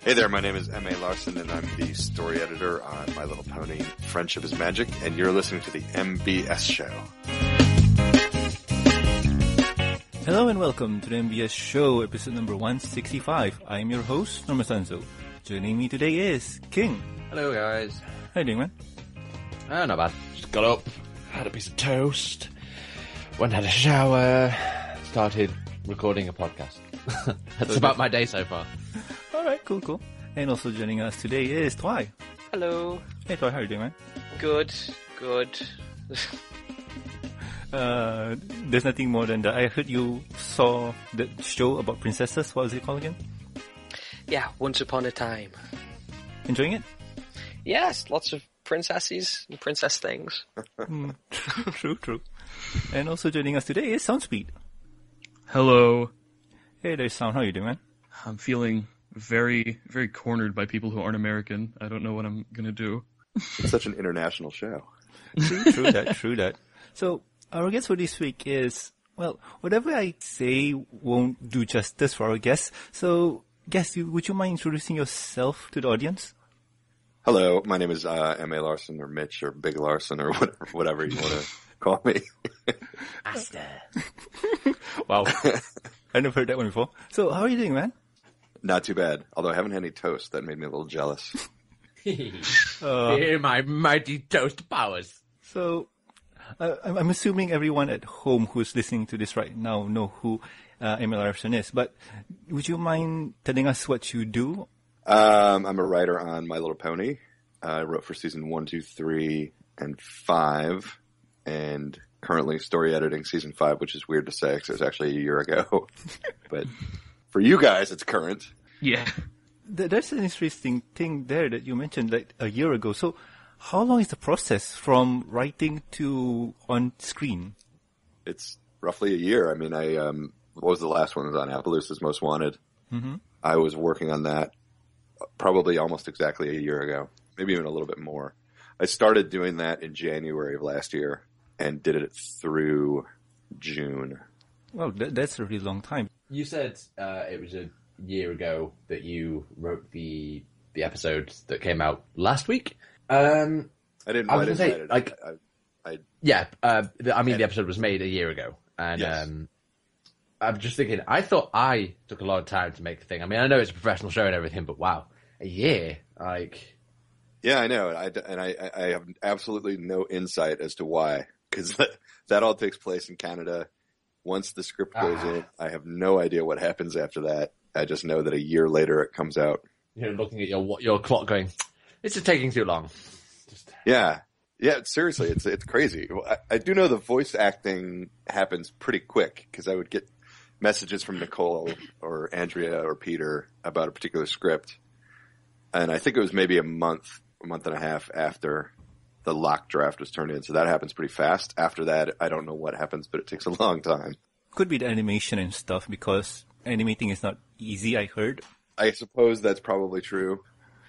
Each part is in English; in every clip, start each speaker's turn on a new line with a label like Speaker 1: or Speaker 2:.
Speaker 1: Hey there, my name is M.A.Larson, and I'm the story editor on My Little Pony, Friendship is Magic, and you're listening to the MBS Show.
Speaker 2: Hello and welcome to the MBS Show, episode number 165. I'm your host, Norma Sanzo. Joining me today is King.
Speaker 3: Hello, guys.
Speaker 2: How you doing, man?
Speaker 3: Not bad. Just got up, had a piece of toast, went and had a shower, started recording a podcast. That's about my day so far.
Speaker 2: Alright, cool. And also joining us today is Twi.
Speaker 4: Hello.
Speaker 2: Hey Twi, how you doing, man?
Speaker 4: Good.
Speaker 2: There's nothing more than that. I heard you saw the show about princesses. What was it called again?
Speaker 4: Yeah, Once Upon a Time.
Speaker 2: Enjoying it?
Speaker 4: Yes, lots of princesses and princess things.
Speaker 2: True. And also joining us today is Soundspeed.
Speaker 5: Hello.
Speaker 2: Hey, there's Sound. How you doing, man?
Speaker 5: I'm feeling very, very cornered by people who aren't American. I don't know what I'm gonna do.
Speaker 1: It's such an international show.
Speaker 2: True that. So, our guest for this week is, well, whatever I say won't do justice for our guest. So, guest, would you mind introducing yourself to the audience?
Speaker 1: Hello, my name is M.A.Larson or Mitch or Big Larson or whatever you want to call me.
Speaker 4: Asta.
Speaker 2: Wow. I never heard that one before. So, how are you doing, man?
Speaker 1: Not too bad, although I haven't had any toast. That made me a little jealous.
Speaker 3: Hear my mighty toast powers.
Speaker 2: So, I'm assuming everyone at home who's listening to this right now know who M.A.Larson is, but would you mind telling us what you do?
Speaker 1: I'm a writer on My Little Pony. I wrote for season 1, 2, 3, and 5, and currently story editing season 5, which is weird to say because it was actually a year ago. But for you guys, it's current.
Speaker 5: Yeah.
Speaker 2: There's an interesting thing there that you mentioned like a year ago. So how long is the process from writing to on screen?
Speaker 1: It's roughly a year. I mean, what was the last one? It was on Appaloosa's Most Wanted. Mm-hmm. I was working on that probably almost exactly a year ago, maybe even a little bit more. I started doing that in January of last year and did it through June.
Speaker 2: Well, that's a really long time.
Speaker 3: You said it was a year ago that you wrote the episode that came out last week.
Speaker 1: I didn't write it.
Speaker 3: The episode was made a year ago, and yes. I'm just thinking. I thought I took a lot of time to make the thing. I mean, I know it's a professional show and everything, but wow, a year, like.
Speaker 1: Yeah, I know, I have absolutely no insight as to why, because that all takes place in Canada. Once the script goes in, I have no idea what happens after that. I just know that a year later it comes out.
Speaker 3: You're looking at your clock, going, "It's just taking too long."
Speaker 1: Yeah. Seriously, it's crazy. I do know the voice acting happens pretty quick because I would get messages from Nicole or Andrea or Peter about a particular script, and I think it was maybe a month and a half after the lock draft was turned in. So that happens pretty fast. After that, I don't know what happens, but it takes a long time.
Speaker 2: Could be the animation and stuff because animating is not easy, I heard.
Speaker 1: I suppose that's probably true.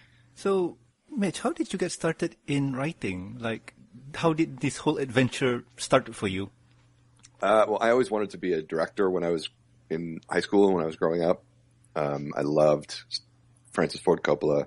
Speaker 2: So, Mitch, how did you get started in writing? Like, how did this whole adventure start for you?
Speaker 1: Well, I always wanted to be a director when I was in high school and when I was growing up. I loved Francis Ford Coppola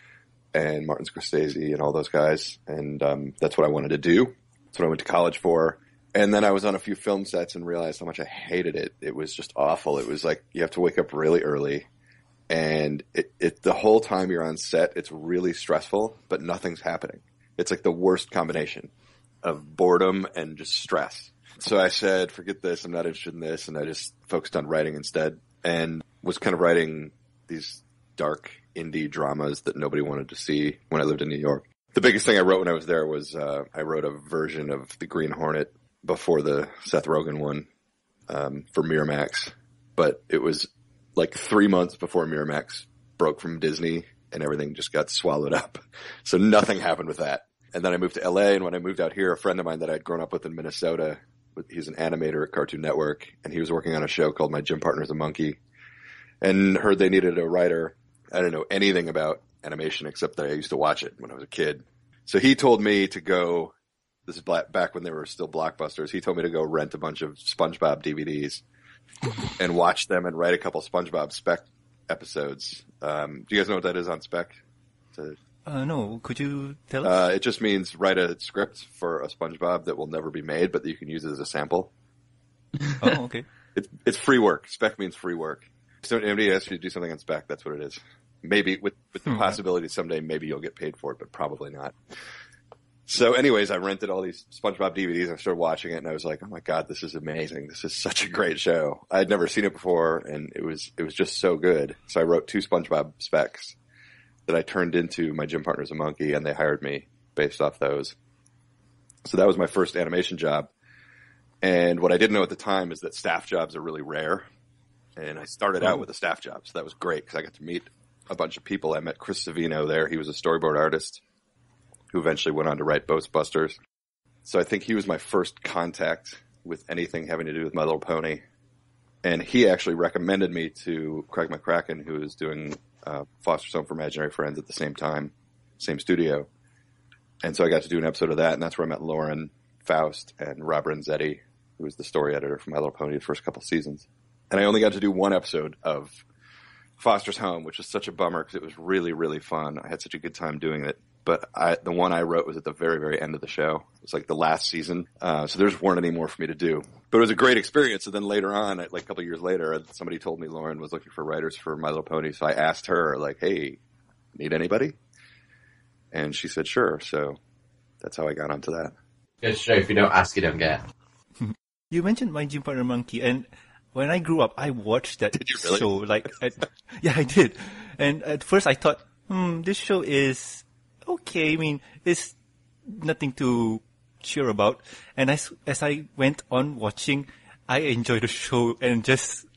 Speaker 1: and Martin Scorsese and all those guys. And that's what I wanted to do. That's what I went to college for. And then I was on a few film sets and realized how much I hated it. It was just awful. It was like you have to wake up really early. And the whole time you're on set, it's really stressful, but nothing's happening. It's like the worst combination of boredom and just stress. So I said, forget this. I'm not interested in this. And I just focused on writing instead and was kind of writing these dark indie dramas that nobody wanted to see when I lived in New York. The biggest thing I wrote when I was there was I wrote a version of The Green Hornet before the Seth Rogen one for Miramax. But it was like 3 months before Miramax broke from Disney and everything just got swallowed up. So nothing happened with that. And then I moved to LA, and when I moved out here, a friend of mine that I'd grown up with in Minnesota, he's an animator at Cartoon Network, and he was working on a show called My Gym Partner's a Monkey, and heard they needed a writer. I didn't know anything about animation except that I used to watch it when I was a kid. So he told me to go, this is back when they were still blockbusters, he told me to go rent a bunch of SpongeBob DVDs and watch them and write a couple SpongeBob spec episodes. Do you guys know what that is on spec?
Speaker 2: No, could you tell us?
Speaker 1: It just means write a script for a SpongeBob that will never be made, but that you can use it as a sample.
Speaker 2: Oh, okay.
Speaker 1: It's free work. Spec means free work. So anybody asks you to do something on spec, that's what it is. Maybe with the possibility someday maybe you'll get paid for it, but probably not. So anyways, I rented all these SpongeBob DVDs. I started watching it and I was like, oh my God, this is amazing. This is such a great show. I had never seen it before and it was just so good. So I wrote 2 SpongeBob specs that I turned into My Gym Partner's a Monkey, and they hired me based off those. So that was my first animation job. And what I didn't know at the time is that staff jobs are really rare. And I started out with a staff job, so that was great because I got to meet a bunch of people. I met Chris Savino there. He was a storyboard artist who eventually went on to write Ghostbusters. So I think he was my first contact with anything having to do with My Little Pony. And he actually recommended me to Craig McCracken, who was doing Foster's Home for Imaginary Friends at the same time, same studio. And so I got to do an episode of that, and that's where I met Lauren Faust and Rob Renzetti, who was the story editor for My Little Pony the first couple seasons. And I only got to do one episode of Foster's Home, which was such a bummer because it was really, really fun. I had such a good time doing it. But the one I wrote was at the very, very end of the show. It was like the last season. So there just weren't any more for me to do. But it was a great experience. And then later on, like a couple of years later, somebody told me Lauren was looking for writers for My Little Pony. So I asked her, like, hey, need anybody? And she said, sure. So that's how I got onto that.
Speaker 3: Good show. If you don't ask, you don't get.
Speaker 2: You mentioned My Gym Partner Monkey, and when I grew up, I watched that
Speaker 1: Did you really?
Speaker 2: show. Yeah, I did. And at first I thought, this show is okay. I mean, it's nothing to cheer about. And as I went on watching, I enjoyed the show and just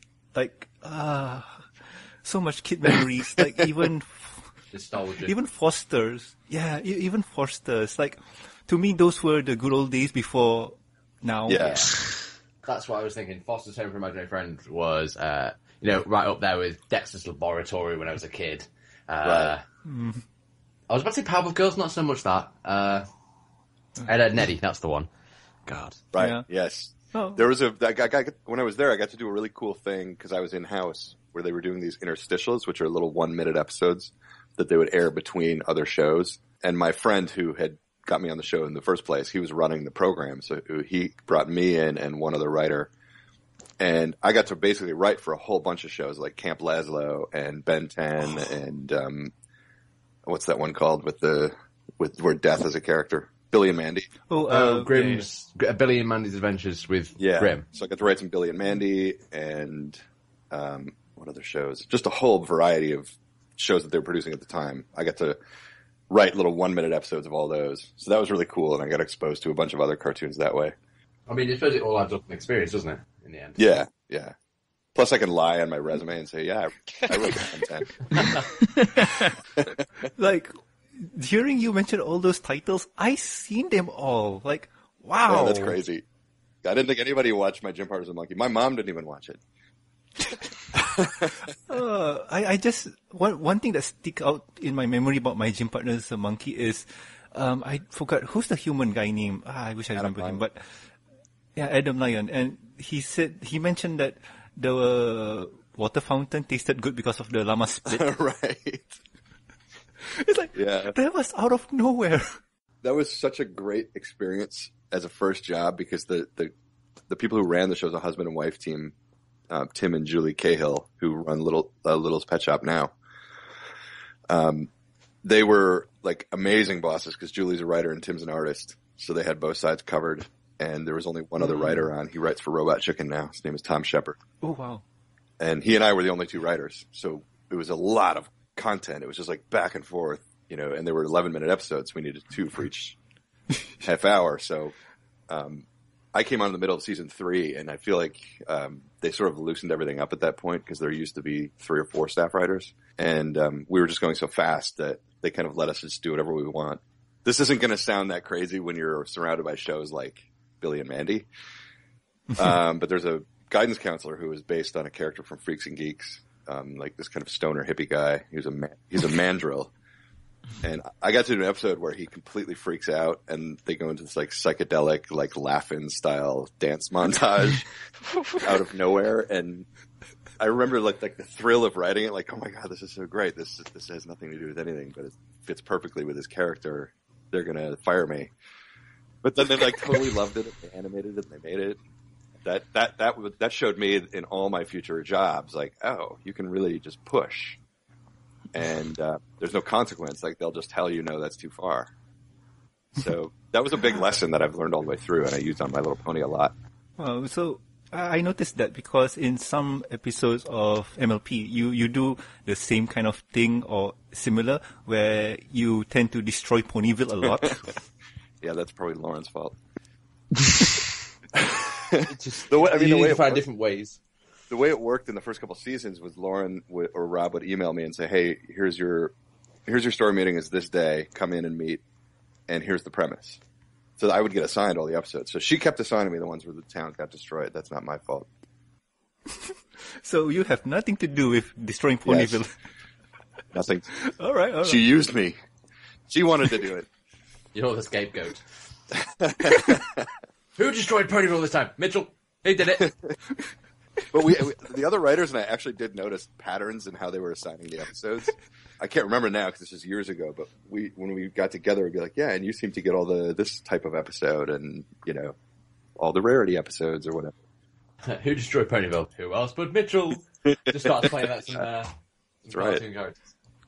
Speaker 2: so much kid memories. Like even
Speaker 3: Nostalgia.
Speaker 2: even Foster's. Yeah, even Foster's. Like to me, those were the good old days before now.
Speaker 1: Yeah.
Speaker 3: That's what I was thinking. Foster's Home for Imaginary Friends was, right up there with Dexter's Laboratory when I was a kid.
Speaker 1: Right.
Speaker 3: I was about to say Powerpuff Girls, not so much that. Ed, Ed, Neddy, that's the one. God.
Speaker 1: Right.
Speaker 2: Yeah.
Speaker 1: Yes.
Speaker 2: Oh.
Speaker 1: There was when I was there, I got to do a really cool thing because I was in-house where they were doing these interstitials, which are little 1-minute episodes that they would air between other shows. And my friend who had got me on the show in the first place, he was running the program. So he brought me in and one other writer. And I got to basically write for a whole bunch of shows like Camp Lazlo and Ben 10 and what's that one called with where Death is a character? Billy and Mandy.
Speaker 3: Grimm's Billy and Mandy's Adventures with Grimm.
Speaker 1: So I got to write some Billy and Mandy and what other shows? Just a whole variety of shows that they were producing at the time. I got to write little 1-minute episodes of all those. So that was really cool, and I got exposed to a bunch of other cartoons that way.
Speaker 3: I mean, I suppose it all adds up in experience, doesn't it, in the end?
Speaker 1: Yeah, yeah. Plus, I can lie on my resume and say, yeah, I wrote content.
Speaker 2: Like, hearing you mention all those titles, I seen them all. Like, wow.
Speaker 1: Yeah, that's crazy. I didn't think anybody watched My Gym Partner's a Monkey. My mom didn't even watch it.
Speaker 2: I just one thing that stick out in my memory about My Gym Partner's a Monkey is I forgot who's the human guy name. I wish I remember him, but yeah, Adam Lyon, and he mentioned that the water fountain tasted good because of the llama split.
Speaker 1: Right.
Speaker 2: It's like that was out of nowhere.
Speaker 1: That was such a great experience as a first job because the people who ran the show was a husband and wife team. Tim and Julie Cahill, who run Little's Pet Shop now. They were like amazing bosses because Julie's a writer and Tim's an artist. So they had both sides covered. And there was only one other writer on. He writes for Robot Chicken now. His name is Tom Shepard.
Speaker 2: Oh, wow.
Speaker 1: And he and I were the only 2 writers. So it was a lot of content. It was just like back and forth, and there were 11-minute episodes. We needed 2 for each half hour. So, I came on in the middle of season 3, and I feel like they sort of loosened everything up at that point because there used to be 3 or 4 staff writers, and we were just going so fast that they kind of let us just do whatever we want. This isn't going to sound that crazy when you're surrounded by shows like Billy and Mandy, but there's a guidance counselor who is based on a character from Freaks and Geeks, like this kind of stoner hippie guy. He's a mandrill. And I got to do an episode where he completely freaks out and they go into this like psychedelic, like Laugh-In style dance montage out of nowhere. And I remember like the thrill of writing it. Like, oh my god, this is so great. This has nothing to do with anything, but it fits perfectly with his character. They're gonna fire me. But then they like totally loved it. They animated it. And they made it. That showed me in all my future jobs, like, oh, you can really just push, and there's no consequence. Like they'll just tell you, no, that's too far. So that was a big lesson that I've learned all the way through, and I used on My Little Pony a lot.
Speaker 2: Well, so I noticed that because in some episodes of MLP, you do the same kind of thing or similar, where you tend to destroy Ponyville a lot.
Speaker 1: Yeah, that's probably Lauren's fault.
Speaker 3: Just
Speaker 1: the way it
Speaker 3: find
Speaker 1: worked,
Speaker 3: different ways.
Speaker 1: The way it worked in the first couple of seasons was Lauren or Rob would email me and say, "Hey, here's your story meeting is this day. Come in and meet, and here's the premise." So I would get assigned all the episodes. So she kept assigning me the ones where the town got destroyed. That's not my fault.
Speaker 2: So you have nothing to do with destroying Ponyville.
Speaker 1: Yes. Nothing.
Speaker 2: All right.
Speaker 1: She used me. She wanted to do it.
Speaker 3: You're the scapegoat. Who destroyed Ponyville this time? Mitchell. He did it.
Speaker 1: But the other writers and I actually did notice patterns in how they were assigning the episodes. I can't remember now because this was years ago, but when we got together, we'd be like, yeah, and you seem to get all this type of episode and, all the rarity episodes or whatever.
Speaker 3: Who destroyed Ponyville? Who else but Mitchell? Just starts playing that some
Speaker 1: That's right.
Speaker 3: characters.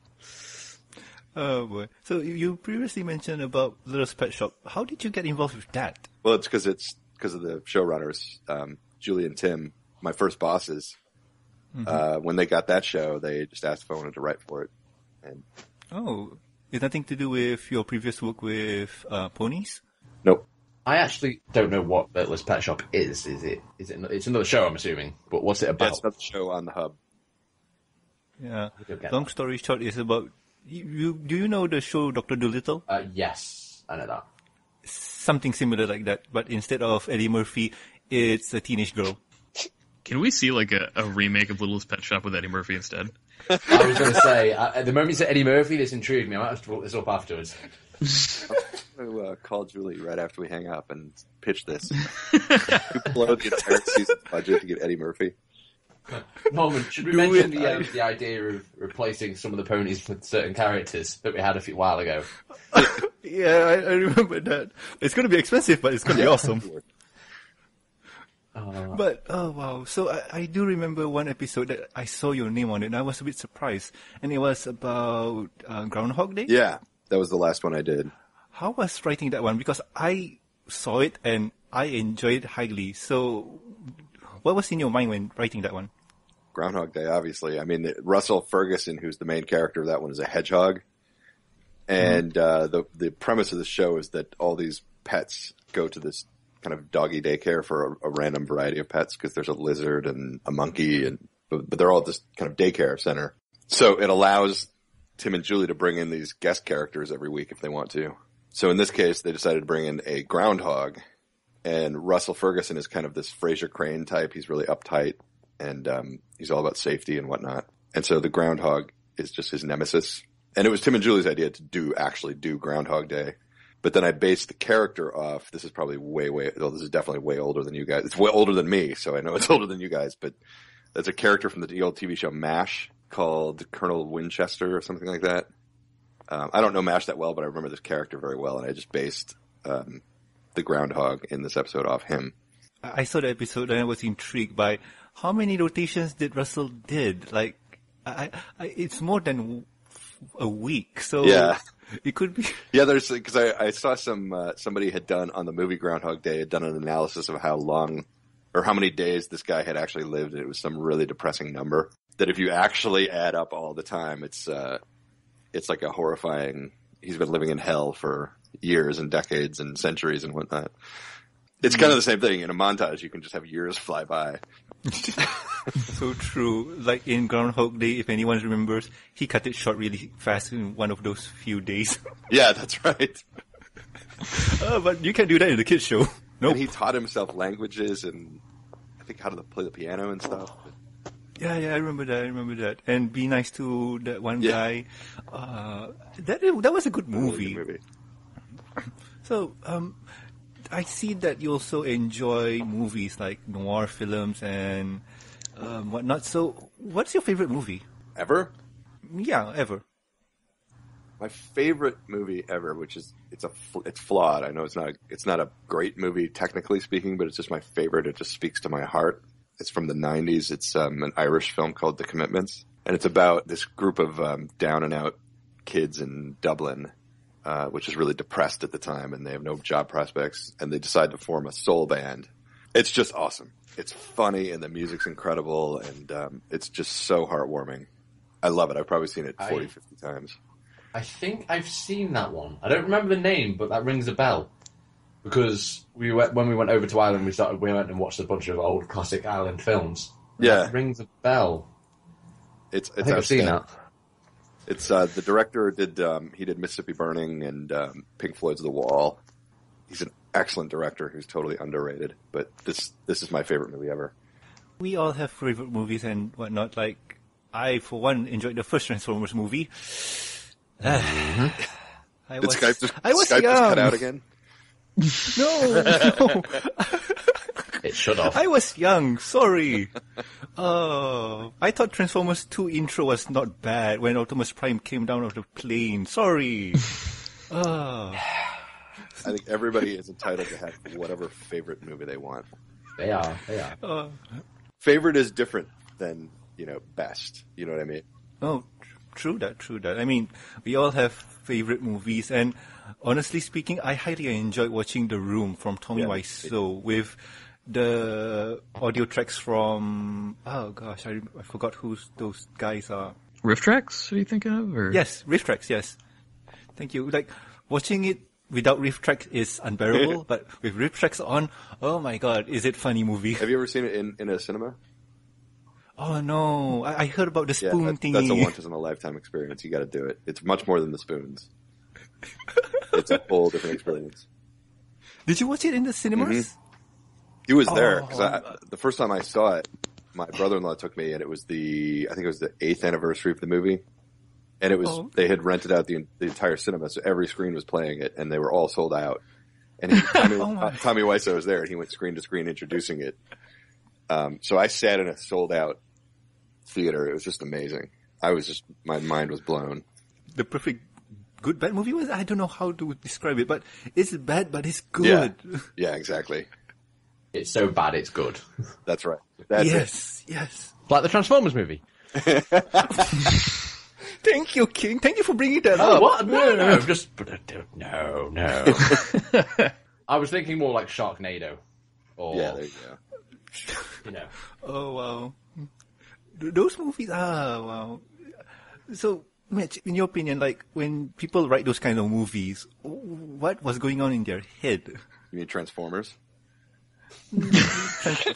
Speaker 2: Oh boy! So you previously mentioned about Little's Pet Shop. How did you get involved with that?
Speaker 1: Well, it's because of the showrunners, Julie and Tim, my first bosses. Mm-hmm. When they got that show, they just asked if I wanted to write for it. And
Speaker 2: it's nothing to do with your previous work with ponies?
Speaker 1: Nope.
Speaker 3: I actually don't know what Little's Pet Shop is. Is it? It's another show, I'm assuming. But what's it about?
Speaker 1: Yeah, it's another show on the Hub.
Speaker 2: Yeah. Long story short, it's about. Do you know the show Dr. Dolittle?
Speaker 3: Yes, I know that.
Speaker 2: Something similar like that, but instead of Eddie Murphy, it's a teenage girl.
Speaker 5: Can we see like a remake of Little's Pet Shop with Eddie Murphy instead?
Speaker 3: I was going to say, at the moment you said Eddie Murphy, this intrigued me. I might have to look this up afterwards.
Speaker 1: I'm going to call Julie right after we hang up and pitch this. We blow the entire season budget to get Eddie Murphy.
Speaker 3: Norman, should we mention the idea of replacing some of the ponies with certain characters that we had a while ago?
Speaker 2: Yeah, I remember that. It's going to be expensive, but it's going to be awesome. But, oh wow. So I do remember one episode that I saw your name on it, and I was a bit surprised. And it was about Groundhog Day?
Speaker 1: Yeah, that was the last one I did.
Speaker 2: How was writing that one? Because I saw it, and I enjoyed it highly. So what was in your mind when writing that one?
Speaker 1: Groundhog Day, obviously. I mean, Russell Ferguson, who's the main character of that one, is a hedgehog. And the premise of the show is that all these pets go to this kind of doggy daycare for a random variety of pets because there's a lizard and a monkey, but they're all this kind of daycare center. So it allows Tim and Julie to bring in these guest characters every week if they want to. So in this case, they decided to bring in a groundhog. And Russell Ferguson is kind of this Fraser Crane type. He's really uptight, and he's all about safety and whatnot. And so the groundhog is just his nemesis. And it was Tim and Julie's idea to actually do Groundhog Day. But then I based the character off, this is probably this is definitely way older than you guys. It's way older than me, so I know it's older than you guys. But there's a character from the old TV show MASH called Colonel Winchester or something like that. I don't know MASH that well, but I remember this character very well, and I just based the groundhog in this episode off him.
Speaker 2: I saw the episode and I was intrigued by how many rotations did Russell did. Like, it's more than a week, so
Speaker 1: yeah.
Speaker 2: It could be.
Speaker 1: Yeah, because I saw somebody had done on the movie Groundhog Day had done an analysis of how long or how many days this guy had actually lived, and it was some really depressing number. That if you actually add up all the time, it's like a horrifying. He's been living in hell for years and decades and centuries and whatnot. It's kind of the same thing. In a montage, you can just have years fly by.
Speaker 2: So true. Like in Groundhog Day, if anyone remembers, he cut it short really fast in one of those few days.
Speaker 1: Yeah, that's right.
Speaker 2: But you can't do that in the kids show. Nope.
Speaker 1: And he taught himself languages and I think how to play the piano and stuff.
Speaker 2: Yeah, I remember that. And Be Nice to that one guy. That was a good movie. So, I see that you also enjoy movies like noir films and whatnot. So, what's your favorite movie?
Speaker 1: Ever?
Speaker 2: Yeah, ever.
Speaker 1: My favorite movie ever, which is it's flawed. I know it's not a great movie technically speaking, but it's just my favorite. It just speaks to my heart. It's from the 90s. It's an Irish film called The Commitments, and it's about this group of down and out kids in Dublin, which is really depressed at the time, and they have no job prospects, and they decide to form a soul band. It's just awesome. It's funny, and the music's incredible, and it's just so heartwarming. I love it. I've probably seen it 40, 50 times.
Speaker 3: I think I've seen that one. I don't remember the name, but that rings a bell. Because when we went over to Ireland, we went and watched a bunch of old classic Ireland films.
Speaker 1: Yeah.
Speaker 3: That rings a bell.
Speaker 1: I think
Speaker 3: I've seen that.
Speaker 1: It's the director did Mississippi Burning and Pink Floyd's The Wall. He's an excellent director who's totally underrated. But this is my favorite movie ever.
Speaker 2: We all have favorite movies and whatnot. Like, I, for one, enjoyed the first Transformers movie. I was
Speaker 1: Skype
Speaker 2: young.
Speaker 1: just cut out again?
Speaker 2: No.
Speaker 3: It shut off.
Speaker 2: I was young. Sorry. I thought Transformers 2 intro was not bad when Optimus Prime came down off the plane. Sorry.
Speaker 1: I think everybody is entitled to have whatever favorite movie they want.
Speaker 3: They are.
Speaker 1: Favorite is different than, best. You know what I mean?
Speaker 2: Oh, true that. I mean, we all have favorite movies, and honestly speaking, I highly enjoyed watching The Room from Tommy Wiseau with the audio tracks from, oh gosh, I forgot who those guys are.
Speaker 5: Riff Tracks, are you thinking of? Or?
Speaker 2: Yes, Riff Tracks, yes. Thank you. Like, watching it without Riff Tracks is unbearable, but with Riff Tracks on, oh my god, is it funny movie.
Speaker 1: Have you ever seen it in a cinema?
Speaker 2: Oh no, I heard about the spoon thingy.
Speaker 1: That's a once-in-a-lifetime experience. You got to do it. It's much more than the spoons. It's a whole different experience.
Speaker 2: Did you watch it in the cinemas?
Speaker 1: Mm-hmm. He was there because the first time I saw it, my brother-in-law took me, and I think it was the 8th anniversary of the movie, and it was they had rented out the entire cinema, so every screen was playing it, and they were all sold out. And Tommy Wiseau was there, and he went screen to screen introducing it. So I sat in a sold-out theater. It was just amazing. My mind was blown.
Speaker 2: The perfect good bad movie was, I don't know how to describe it, but it's bad, but it's good.
Speaker 1: Yeah, exactly.
Speaker 3: It's so bad, it's good.
Speaker 1: That's right. Yes.
Speaker 3: Like the Transformers movie.
Speaker 2: Thank you, King. Thank you for bringing that
Speaker 3: Oh,
Speaker 2: up.
Speaker 3: what? No. No. I was thinking more like Sharknado. Or,
Speaker 1: yeah, there you go.
Speaker 2: Oh, wow. Those movies, wow. So, Mitch, in your opinion, like, when people write those kind of movies, what was going on in their head?
Speaker 1: You mean Transformers?
Speaker 3: I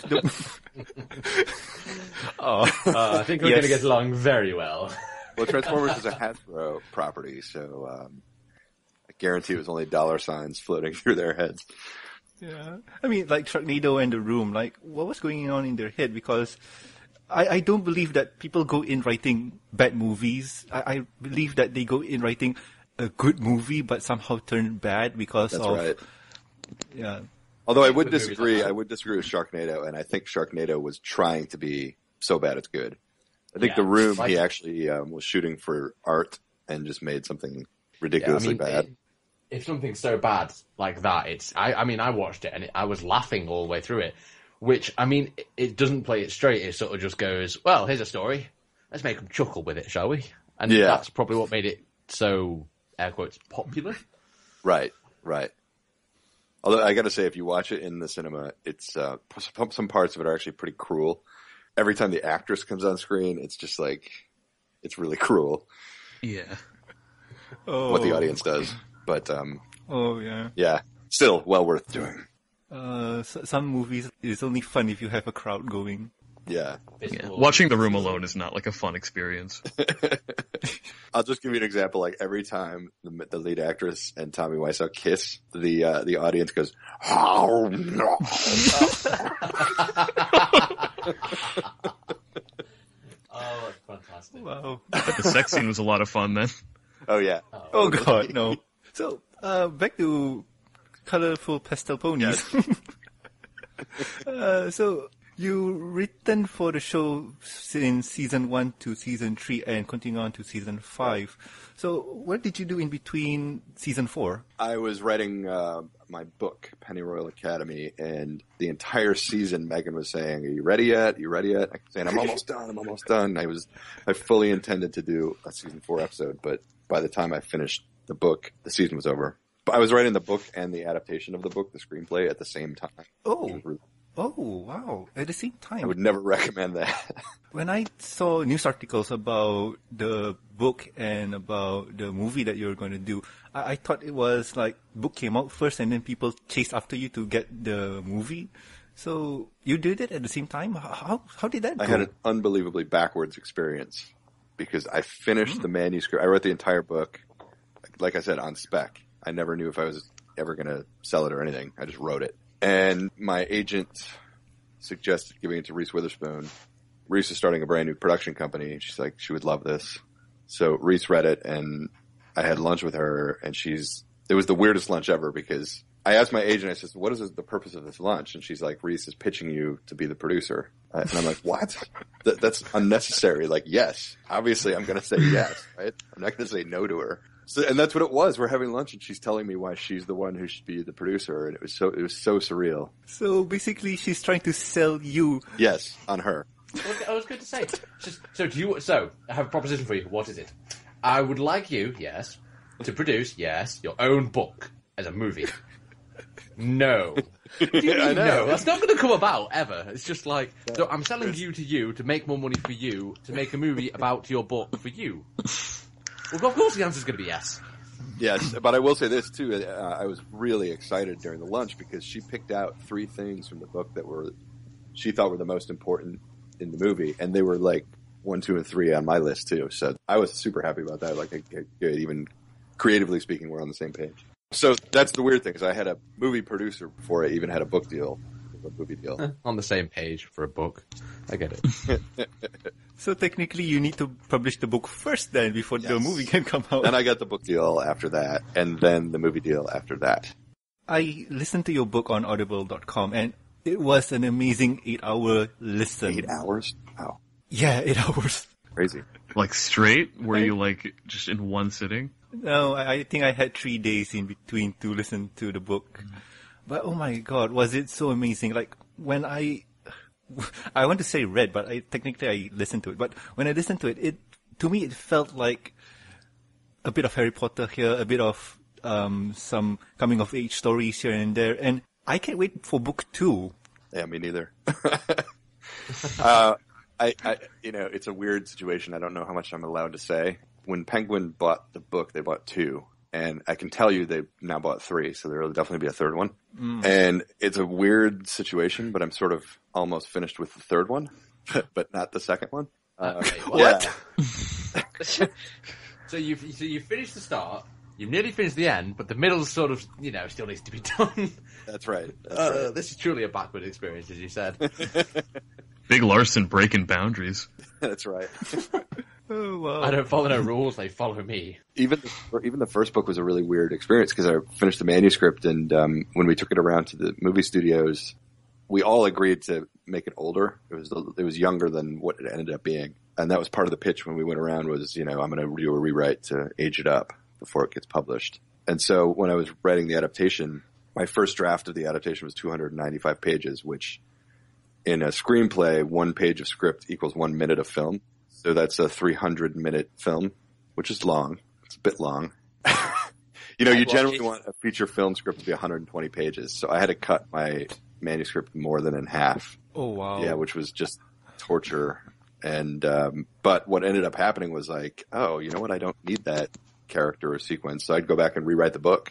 Speaker 3: think we're going to get along very well.
Speaker 1: Well, Transformers is a Hasbro property, so I guarantee it was only dollar signs floating through their heads.
Speaker 2: Yeah. I mean, like Sharknado and The Room, like, what was going on in their head? Because I don't believe that people go in writing bad movies. I believe that they go in writing a good movie, but somehow turn bad because
Speaker 1: That's
Speaker 2: of...
Speaker 1: right.
Speaker 2: Yeah.
Speaker 1: Although I would disagree with Sharknado, and I think Sharknado was trying to be so bad it's good. I think The Room, he actually was shooting for art and just made something ridiculously bad.
Speaker 3: If something's so bad like that, I watched it and I was laughing all the way through it, which, I mean, it doesn't play it straight. It sort of just goes, well, here's a story. Let's make them chuckle with it, shall we? And that's probably what made it so, air quotes, popular.
Speaker 1: Right. Although I got to say, if you watch it in the cinema, it's some parts of it are actually pretty cruel. Every time the actress comes on screen, it's just like, it's really cruel.
Speaker 5: Yeah.
Speaker 1: What the audience does. But, yeah, still well worth doing.
Speaker 2: Some movies, it's only fun if you have a crowd going.
Speaker 1: Yeah.
Speaker 5: Watching The Room alone is not like a fun experience.
Speaker 1: I'll just give you an example. Like every time the lead actress and Tommy Wiseau kiss, the audience goes, "Oh no!"
Speaker 3: Oh, that's fantastic!
Speaker 2: Wow.
Speaker 5: The sex scene was a lot of fun then.
Speaker 1: Oh yeah.
Speaker 2: Oh god, no. So back to colorful pastel ponies. So You written for the show since season 1 to season 3 and continue on to season 5. So what did you do in between season 4?
Speaker 1: I was writing my book, Pennyroyal Academy, and the entire season Megan was saying, "Are you ready yet? Are you ready yet?" I kept saying, "I'm almost done. I'm almost done." I fully intended to do a season 4 episode, but by the time I finished the book, the season was over. But I was writing the book and the adaptation of the book, the screenplay, at the same time.
Speaker 2: Oh, wow. At the same time.
Speaker 1: I would never recommend that.
Speaker 2: When I saw news articles about the book and about the movie that you were going to do, I thought it was like book came out first and then people chased after you to get the movie. So you did it at the same time? How did that go?
Speaker 1: I had an unbelievably backwards experience because I finished the manuscript. I wrote the entire book, like I said, on spec. I never knew if I was ever going to sell it or anything. I just wrote it. And my agent suggested giving it to Reese Witherspoon. Reese is starting a brand new production company. She's like, she would love this. So Reese read it and I had lunch with her and it was the weirdest lunch ever because I asked my agent, I said, "What is the purpose of this lunch?" And she's like, "Reese is pitching you to be the producer." And I'm like, "What? That's unnecessary." Like, yes, obviously I'm going to say yes, right? I'm not going to say no to her. So, and that's what it was. We're having lunch and she's telling me why she's the one who should be the producer. And it was so surreal.
Speaker 2: So basically she's trying to sell you.
Speaker 1: Yes, on her.
Speaker 3: I was going to say, so I have a proposition for you. What is it? I would like you, yes, to produce, yes, your own book as a movie. No. What do you mean no? That's not going to come about, ever. It's just like, so I'm selling you to make more money for you, to make a movie about your book for you. Well, of course the answer's going to be yes.
Speaker 1: Yes, but I will say this, too. I was really excited during the lunch because she picked out 3 things from the book that she thought were the most important in the movie, and they were like 1, 2, and 3 on my list, too. So I was super happy about that. Like, even creatively speaking, we're on the same page. So that's the weird thing, is I had a movie producer before I even had a book deal. A movie deal.
Speaker 3: On the same page for a book. I get it.
Speaker 2: So technically you need to publish the book first then before the movie can come out.
Speaker 1: Then I got the book deal after that, and then the movie deal after that.
Speaker 2: I listened to your book on audible.com and it was an amazing 8-hour listen.
Speaker 1: 8 hours? Wow.
Speaker 2: Yeah, 8 hours.
Speaker 1: Crazy.
Speaker 5: Like straight? Were you like just in one sitting?
Speaker 2: No, I think I had 3 days in between to listen to the book. But oh my god, was it so amazing. Like when I want to say read, but technically I listened to it. But when I listened to it, to me it felt like a bit of Harry Potter here, a bit of some coming of age stories here and there. And I can't wait for book 2.
Speaker 1: Yeah, me neither. It's a weird situation. I don't know how much I'm allowed to say. When Penguin bought the book, they bought 2. And I can tell you they've now bought 3, so there will definitely be a 3rd one. And it's a weird situation, but I'm sort of almost finished with the 3rd one, but not the 2nd one.
Speaker 2: What?
Speaker 3: So you finished the start, you've nearly finished the end, but the middle sort of, still needs to be done.
Speaker 1: That's right.
Speaker 3: This is truly a backward experience, as you said.
Speaker 5: Big Larson breaking boundaries.
Speaker 1: That's right.
Speaker 2: Oh, wow.
Speaker 3: I don't follow no rules, they follow me.
Speaker 1: Even the first book was a really weird experience because I finished the manuscript and when we took it around to the movie studios, we all agreed to make it older. It was younger than what it ended up being. And that was part of the pitch when we went around was, I'm going to do a rewrite to age it up before it gets published. And so when I was writing the adaptation, my first draft of the adaptation was 295 pages, which in a screenplay, 1 page of script equals 1 minute of film. So that's a 300-minute film, which is long. It's a bit long. You generally want a feature film script to be 120 pages. So I had to cut my manuscript more than in half.
Speaker 2: Oh, wow.
Speaker 1: Yeah, which was just torture. And but what ended up happening was like, oh, you know what? I don't need that character or sequence. So I'd go back and rewrite the book.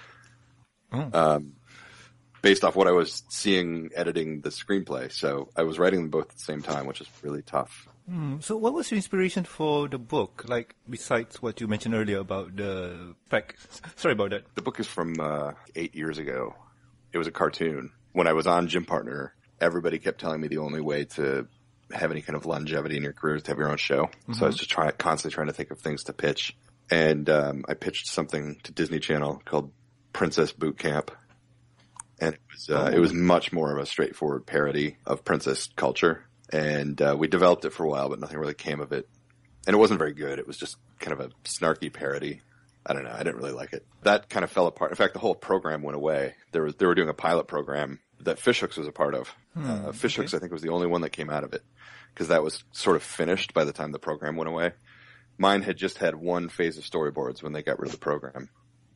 Speaker 1: Based off what I was seeing editing the screenplay. So I was writing them both at the same time, which is really tough.
Speaker 2: So what was your inspiration for the book? Like, besides what you mentioned earlier about the spec. Sorry about that.
Speaker 1: The book is from 8 years ago. It was a cartoon. When I was on Gym Partner, everybody kept telling me the only way to have any kind of longevity in your career is to have your own show. Mm-hmm. So I was just constantly trying to think of things to pitch. And I pitched something to Disney Channel called Princess Boot Camp. and it was much more of a straightforward parody of princess culture. And we developed it for a while, but nothing really came of it. And it wasn't very good. It was just kind of a snarky parody. I don't know. I didn't really like it. That kind of fell apart. In fact, the whole program went away. They were doing a pilot program that Fishhooks was a part of. Fishhooks, I think, was the only one that came out of it, because that was sort of finished by the time the program went away. Mine had just had one phase of storyboards when they got rid of the program.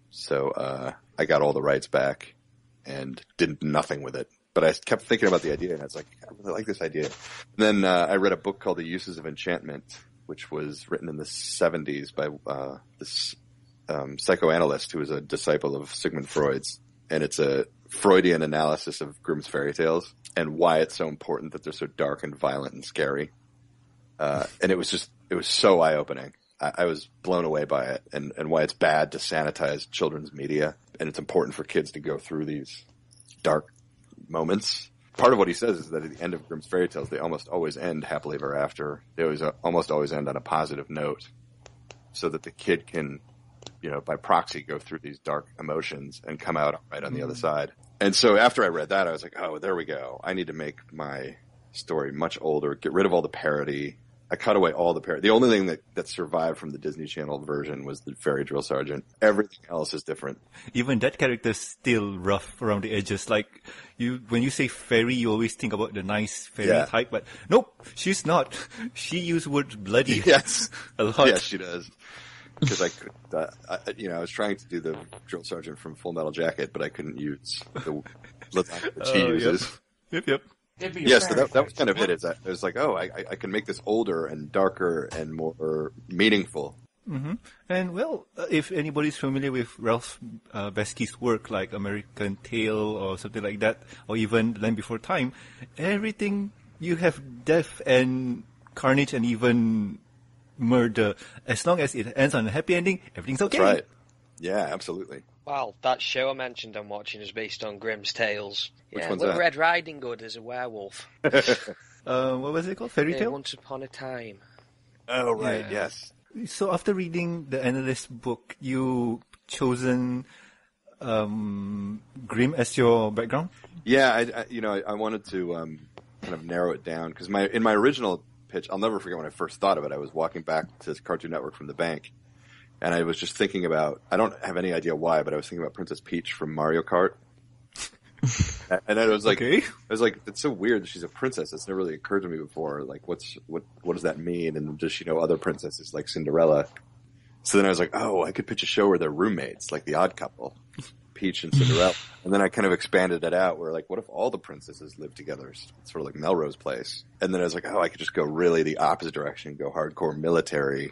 Speaker 1: So I got all the rights back and did nothing with it. But I kept thinking about the idea, and I was like, I really like this idea. And then I read a book called The Uses of Enchantment, which was written in the 70s by this psychoanalyst who was a disciple of Sigmund Freud's. And it's a Freudian analysis of Grimm's fairy tales and why it's so important that they're so dark and violent and scary. And it was so eye-opening. I was blown away by it, and why it's bad to sanitize children's media. And it's important for kids to go through these dark moments. Part of what he says is that at the end of Grimm's fairy tales, they almost always end happily ever after. They almost always end on a positive note, so that the kid can, by proxy, go through these dark emotions and come out right on the other side. And so after I read that, I was like, oh, there we go. I need to make my story much older, get rid of all the parody. I cut away all the parody. The only thing that survived from the Disney Channel version was the fairy drill sergeant. Everything else is different.
Speaker 2: Even that character's still rough around the edges. Like, when you say fairy, you always think about the nice fairy type, but nope, she's not. She used word bloody.
Speaker 1: Yes.
Speaker 2: A lot.
Speaker 1: Yes, she does. Because I could, I was trying to do the drill sergeant from Full Metal Jacket, but I couldn't use the lasagna that she uses.
Speaker 2: Yep.
Speaker 1: Yes, so that was kind of it. It was like, oh, I can make this older and darker and more meaningful.
Speaker 2: Mm-hmm. And well, if anybody's familiar with Ralph Beskey's work, like American Tail or something like that, or even Land Before Time, everything you have death and carnage and even murder. As long as it ends on a happy ending, everything's okay.
Speaker 1: That's right. Yeah, absolutely.
Speaker 4: Well, that show I mentioned I'm watching is based on Grimm's Tales.
Speaker 1: Which one's
Speaker 4: Little
Speaker 1: that?
Speaker 4: Red Riding Hood is a werewolf.
Speaker 2: What was it called? Fairy Tale?
Speaker 4: Once Upon a Time.
Speaker 1: Oh, right,
Speaker 2: Yeah.
Speaker 1: yes.
Speaker 2: So after reading the analyst book, you chosen Grimm as your background?
Speaker 1: Yeah, I wanted to kind of narrow it down, because in my original pitch, I'll never forget when I first thought of it. I was walking back to Cartoon Network from the bank, and I was just thinking about, I don't have any idea why, but I was thinking about Princess Peach from Mario Kart. And I was like, it's so weird that she's a princess. It's never really occurred to me before. Like, what does that mean? And does she know other princesses like Cinderella? So then I was like, oh, I could pitch a show where they're roommates, like The Odd Couple, Peach and Cinderella. And then I kind of expanded it out where, like, what if all the princesses live together? It's sort of like Melrose Place. And then I was like, oh, I could just go really the opposite direction, go hardcore military,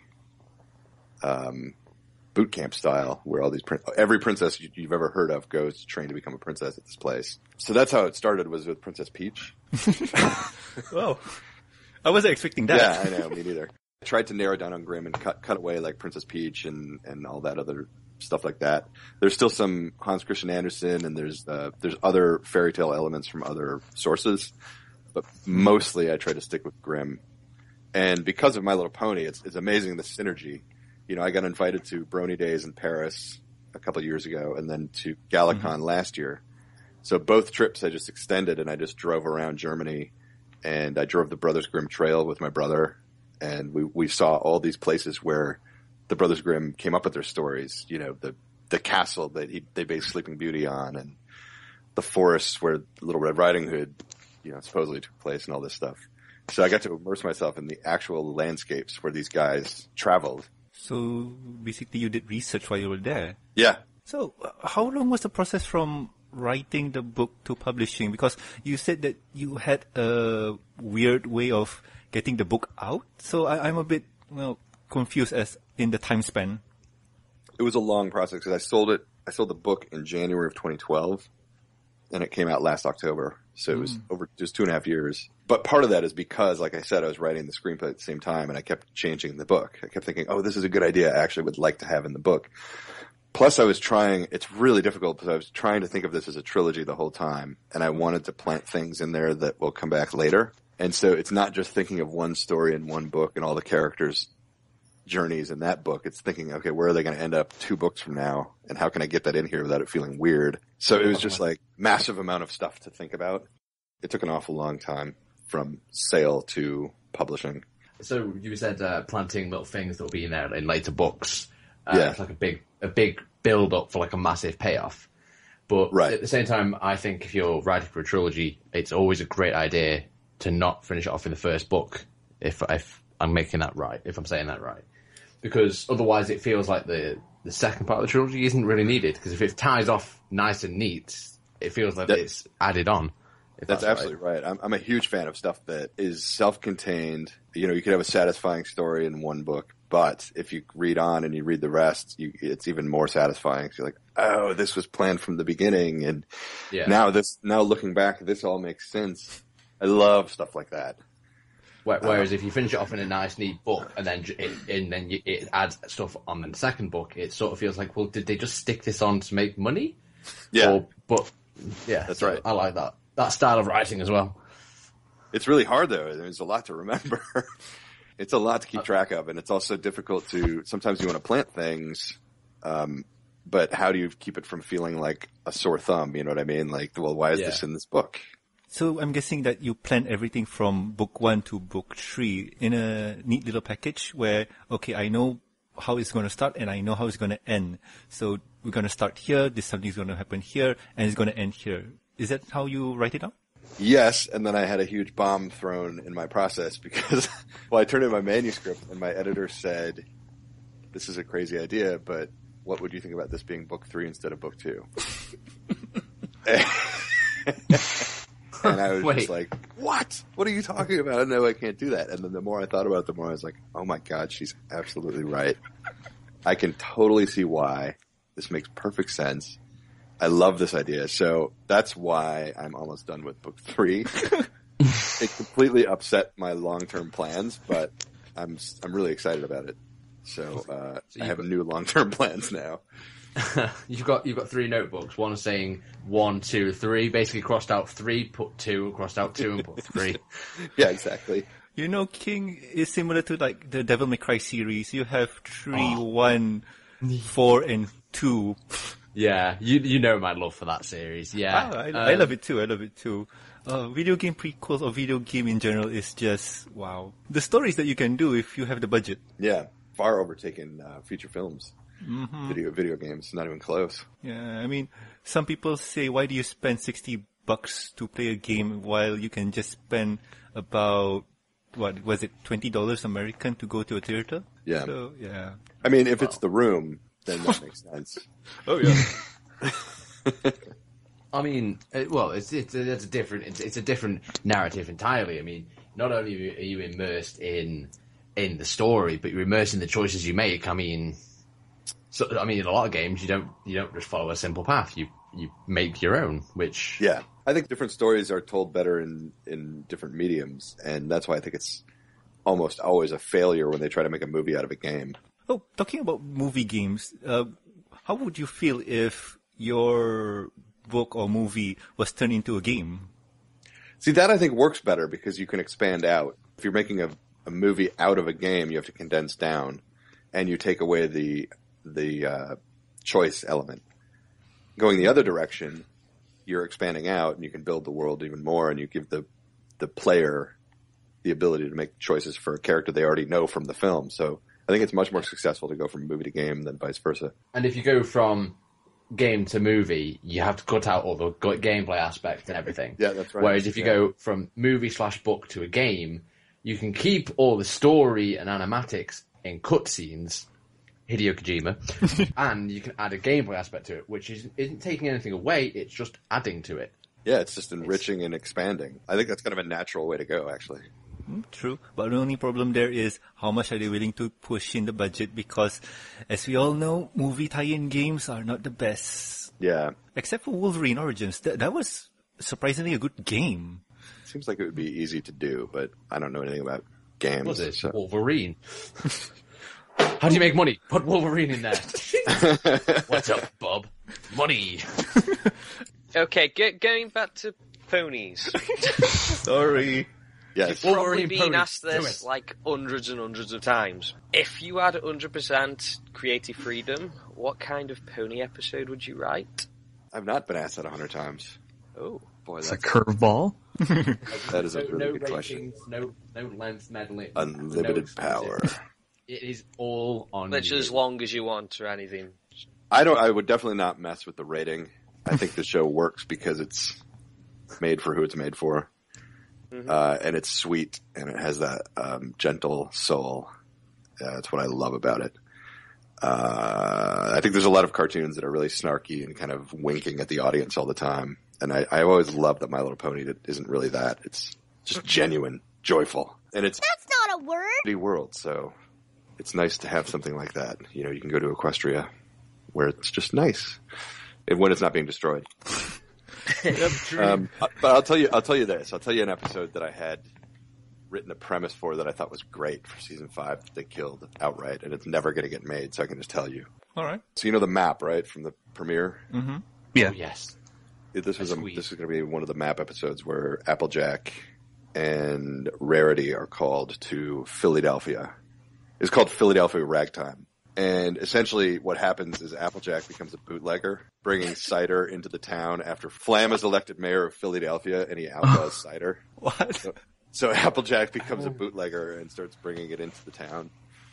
Speaker 1: boot camp style, where all these every princess you've ever heard of goes to train to become a princess at this place. So that's how it started, was with Princess Peach.
Speaker 2: Whoa. I wasn't expecting that.
Speaker 1: Yeah, I know, me neither. I tried to narrow down on Grimm and cut away like Princess Peach and all that other stuff like that. There's still some Hans Christian Andersen, and there's other fairy tale elements from other sources, but mostly I try to stick with Grimm. And because of My Little Pony, it's amazing the synergy. I got invited to Brony Days in Paris a couple of years ago, and then to Galacon last year. So both trips I just extended, and I just drove around Germany, and I drove the Brothers Grimm Trail with my brother, and we saw all these places where the Brothers Grimm came up with their stories. The castle that they based Sleeping Beauty on, and the forests where Little Red Riding Hood, supposedly took place, and all this stuff. So I got to immerse myself in the actual landscapes where these guys traveled.
Speaker 2: So basically you did research while you were there.
Speaker 1: Yeah.
Speaker 2: So how long was the process from writing the book to publishing? Because you said that you had a weird way of getting the book out. So I'm a bit, confused as in the time span.
Speaker 1: It was a long process because I sold the book in January of 2012, and it came out last October. So it was over just 2.5 years. But part of that is because, like I said, I was writing the screenplay at the same time, and I kept changing the book. I kept thinking, oh, this is a good idea I actually would like to have in the book. Plus, it's really difficult because I was trying to think of this as a trilogy the whole time, and I wanted to plant things in there that will come back later. And so it's not just thinking of one story in one book and all the characters journeys in that book. It's thinking, okay, where are they going to end up 2 books from now? And how can I get that in here without it feeling weird? So it was just like massive amount of stuff to think about. It took an awful long time from sale to publishing.
Speaker 3: So you said planting little things that will be in there in later books.
Speaker 1: Yeah.
Speaker 3: It's like a big build up for like a massive payoff. But at the same time, I think if you're writing for a trilogy, it's always a great idea to not finish it off in the first book. If I'm making that right, if I'm saying that right, because otherwise it feels like the second part of the trilogy isn't really needed. Because if it ties off nice and neat, it feels like it's added on.
Speaker 1: That's absolutely right. I'm a huge fan of stuff that is self-contained. You know, you could have a satisfying story in one book, but if you read on and you read the rest, it's even more satisfying. So you're like, oh, this was planned from the beginning, and now looking back, this all makes sense. I love stuff like that.
Speaker 3: Whereas if you finish it off in a nice, neat book, and then it adds stuff on in the second book, it sort of feels like, well, did they just stick this on to make money?
Speaker 1: Yeah,
Speaker 3: that's right. I like that style of writing as well.
Speaker 1: It's really hard though. There's a lot to remember. It's a lot to keep track of, and it's also difficult to. Sometimes you want to plant things, but how do you keep it from feeling like a sore thumb? You know what I mean? Like, well, why is this in this book?
Speaker 2: So I'm guessing that you plan everything from book 1 to book 3 in a neat little package where, okay, I know how it's going to start and I know how it's going to end. So we're going to start here, something's going to happen here, and it's going to end here. Is that how you write it out?
Speaker 1: Yes, and then I had a huge bomb thrown in my process because, I turned in my manuscript and my editor said, this is a crazy idea, but what would you think about this being book 3 instead of book 2? And I was just like, what? What are you talking about? No, I can't do that. And then the more I thought about it, the more I was like, oh my God, she's absolutely right. I can totally see why. This makes perfect sense. I love this idea. So that's why I'm almost done with book 3. It completely upset my long-term plans, but I'm really excited about it. So I have new long-term plans now.
Speaker 3: You've got 3 notebooks. One saying 1, 2, 3. Basically crossed out 3, put 2, crossed out 2, and put 3.
Speaker 1: Yeah, exactly.
Speaker 2: You know, King is similar to like the Devil May Cry series. You have 3, 1, 4, and 2.
Speaker 3: Yeah, you know my love for that series. Yeah,
Speaker 2: I love it too. I love it too. Video game prequels or video game in general is just wow. The stories that you can do if you have the budget.
Speaker 1: Yeah, far overtaken feature films. Mm-hmm. Video games, not even close.
Speaker 2: Yeah, I mean, some people say, why do you spend $60 to play a game while you can just spend about, what was it, $20 American to go to a theater?
Speaker 1: Yeah.
Speaker 2: So, yeah.
Speaker 1: I mean, if it's The Room, then that makes sense.
Speaker 2: Oh yeah.
Speaker 3: I mean, it's a different narrative entirely. I mean, not only are you immersed in the story, but you're immersed in the choices you make. I mean, in a lot of games, you don't just follow a simple path. You make your own, which
Speaker 1: I think different stories are told better in different mediums, and that's why I think it's almost always a failure when they try to make a movie out of a game.
Speaker 2: Oh, talking about movie games, how would you feel if your book or movie was turned into a game?
Speaker 1: See, that I think works better because you can expand out. If you're making a movie out of a game, you have to condense down, and you take away the choice element. Going the other direction, you're expanding out, and you can build the world even more, and you give the player the ability to make choices for a character they already know from the film. So I think it's much more successful to go from movie to game than vice versa.
Speaker 3: And if you go from game to movie, you have to cut out all the gameplay aspect and everything.
Speaker 1: Yeah, that's right.
Speaker 3: Whereas if you go from movie/book to a game, you can keep all the story and animatics in cutscenes, Hideo Kojima, and you can add a gameplay aspect to it, which isn't taking anything away, it's just adding to it.
Speaker 1: Yeah, it's just enriching and expanding. I think that's kind of a natural way to go, actually.
Speaker 2: True, but the only problem there is how much are they willing to push in the budget, because as we all know, movie tie-in games are not the best.
Speaker 1: Yeah.
Speaker 2: Except for Wolverine Origins. That was surprisingly a good game.
Speaker 1: Seems like it would be easy to do, but I don't know anything about games.
Speaker 3: What is it? Wolverine. How do you make money? Put Wolverine in there. What's up, Bob? Money.
Speaker 4: Okay, going back to ponies.
Speaker 2: Sorry.
Speaker 1: Yes.
Speaker 4: You've probably
Speaker 3: Wolverine
Speaker 4: been
Speaker 3: pony,
Speaker 4: asked
Speaker 3: do
Speaker 4: this
Speaker 3: it.
Speaker 4: like hundreds and hundreds of times. If you had 100% creative freedom, what kind of pony episode would you write?
Speaker 1: I've not been asked that 100 times.
Speaker 4: Oh,
Speaker 1: Boy,
Speaker 5: It's a
Speaker 1: that's
Speaker 5: curveball.
Speaker 1: that is a really
Speaker 3: no
Speaker 1: good question.
Speaker 3: ratings, no length meddling.
Speaker 1: Unlimited
Speaker 3: no
Speaker 1: power.
Speaker 3: It is all on
Speaker 4: literally
Speaker 3: you.
Speaker 4: as long as you want or anything.
Speaker 1: I would definitely not mess with the rating. I think the show works because it's made for who it's made for. And it's sweet and it has that gentle soul. That's what I love about it. I think there's a lot of cartoons that are really snarky and kind of winking at the audience all the time. And I always love that My Little Pony isn't really that. It's just genuine, joyful. And it's
Speaker 6: That's not a word.
Speaker 1: world, so it's nice to have something like that. You know, you can go to Equestria where it's just nice. And when it's not being destroyed. But I'll tell you this. I'll tell you an episode that I had written a premise for that I thought was great for season 5 that they killed outright, and it's never going to get made, so I can just tell you.
Speaker 2: All right.
Speaker 1: So you know the map, right, from the premiere?
Speaker 2: Mm-hmm.
Speaker 5: Yeah.
Speaker 3: Oh, yes.
Speaker 1: This is
Speaker 3: Sweet.
Speaker 1: this is going to be one of the map episodes where Applejack and Rarity are called to Philadelphia. It's called Philadelphia Ragtime. And essentially what happens is Applejack becomes a bootlegger, bringing cider into the town after Flam is elected mayor of Philadelphia and he outlaws cider.
Speaker 2: What?
Speaker 1: So Applejack becomes a bootlegger and starts bringing it into the town.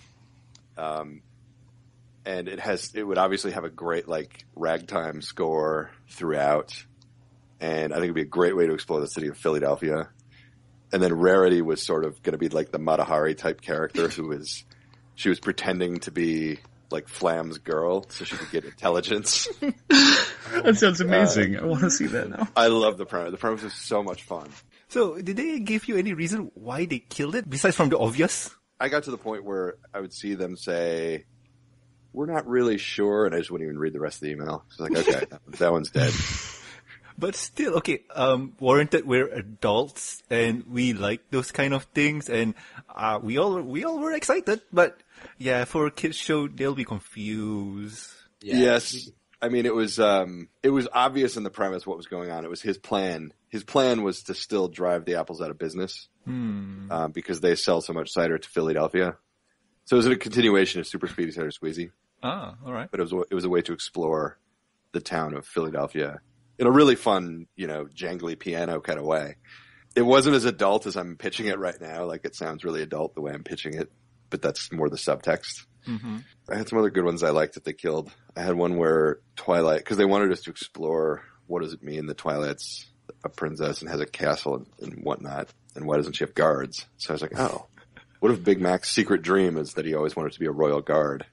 Speaker 1: And it would obviously have a great like ragtime score throughout. And I think it'd be a great way to explore the city of Philadelphia. And then Rarity was sort of going to be like the Mata Hari type character she was pretending to be like Flam's girl so she could get intelligence.
Speaker 5: That sounds amazing. I want to see that now.
Speaker 1: I love the premise. The premise is so much fun.
Speaker 2: So, did they give you any reason why they killed it, besides from the obvious?
Speaker 1: I got to the point where I would see them say, "We're not really sure," and I just wouldn't even read the rest of the email. It's like, okay, that one's dead.
Speaker 2: But still, okay, warranted, we're adults, and we like those kind of things, and we all were excited, but yeah, for a kids show, they'll be confused.
Speaker 3: Yeah.
Speaker 1: Yes. I mean, it was obvious in the premise what was going on. It was his plan. His plan was to still drive the Apples out of business, because they sell so much cider to Philadelphia. So it was a continuation of Super Speedy Cider Squeezy,
Speaker 2: Ah, all right.
Speaker 1: but it was a way to explore the town of Philadelphia in a really fun, jangly piano kind of way. It wasn't as adult as I'm pitching it right now. Like, it sounds really adult the way I'm pitching it, but that's more the subtext.
Speaker 2: Mm-hmm.
Speaker 1: I had some other good ones I liked that they killed. I had one where Twilight, because they wanted us to explore what does it mean that Twilight's a princess and has a castle and whatnot, and why doesn't she have guards? So I was like, oh, what if Big Mac's secret dream is that he always wanted to be a royal guard?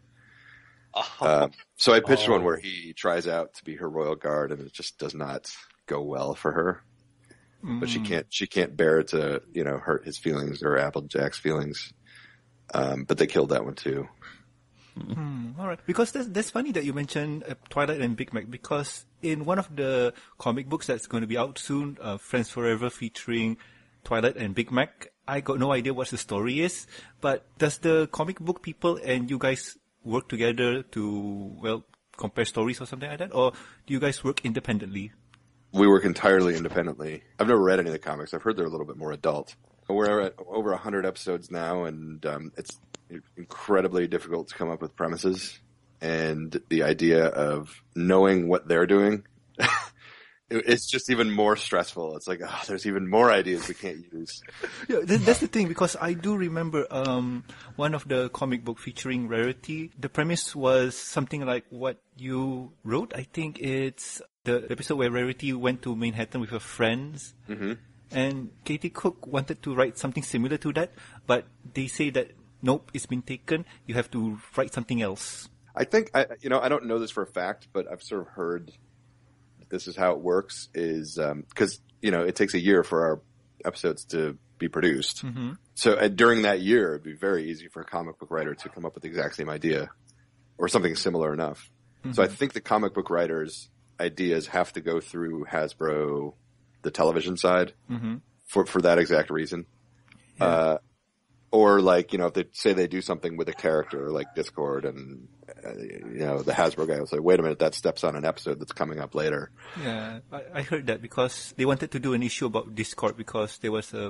Speaker 1: So I pitched one where he tries out to be her royal guard, and it just does not go well for her. But she can't bear to hurt his feelings or Applejack's feelings. But they killed that one too.
Speaker 2: All right, because that's funny that you mentioned Twilight and Big Mac, because in one of the comic books that's going to be out soon, Friends Forever, featuring Twilight and Big Mac, I got no idea what the story is, but does the comic book people and you guys work together to, compare stories or something like that, or do you guys work independently?
Speaker 1: We work entirely independently. I've never read any of the comics. I've heard they're a little bit more adult. We're at over 100 episodes now, and it's incredibly difficult to come up with premises. And the idea of knowing what they're doing, it's just even more stressful. It's like, there's even more ideas we can't use.
Speaker 2: Yeah, that's the thing, because I do remember one of the comic book featuring Rarity. The premise was something like what you wrote. I think it's the episode where Rarity went to Manhattan with her friends. Mm-hmm. And Katie Cook wanted to write something similar to that, but they say that, nope, it's been taken. You have to write something else.
Speaker 1: I think, I don't know this for a fact, but I've sort of heard this is how it works is, because, it takes a year for our episodes to be produced. Mm-hmm. So during that year, it'd be very easy for a comic book writer to come up with the exact same idea or something similar enough. Mm-hmm. So I think the comic book writers' ideas have to go through Hasbro, the television side, for that exact reason. Yeah. Or if they say they do something with a character like Discord and, the Hasbro guy will say, wait a minute, that steps on an episode that's coming up later.
Speaker 2: Yeah, I heard that because they wanted to do an issue about Discord because there was a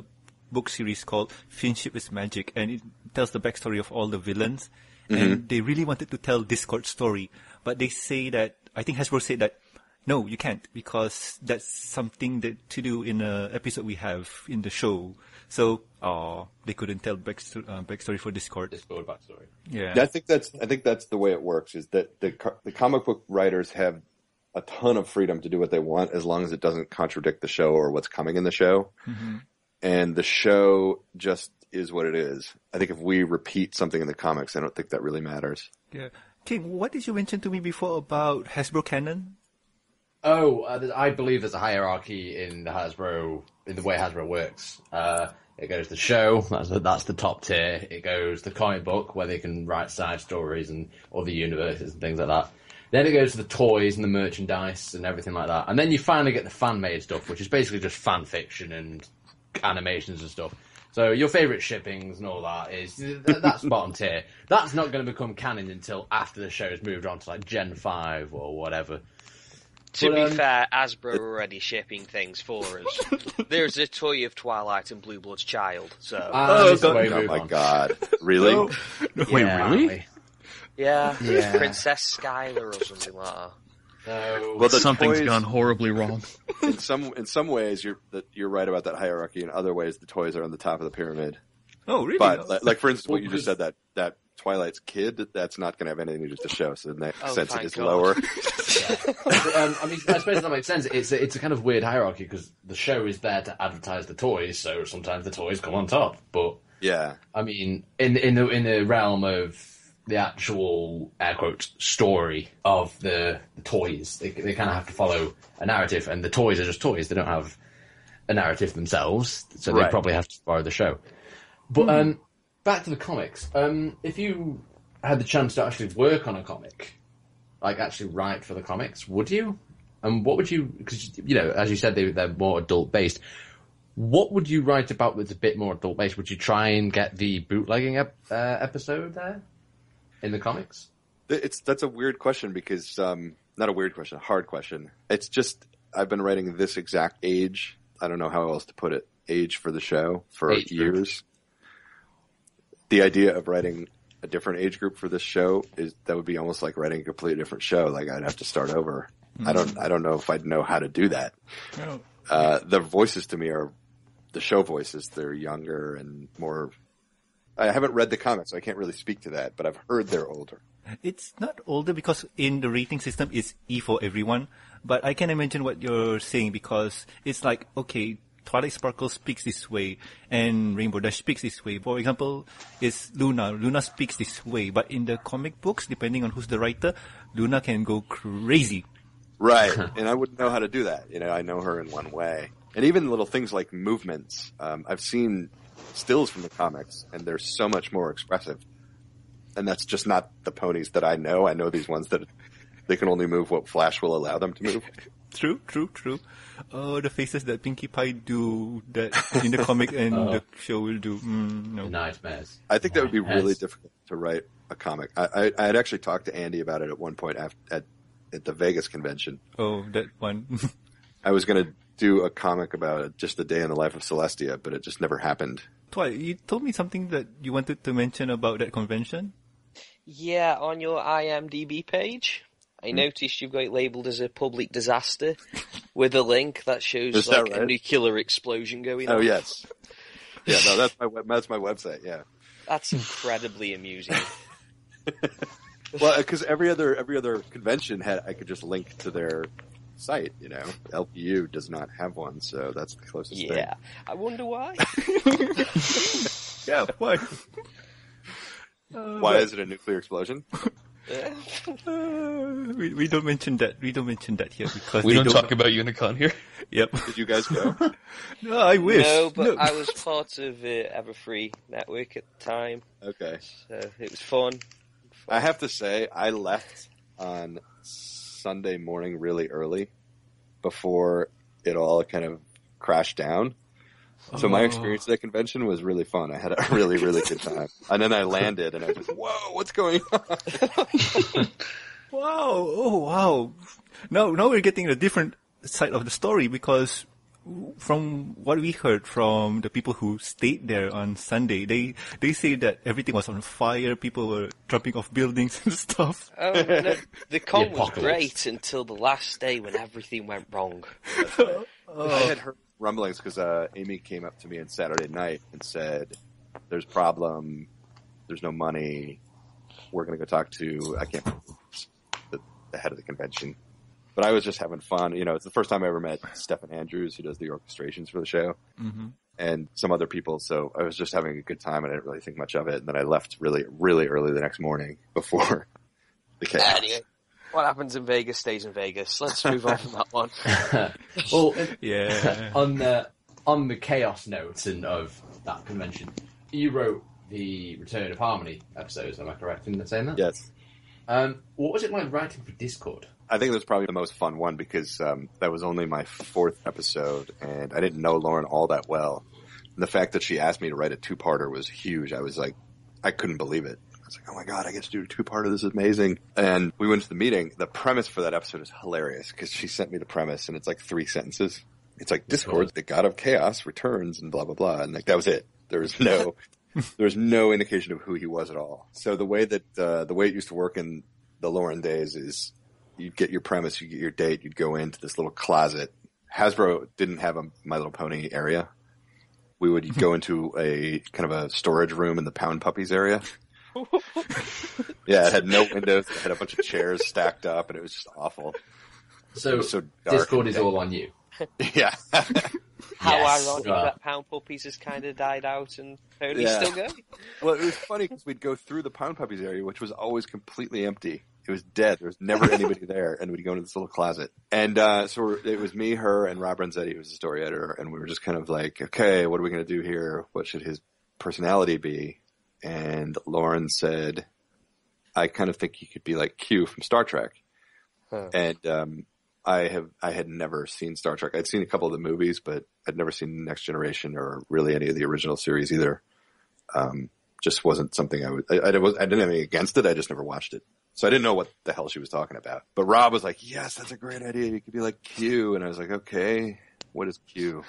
Speaker 2: book series called Friendship is Magic, and it tells the backstory of all the villains. And they really wanted to tell Discord's story, but they say that, I think Hasbro said that, no, you can't, because that's something to do in an episode we have in the show. So, they couldn't tell backstory for Discord.
Speaker 3: Discord backstory.
Speaker 2: Yeah.
Speaker 1: I think that's the way it works, is that the comic book writers have a ton of freedom to do what they want as long as it doesn't contradict the show or what's coming in the show. And the show just is what it is. I think if we repeat something in the comics, I don't think that really matters.
Speaker 2: Yeah. King, what did you mention to me before about Hasbro canon?
Speaker 3: Oh, I believe there's a hierarchy in the way Hasbro works. It goes the show, that's the top tier. It goes the comic book, where they can write side stories and other universes and things like that. Then it goes to the toys and the merchandise and everything like that. And then you finally get the fan-made stuff, which is basically just fan fiction and animations and stuff. So your favourite shippings and all that that's bottom tier. That's not going to become canon until after the show's moved on to like Gen 5 or whatever.
Speaker 4: To be fair, Hasbro are already shipping things for us. There's a toy of Twilight and Blue Blood's child, so...
Speaker 1: Oh my god. Really?
Speaker 2: No.
Speaker 5: Wait, really?
Speaker 4: Yeah. Princess Skylar or something like that.
Speaker 1: Well,
Speaker 5: Something's
Speaker 1: toys,
Speaker 5: gone horribly wrong.
Speaker 1: in some ways, you're right about that hierarchy. In other ways, the toys are on the top of the pyramid.
Speaker 2: Oh, really?
Speaker 1: But like for instance, what you just said, that Twilight's kid, that's not going to have anything to do with the show. So in that sense, it is lower.
Speaker 3: I mean, I suppose that makes sense. It's a kind of weird hierarchy because the show is there to advertise the toys, so sometimes the toys come on top. But
Speaker 1: yeah,
Speaker 3: I mean, in the realm of the actual air quotes story of the toys, they kind of have to follow a narrative, and the toys are just toys. They don't have a narrative themselves, so they probably have to follow the show. But back to the comics. If you had the chance to actually work on a comic, like actually write for the comics, would you? And what would you? Because as you said, they're more adult based. What would you write about that's a bit more adult based? Would you try and get the bootlegging episode there in the comics?
Speaker 1: That's a weird question because not a weird question, a hard question. It's just I've been writing this exact age. I don't know how else to put it. Age for the show for years. The idea of writing a different age group for this show that would be almost like writing a completely different show. Like I'd have to start over. I don't know if I'd know how to do that.
Speaker 2: No.
Speaker 1: The voices to me are the show voices. They're younger and more. I haven't read the comics, so I can't really speak to that, but I've heard they're older.
Speaker 2: It's not older because in the rating system it's E for everyone, but I can imagine what you're saying because it's like, okay, Twilight Sparkle speaks this way and Rainbow Dash speaks this way. For example, it's Luna. Luna speaks this way, but in the comic books, depending on who's the writer, Luna can go crazy.
Speaker 1: Right, and I wouldn't know how to do that. I know her in one way. And even little things like movements. I've seen stills from the comics, and they're so much more expressive. And that's just not the ponies that I know. I know these ones that they can only move what Flash will allow them to move.
Speaker 2: True. Oh, the faces that Pinkie Pie do that in the comic and the show will do. No.
Speaker 3: Nightmares.
Speaker 1: I think that would be really difficult to write a comic. I had actually talked to Andy about it at one point at the Vegas convention.
Speaker 2: Oh, that one.
Speaker 1: I was going to do a comic about just the day in the life of Celestia, but it just never happened.
Speaker 2: Twilight, you told me something that you wanted to mention about that convention?
Speaker 4: Yeah, on your IMDb page, I noticed you've got it labelled as a public disaster with a link that shows a nuclear explosion going on.
Speaker 1: Oh, yes. Yeah, no, that's my website, yeah.
Speaker 4: That's incredibly amusing.
Speaker 1: Well, because every other convention I could just link to their site, LPU does not have one, so that's the closest thing.
Speaker 4: Yeah, I wonder why.
Speaker 2: Yeah, why?
Speaker 1: Why is it a nuclear explosion?
Speaker 2: We don't mention that. We don't mention that here because
Speaker 5: we don't talk about Unicon here.
Speaker 2: Yep.
Speaker 1: Did you guys go?
Speaker 2: No, I wish.
Speaker 4: No, but I was part of Everfree Network at the time.
Speaker 1: Okay.
Speaker 4: So it was fun.
Speaker 1: I have to say, I left on Sunday morning really early before it all kind of crashed down. So my experience at that convention was really fun. I had a really, really good time. And then I landed and I was just, whoa, what's going on?
Speaker 2: Wow. Oh, wow. Now we're getting a different side of the story because from what we heard from the people who stayed there on Sunday, they say that everything was on fire. People were jumping off buildings and stuff.
Speaker 4: Oh, no, the con was great until the last day when everything went wrong.
Speaker 1: I had heard rumblings because Amy came up to me on Saturday night and said, "There's a problem. There's no money. We're going to go talk to the head of the convention." But I was just having fun. You know, it's the first time I ever met Stephen Andrews, who does the orchestrations for the show, and some other people. So I was just having a good time, and I didn't really think much of it. And then I left really, really early the next morning before the chaos.
Speaker 4: Anyway, what happens in Vegas stays in Vegas. Let's move on from that one.
Speaker 3: Well,
Speaker 2: Yeah.
Speaker 3: on the chaos note and of that convention, you wrote the Return of Harmony episodes. Am I correct in saying that?
Speaker 1: Yes.
Speaker 3: What was it like writing for Discord?
Speaker 1: I think it was probably the most fun one because that was only my 4th episode, and I didn't know Lauren all that well. And the fact that she asked me to write a 2-parter was huge. I was like, I couldn't believe it. I was like, oh my God, I get to do a 2-parter. This is amazing. And we went to the meeting. The premise for that episode is hilarious because she sent me the premise, and it's like 3 sentences. It's like, Discord, the god of chaos, returns, and blah, blah, blah. And like that was it. There was no indication of who he was at all. So the way that the way it used to work in the Lauren days is you'd get your premise, you'd get your date, you'd go into this little closet. Hasbro didn't have a My Little Pony area. We would go into a kind of a storage room in the Pound Puppies area. Yeah, it had no windows. It had a bunch of chairs stacked up, and it was just awful.
Speaker 3: So
Speaker 1: dark
Speaker 3: Discord is all on you.
Speaker 1: Yeah.
Speaker 4: How
Speaker 3: Yes.
Speaker 4: ironic that Pound Puppies has kind of died out and Pony's still going.
Speaker 1: Well, it was funny because we'd go through the Pound Puppies area, which was always completely empty. It was dead. There was never anybody there, and we'd go into this little closet. And so it was me, her, and Rob Renzetti, who was the story editor, and we were just kind of like, okay, what are we going to do here? What should his personality be? And Lauren said, I kind of think he could be like Q from Star Trek. And I had never seen Star Trek. I'd seen a couple of the movies, but I'd never seen Next Generation or really any of the original series either. Just wasn't something I didn't have anything against it. I just never watched it. So I didn't know what the hell she was talking about. But Rob was like, yes, that's a great idea. You could be like Q. And I was like, okay, what is Q?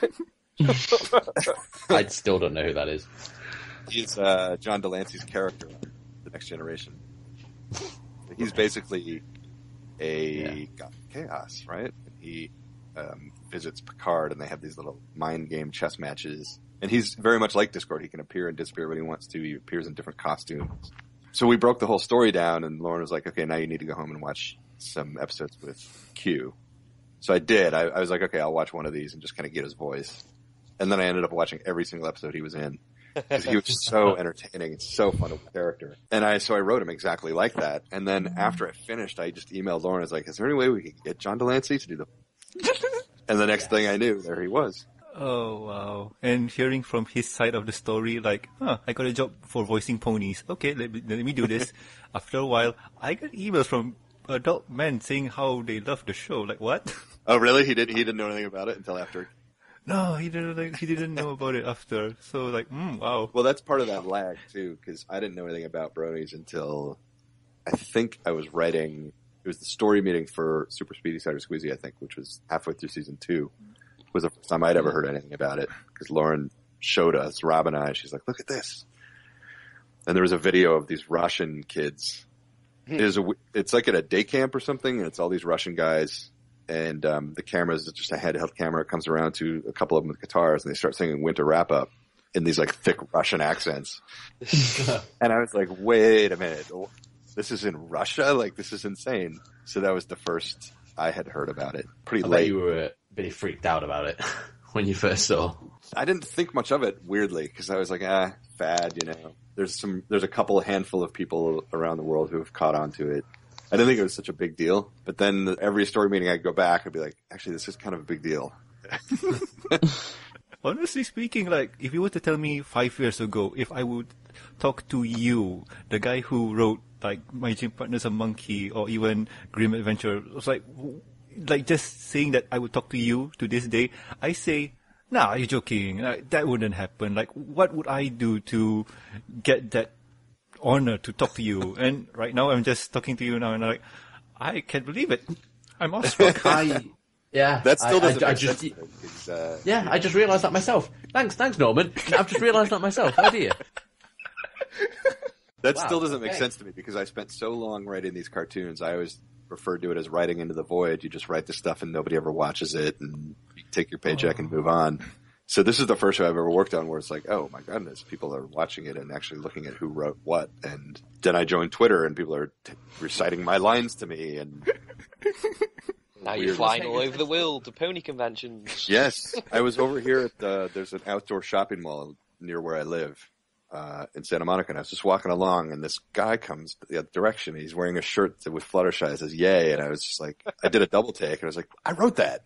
Speaker 3: I still don't know who that is.
Speaker 1: He's John Delancey's character in The Next Generation. He's basically a god of chaos, right? He visits Picard, and they have these little mind game chess matches. And he's very much like Discord. He can appear and disappear when he wants to. He appears in different costumes. So we broke the whole story down, and Lauren was like, okay, now you need to go home and watch some episodes with Q. So I did. I was like, okay, I'll watch one of these and just kind of get his voice. And then I ended up watching every single episode he was in. Because he was so entertaining and so fun of a character. And so I wrote him exactly like that. And then after I finished, I just emailed Lauren. I was like, is there any way we could get John Delancey to do the... And the next thing I knew, there he was.
Speaker 2: Oh, wow. And hearing from his side of the story, like, I got a job for voicing ponies. Okay, let me do this. After a while, I got emails from adult men saying how they love the show. Like, what?
Speaker 1: Oh, really? He didn't know anything about it until after?
Speaker 2: No, he didn't know about it after. So, like, wow.
Speaker 1: Well, that's part of that lag, too, because I didn't know anything about bronies until I think I was writing... It was the story meeting for Super Speedy Cider Squeezy, I think, which was halfway through season 2. It was the first time I'd ever heard anything about it, because Lauren showed us, Rob and I, she's like, look at this. And there was a video of these Russian kids. It's like at a day camp or something, and it's all these Russian guys, and the camera's just a handheld camera. It comes around to a couple of them with guitars, and they start singing Winter Wrap-Up in these like thick Russian accents. And I was like, wait a minute. This is in Russia? Like, this is insane. So that was the first I had heard about it. Pretty late.
Speaker 3: You were pretty freaked out about it when you first saw.
Speaker 1: I didn't think much of it, weirdly, because I was like, fad, you know. There's a handful of people around the world who have caught on to it. I didn't think it was such a big deal. But then every story meeting I'd go back, I'd be like, actually, this is kind of a big deal.
Speaker 2: Honestly speaking, like, if you were to tell me 5 years ago, if I would talk to you, the guy who wrote, like, My Gym Partner's a Monkey, or even Grim Adventure, it was like just saying that I would talk to you to this day, I say, nah, you're joking. That wouldn't happen. Like, what would I do to get that honor to talk to you? And right now, I'm just talking to you now, and I'm like, I can't believe it. I'm awestruck.
Speaker 3: Yeah,
Speaker 1: that still doesn't make sense.
Speaker 3: Yeah, I just realised that myself. Thanks, Norman. I've just realised that myself. Oh dear.
Speaker 1: That still doesn't make sense to me because I spent so long writing these cartoons. I always referred to it as writing into the void. You just write the stuff and nobody ever watches it, and you take your paycheck and move on. So this is the first show I've ever worked on where it's like, oh my goodness, people are watching it and actually looking at who wrote what. And then I joined Twitter and people are reciting my lines to me and.
Speaker 4: Now you're flying all over the world to pony conventions.
Speaker 1: Yes. I was over here at there's an outdoor shopping mall near where I live, in Santa Monica, and I was just walking along and this guy comes the other direction. He's wearing a shirt with Fluttershy that says yay, and I was just like, I did a double take and I was like, I wrote that.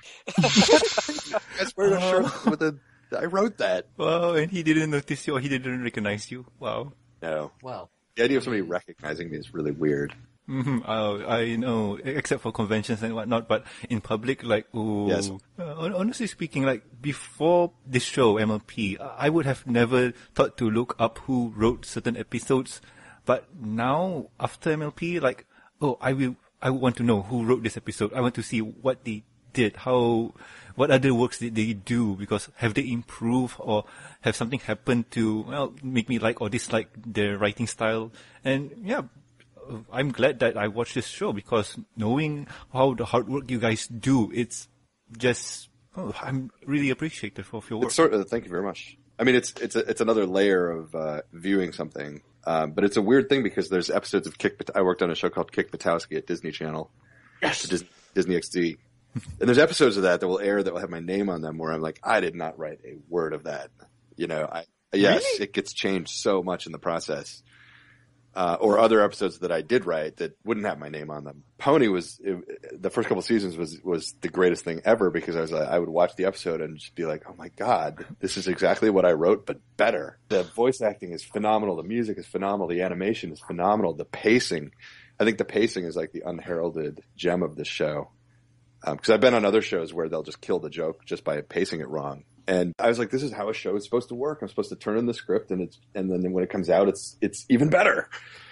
Speaker 1: That's wearing a shirt with I wrote that.
Speaker 2: Wow, and he didn't notice you or he didn't recognize you. Wow.
Speaker 1: No.
Speaker 3: Well.
Speaker 1: The idea of somebody recognizing me is really weird.
Speaker 2: Mm-hmm. Oh, I know, except for conventions and whatnot, but in public, like, ooh.
Speaker 1: Yes.
Speaker 2: Honestly speaking, like, before this show, MLP, I would have never thought to look up who wrote certain episodes, but now, after MLP, like, oh, I would want to know who wrote this episode. I want to see what they did, what other works did they do, because have they improved or have something happened to, well, make me like or dislike their writing style, and yeah, I'm glad that I watched this show because knowing how the hard work you guys do, it's just, I'm really appreciative of your work.
Speaker 1: Thank you very much. I mean, it's another layer of viewing something, but it's a weird thing because there's episodes of I worked on a show called Kick Batowski at Disney Channel,
Speaker 3: yes,
Speaker 1: Disney XD, and there's episodes of that will air that will have my name on them where I'm like, I did not write a word of that. You know, yes, really? It gets changed so much in the process. Or other episodes that I did write that wouldn't have my name on them. Pony the first couple seasons was the greatest thing ever because I would watch the episode and just be like, oh my God, this is exactly what I wrote, but better. The voice acting is phenomenal. The music is phenomenal. The animation is phenomenal. The pacing, I think the pacing is like the unheralded gem of this show. Cause I've been on other shows where they'll just kill the joke just by pacing it wrong. And I was like, this is how a show is supposed to work. I'm supposed to turn in the script and then when it comes out, it's even better.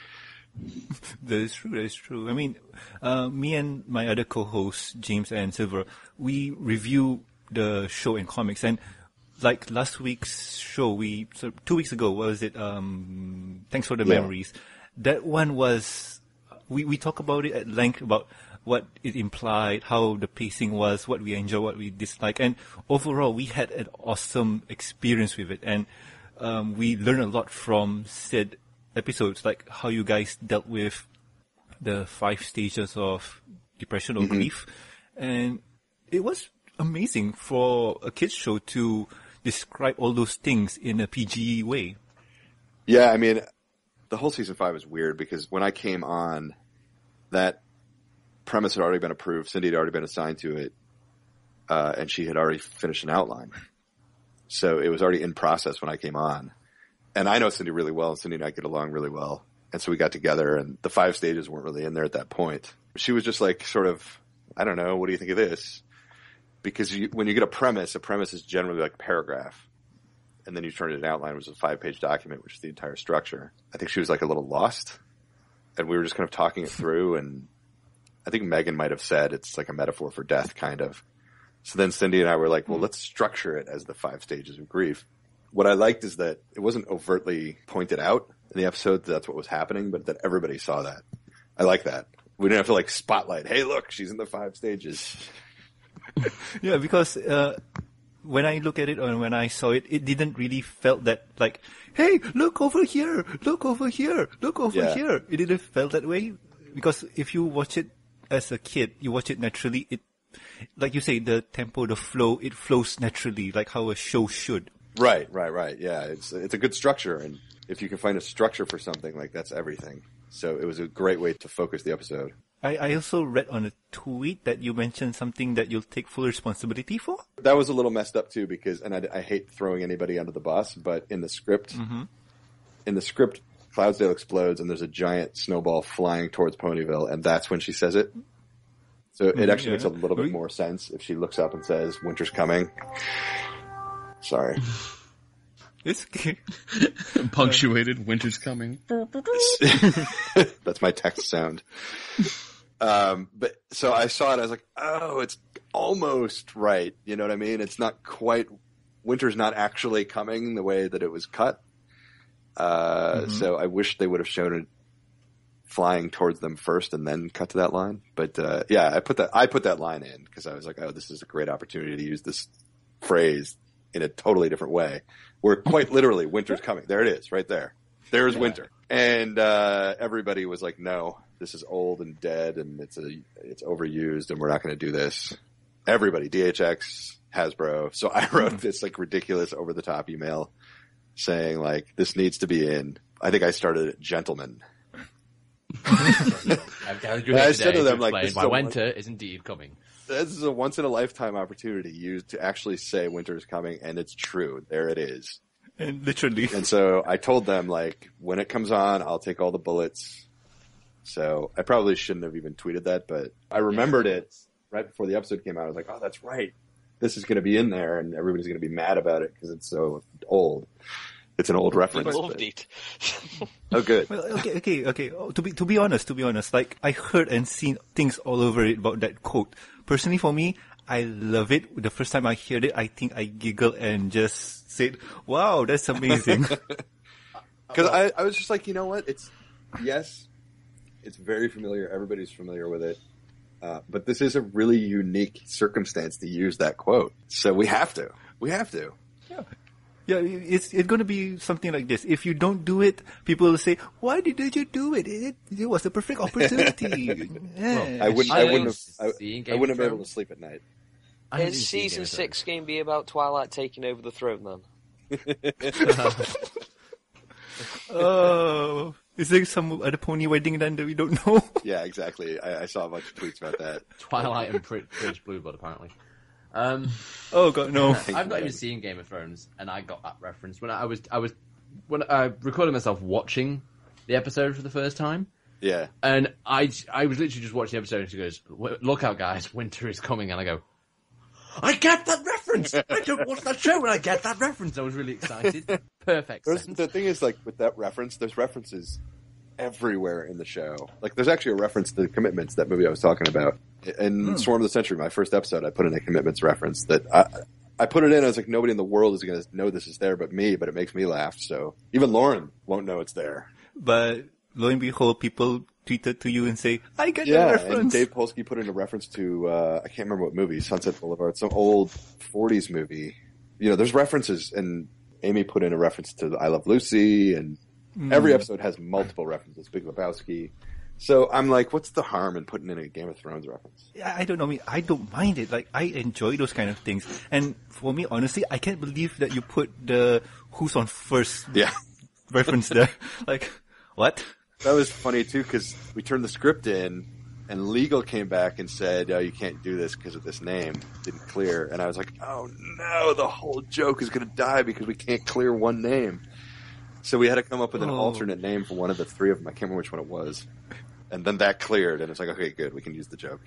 Speaker 2: That is true. I mean, me and my other co-hosts, James and Silver, we review the show in comics. And like last week's show, 2 weeks ago, what was it? Thanks for the Memories. That one was, we talk about it at length about what it implied, how the pacing was, what we enjoy, what we dislike. And overall, we had an awesome experience with it. And we learned a lot from said episodes, like how you guys dealt with the 5 stages of depression or grief. And it was amazing for a kids show to describe all those things in a PG way.
Speaker 1: Yeah, I mean, the whole season 5 is weird because when I came on, that premise had already been approved. Cindy had already been assigned to it, and she had already finished an outline. So it was already in process when I came on. And I know Cindy really well, and Cindy and I get along really well. And so we got together, and the 5 stages weren't really in there at that point. She was just like, sort of, I don't know, what do you think of this? Because when you get a premise is generally like a paragraph. And then you turn it into an outline, which is a 5-page document, which is the entire structure. I think she was like a little lost. And we were just kind of talking it through, and I think Megan might have said it's like a metaphor for death, kind of. So then Cindy and I were like, well, let's structure it as the 5 stages of grief. What I liked is that it wasn't overtly pointed out in the episode that that's what was happening, but that everybody saw that. I like that. We didn't have to like spotlight, hey, look, she's in the 5 stages.
Speaker 2: Yeah, because when I look at it or when I saw it, it didn't really felt that like, hey, look over here, look over here, look over here. It didn't felt that way because if you watch it as a kid, you watch it naturally. It, like you say, the tempo, the flow, it flows naturally, like how a show should.
Speaker 1: Right. Yeah, it's a good structure, and if you can find a structure for something, like that's everything. So it was a great way to focus the episode.
Speaker 2: I also read on a tweet that you mentioned something that you'll take full responsibility for.
Speaker 1: That was a little messed up too, because, and I hate throwing anybody under the bus, but in the script, Cloudsdale explodes and there's a giant snowball flying towards Ponyville, and that's when she says it. So it actually makes a little bit more sense if she looks up and says, "Winter's coming." Sorry.
Speaker 2: It's okay.
Speaker 5: Punctuated, winter's coming.
Speaker 1: That's my text sound. But so I saw it, I was like, oh, almost right. You know what I mean? It's not quite, winter's not actually coming the way that it was cut. So I wish they would have shown it flying towards them first and then cut to that line. But, yeah, I put that line in because I was like, oh, this is a great opportunity to use this phrase in a totally different way. Where quite literally, winter's coming. There it is, right there. There's winter. And, everybody was like, no, this is old and dead and it's overused and we're not going to do this. Everybody, DHX, Hasbro. So I wrote this like ridiculous over the top email saying like, this needs to be in. I think I started at gentlemen.
Speaker 3: I said to them like, my winter is indeed coming.
Speaker 1: This is a once in a lifetime opportunity used to actually say winter is coming, and it's true. There it is.
Speaker 2: And literally.
Speaker 1: And so I told them like, when it comes on, I'll take all the bullets. So I probably shouldn't have even tweeted that, but I remembered it right before the episode came out. I was like, oh, that's right. This is going to be in there, and everybody's going to be mad about it because it's so old. It's an old reference.
Speaker 4: I loved it.
Speaker 1: Oh, good.
Speaker 2: Well, okay. Oh, to be honest, like I heard and seen things all over it about that quote. Personally, for me, I love it. The first time I heard it, I think I giggled and just said, "Wow, that's amazing."
Speaker 1: Because I was just like, you know what? It's very familiar. Everybody's familiar with it. But this is a really unique circumstance to use that quote. So we have to.
Speaker 2: Yeah, it's going to be something like this. If you don't do it, people will say, "Why didn't you do it? It was a perfect opportunity." Yeah.
Speaker 1: I wouldn't have been able to sleep at night.
Speaker 4: Is season 6 going to be about Twilight taking over the throne then?
Speaker 2: Oh, is there some other pony wedding then that we don't know?
Speaker 1: Yeah, exactly. I saw a bunch of tweets about that.
Speaker 3: Twilight and Prince Blueblood, apparently.
Speaker 2: Oh god, no!
Speaker 3: I've not even seen Game of Thrones, and I got that reference when when I recorded myself watching the episode for the first time.
Speaker 1: Yeah,
Speaker 3: and I was literally just watching the episode, and she goes, "Look out, guys, winter is coming," and I go, "I get that reference! I don't watch that show, and I get that reference." I was really excited. Perfect.
Speaker 1: The thing is, like with that reference, there's references everywhere in the show. Like, there's actually a reference to the Commitments, that movie I was talking about. In Swarm of the Century, my first episode, I put in a Commitments reference that I put it in. I was like, nobody in the world is going to know this is there but me, but it makes me laugh. So even Lauren won't know it's there.
Speaker 2: But lo and behold, people tweeted to you and say, I get that reference.
Speaker 1: And Dave Polsky put in a reference to, I can't remember what movie, Sunset Boulevard, some old 40s movie. You know, there's references, and Amy put in a reference to I Love Lucy, and every episode has multiple references, Big Lebowski. So I'm like, what's the harm in putting in a Game of Thrones reference?
Speaker 2: Yeah, I don't know. I mean, I don't mind it. Like, I enjoy those kind of things. And for me, honestly, I can't believe that you put the who's on first reference there. Like, what?
Speaker 1: That was funny too, because we turned the script in, and legal came back and said, "Oh, you can't do this because of this name didn't clear." And I was like, "Oh no, the whole joke is going to die because we can't clear one name." So we had to come up with an alternate name for one of the three of them. I can't remember which one it was. And then that cleared, and it's like, okay, good, we can use the joke.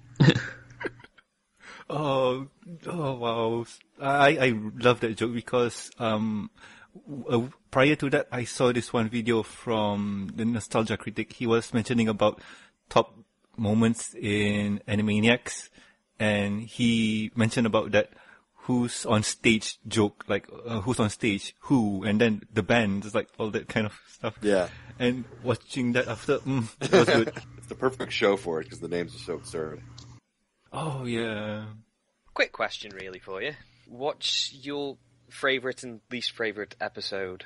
Speaker 2: Oh wow! I love that joke because prior to that, I saw this one video from the Nostalgia Critic. He was mentioning about top moments in Animaniacs, and he mentioned about that who's on stage joke, like who's on stage, who, and then the band, just like all that kind of stuff.
Speaker 1: Yeah.
Speaker 2: And watching that after, it was good.
Speaker 1: It's the perfect show for it because the names are so absurd.
Speaker 2: Oh yeah.
Speaker 4: Quick question, really, for you. What's your favorite and least favorite episode?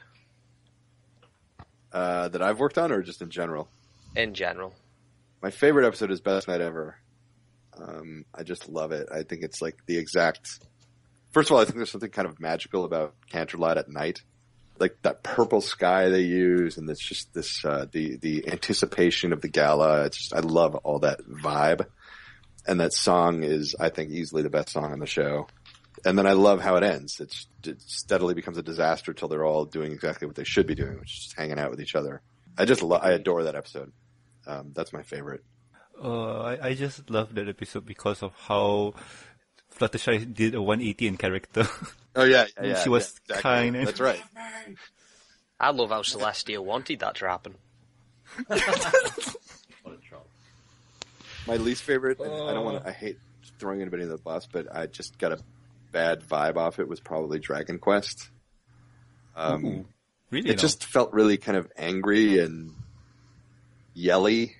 Speaker 1: That I've worked on, or just in general?
Speaker 4: In general.
Speaker 1: My favorite episode is Best Night Ever. I just love it. I think it's like the exact. First of all, I think there's something kind of magical about Canterlot at night, like that purple sky they use, and it's just this the anticipation of the gala. It's just, I love all that vibe, and that song is, I think, easily the best song on the show. And then I love how it ends. It steadily becomes a disaster till they're all doing exactly what they should be doing, which is just hanging out with each other. I adore that episode. That's my favorite.
Speaker 2: I just love that episode because of how Fluttershy did a 180 in character.
Speaker 1: Oh yeah.
Speaker 2: She was
Speaker 1: exactly.
Speaker 2: kind.
Speaker 1: That's right.
Speaker 4: I love how Celestia wanted that to happen.
Speaker 3: What a troll.
Speaker 1: My least favorite, I hate throwing anybody in the bus, but I just got a bad vibe off it was probably Dragon Quest.
Speaker 2: Ooh, really?
Speaker 1: It just felt really kind of angry and yelly.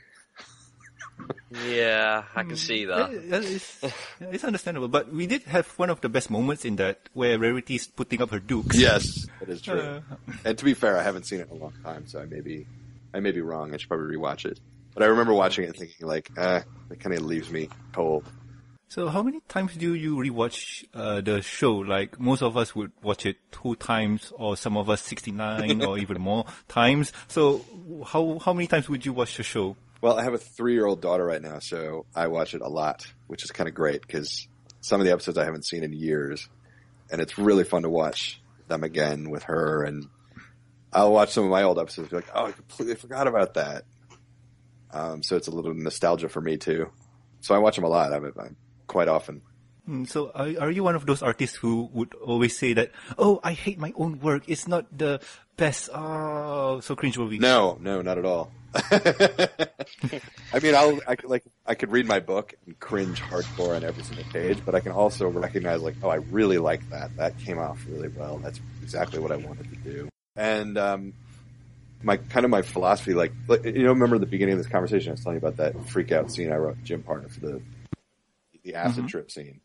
Speaker 4: Yeah, I can see that.
Speaker 2: It's understandable, but we did have one of the best moments in that where Rarity's putting up her dukes.
Speaker 1: Yes, that is true. And to be fair, I haven't seen it in a long time, so I may be wrong. I should probably rewatch it. But I remember watching it and thinking like, it kind of leaves me cold.
Speaker 2: So how many times do you rewatch the show? Like most of us would watch it 2 times, or some of us 69 or even more times. So how many times would you watch the show?
Speaker 1: Well, I have a 3-year-old daughter right now, so I watch it a lot, which is kind of great because some of the episodes I haven't seen in years, and it's really fun to watch them again with her. And I'll watch some of my old episodes and be like, oh, I completely forgot about that. So it's a little nostalgia for me too. So I watch them a lot. I'm quite often.
Speaker 2: So are you one of those artists who would always say that, oh, I hate my own work, it's not the best, oh, so cringeworthy?
Speaker 1: No, not at all. I mean, I could read my book and cringe hardcore on every single page, but I can also recognize like, oh, I really like that. That came off really well. That's exactly what I wanted to do. And my philosophy, like remember the beginning of this conversation, I was telling you about that freak out scene I wrote Jim Partner for the acid trip scene.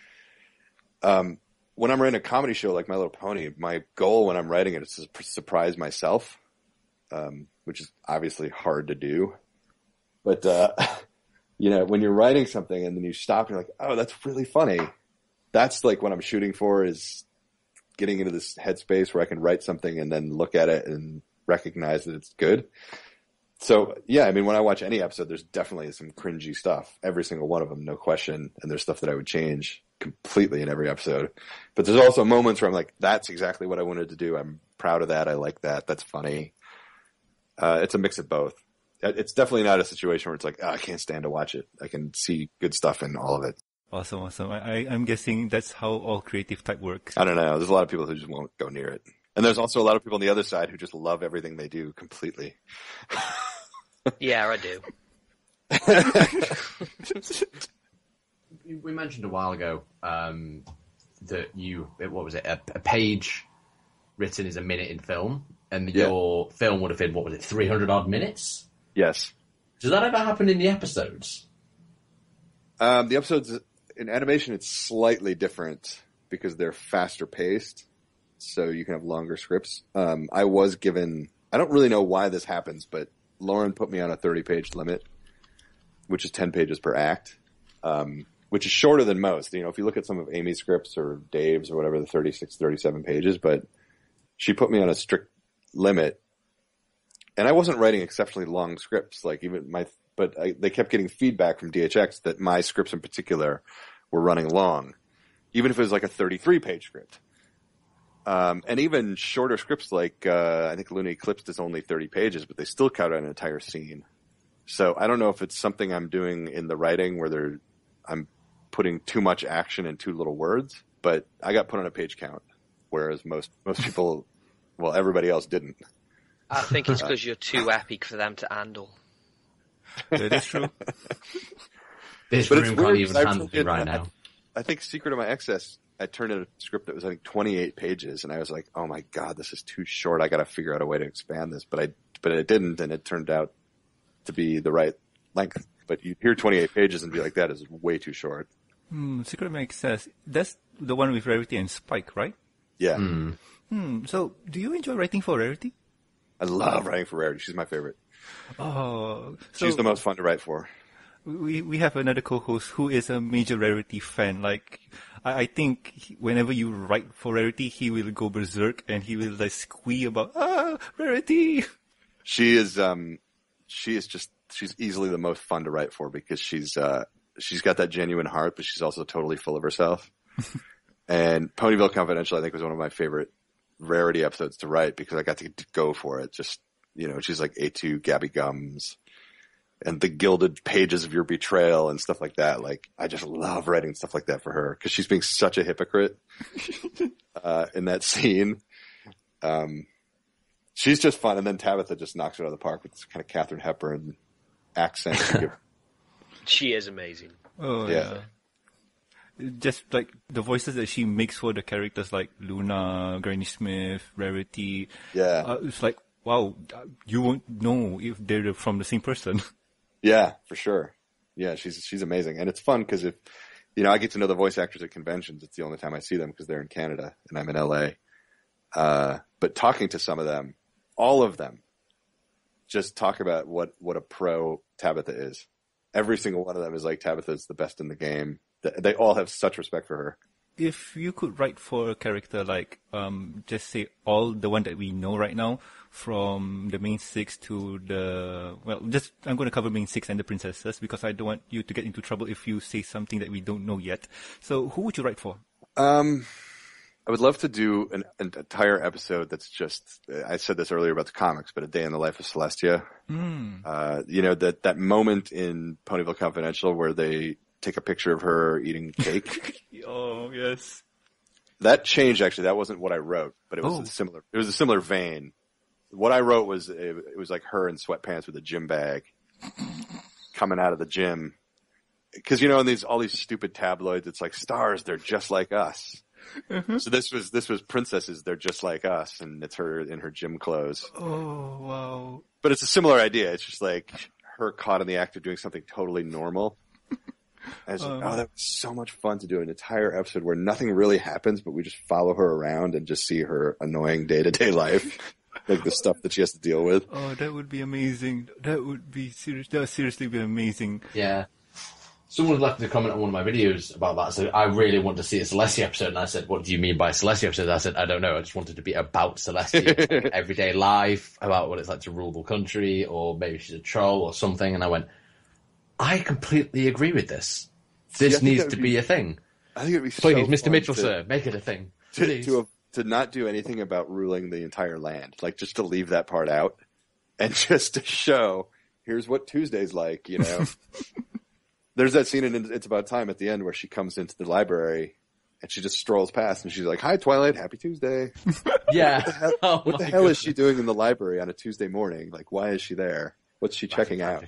Speaker 1: When I'm writing a comedy show like My Little Pony, my goal when I'm writing it is to surprise myself, which is obviously hard to do. But, when you're writing something and then you stop and you're like, oh, that's really funny. That's like what I'm shooting for, is getting into this headspace where I can write something and then look at it and recognize that it's good. So, yeah, I mean, when I watch any episode, there's definitely some cringy stuff. Every single one of them, no question. And there's stuff that I would change completely in every episode. But there's also moments where I'm like, that's exactly what I wanted to do. I'm proud of that. I like that. That's funny. It's a mix of both. It's definitely not a situation where it's like, oh, I can't stand to watch it. I can see good stuff in all of it.
Speaker 2: Awesome. I'm guessing that's how all creative type works.
Speaker 1: I don't know. There's a lot of people who just won't go near it. And there's also a lot of people on the other side who just love everything they do completely.
Speaker 4: Yeah, I do.
Speaker 3: We mentioned a while ago that a page written is a minute in film, and your film would have been, 300 odd minutes?
Speaker 1: Yes.
Speaker 3: Does that ever happen in the episodes?
Speaker 1: The episodes in animation, it's slightly different because they're faster paced, so you can have longer scripts. I was given, I don't really know why this happens, but Lauren put me on a 30-page limit, which is 10 pages per act, which is shorter than most. If you look at some of Amy's scripts or Dave's or whatever, the 36, 37 pages, but she put me on a strict limit. And I wasn't writing exceptionally long scripts, they kept getting feedback from DHX that my scripts in particular were running long, even if it was like a 33-page script. And even shorter scripts like, I think Lunar Eclipsed is only 30 pages, but they still cut out an entire scene. So I don't know if it's something I'm doing in the writing where I'm putting too much action in too little words, but I got put on a page count, whereas most people, everybody else didn't.
Speaker 4: I think it's because you're too epic for them to handle.
Speaker 2: That is true.
Speaker 3: This room can't even handle me right now.
Speaker 1: I think Secret of My Excess, I turned in a script that was, 28 pages, and I was like, oh my God, this is too short. I got to figure out a way to expand this. But I didn't, and it turned out to be the right length. But you hear 28 pages and be like, that is way too short.
Speaker 2: Secret of My Excess, that's the one with Rarity and Spike, right?
Speaker 1: Yeah.
Speaker 2: So, do you enjoy writing for Rarity?
Speaker 1: I love writing for Rarity. She's my favorite.
Speaker 2: Oh,
Speaker 1: she's the most fun to write for.
Speaker 2: We have another co-host who is a major Rarity fan. Like, I think whenever you write for Rarity, he will go berserk and he will squee about, Rarity. She's easily the most fun to write for because she's got that genuine heart, but she's also totally full of herself. And Ponyville Confidential, I think, was one of my favorite Rarity episodes to write because I got to go for it. Just, she's like A2 Gabby Gums and the gilded pages of your betrayal and stuff like that. Like, I just love writing stuff like that for her because she's being such a hypocrite in that scene. She's just fun. And then Tabitha just knocks it out of the park with this kind of Katharine Hepburn accent.
Speaker 4: She is amazing.
Speaker 2: Oh, yeah. just like the voices that she makes for the characters like Luna, Granny Smith, Rarity.
Speaker 1: Yeah.
Speaker 2: It's like, wow, you won't know if they're from the same person.
Speaker 1: Yeah, for sure. Yeah, she's amazing. And it's fun because if, I get to know the voice actors at conventions. It's the only time I see them because they're in Canada and I'm in LA. But talking to some of them, all of them, just talk about what a pro Tabitha is. Every single one of them is like, Tabitha's the best in the game. They all have such respect for her.
Speaker 2: If you could write for a character like, just say all the one that we know right now, from the main six to I'm going to cover main six and the princesses because I don't want you to get into trouble if you say something that we don't know yet. So who would you write for?
Speaker 1: I would love to do an entire episode that's just, I said this earlier about the comics, but a day in the life of Celestia. That moment in Ponyville Confidential where they take a picture of her eating cake.
Speaker 2: Oh, yes.
Speaker 1: That changed, actually. That wasn't what I wrote, but it was a similar vein. What I wrote was, it was like her in sweatpants with a gym bag coming out of the gym. Cause in all these stupid tabloids, it's like stars, they're just like us. Mm-hmm. So this was princesses, they're just like us, and it's her in her gym clothes.
Speaker 2: Oh, wow.
Speaker 1: But it's a similar idea. It's just like her caught in the act of doing something totally normal. And it's like, that was so much fun to do an entire episode where nothing really happens, but we just follow her around and just see her annoying day-to-day life. Like the stuff that she has to deal with.
Speaker 2: Oh, that would be amazing. That would seriously be amazing.
Speaker 3: Yeah. Someone left a comment on one of my videos about that. So I really want to see a Celestia episode. And I said, what do you mean by Celestia episode? I said, I don't know. I just wanted to be about Celestia. Like everyday life, about what it's like to rule the country, or maybe she's a troll or something. And I went, I completely agree with this. This needs to be a thing.
Speaker 1: I think it'd be
Speaker 3: Please, Mr. Mitchell, sir, make it a thing.
Speaker 1: To not do anything about ruling the entire land. Like, just to leave that part out. And just to show, here's what Tuesday's like, There's that scene in It's About Time at the end where she comes into the library and she just strolls past and she's like, hi, Twilight, happy Tuesday.
Speaker 3: Yeah.
Speaker 1: What the hell is she doing in the library on a Tuesday morning? Like, why is she there? What's she checking out?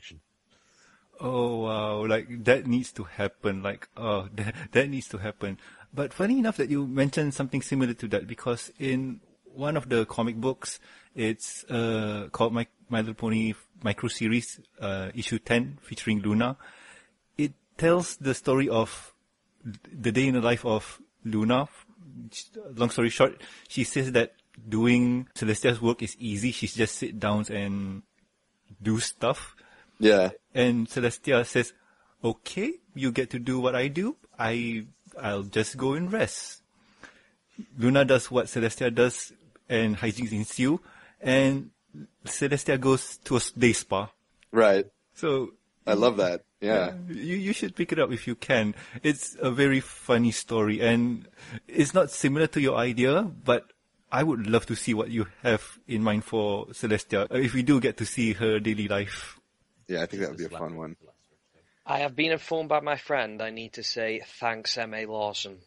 Speaker 2: Oh, wow. Like, that needs to happen. Like, that needs to happen. But funny enough that you mentioned something similar to that, because in one of the comic books, it's called My Little Pony Micro Series, issue 10, featuring Luna. It tells the story of the day in the life of Luna. Long story short, she says that doing Celestia's work is easy. She just sit down and do stuff.
Speaker 1: Yeah.
Speaker 2: And Celestia says, okay, you get to do what I do. I'll just go and rest. Luna does what Celestia does, and hijinks ensue. And Celestia goes to a day spa.
Speaker 1: Right.
Speaker 2: So
Speaker 1: I love that. Yeah.
Speaker 2: You should pick it up if you can. It's a very funny story, and it's not similar to your idea, but I would love to see what you have in mind for Celestia, if we do get to see her daily life.
Speaker 1: Yeah, I think that would be a fun one.
Speaker 4: I have been informed by my friend I need to say thanks, M.A.Larson.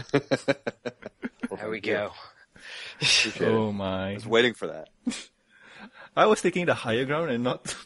Speaker 4: There we go.
Speaker 2: Oh my.
Speaker 1: I was waiting for that.
Speaker 2: I was taking the higher ground and not...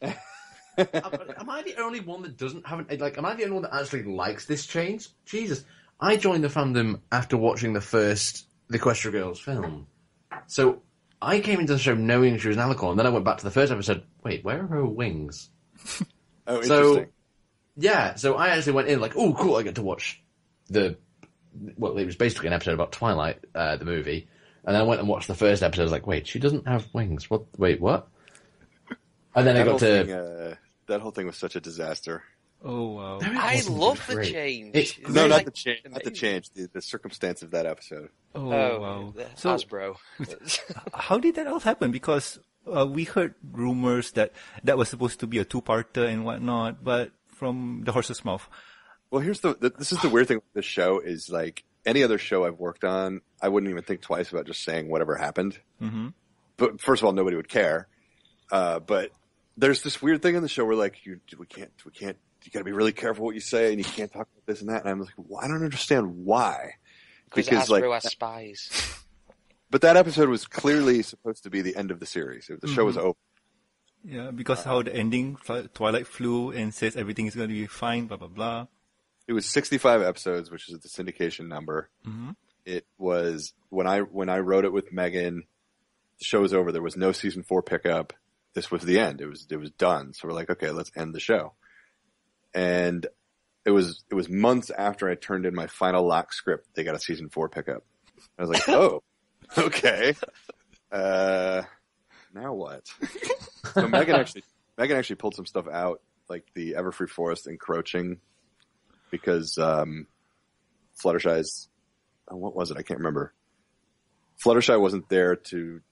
Speaker 3: Am I the only one that doesn't have am I the only one that actually likes this change? Jesus. I joined the fandom after watching the first The Equestria Girls film. So I came into the show knowing she was an alicorn, and then I went back to the first episode, wait, where are her wings?
Speaker 1: Oh, interesting.
Speaker 3: So I actually went in like, oh, cool, I get to watch it was basically an episode about Twilight, the movie, and then I went and watched the first episode, I was like, wait, she doesn't have wings, wait, what? And then
Speaker 1: that whole thing was such a disaster.
Speaker 2: Oh, wow.
Speaker 4: I love the change.
Speaker 1: Not the change, the circumstance of that episode.
Speaker 2: Oh, wow.
Speaker 4: So, Hasbro.
Speaker 2: How did that all happen? Because we heard rumors that was supposed to be a two-parter and whatnot, but from the horse's mouth.
Speaker 1: Well, this is the weird thing with this show is, like, any other show I've worked on, I wouldn't even think twice about just saying whatever happened. Mm-hmm. But first of all, nobody would care. But there's this weird thing in the show where, like, we can't, you gotta be really careful what you say, and you can't talk about this and that. And I'm like, well, I don't understand why.
Speaker 4: Because Hasbro has spies.
Speaker 1: But that episode was clearly supposed to be the end of the series. The show was over.
Speaker 2: Yeah, because how the ending, Twilight flew and says everything is going to be fine, blah, blah, blah.
Speaker 1: It was 65 episodes, which is the syndication number.
Speaker 2: Mm-hmm.
Speaker 1: It was when I wrote it with Megan, the show was over. There was no season 4 pickup. This was the end. It was done. So we're like, okay, let's end the show. And it was months after I turned in my final lock script, they got a season 4 pickup. I was like, oh, okay. Now what? So Megan actually pulled some stuff out, like the Everfree Forest encroaching, because Fluttershy's, what was it? I can't remember. Fluttershy wasn't there to.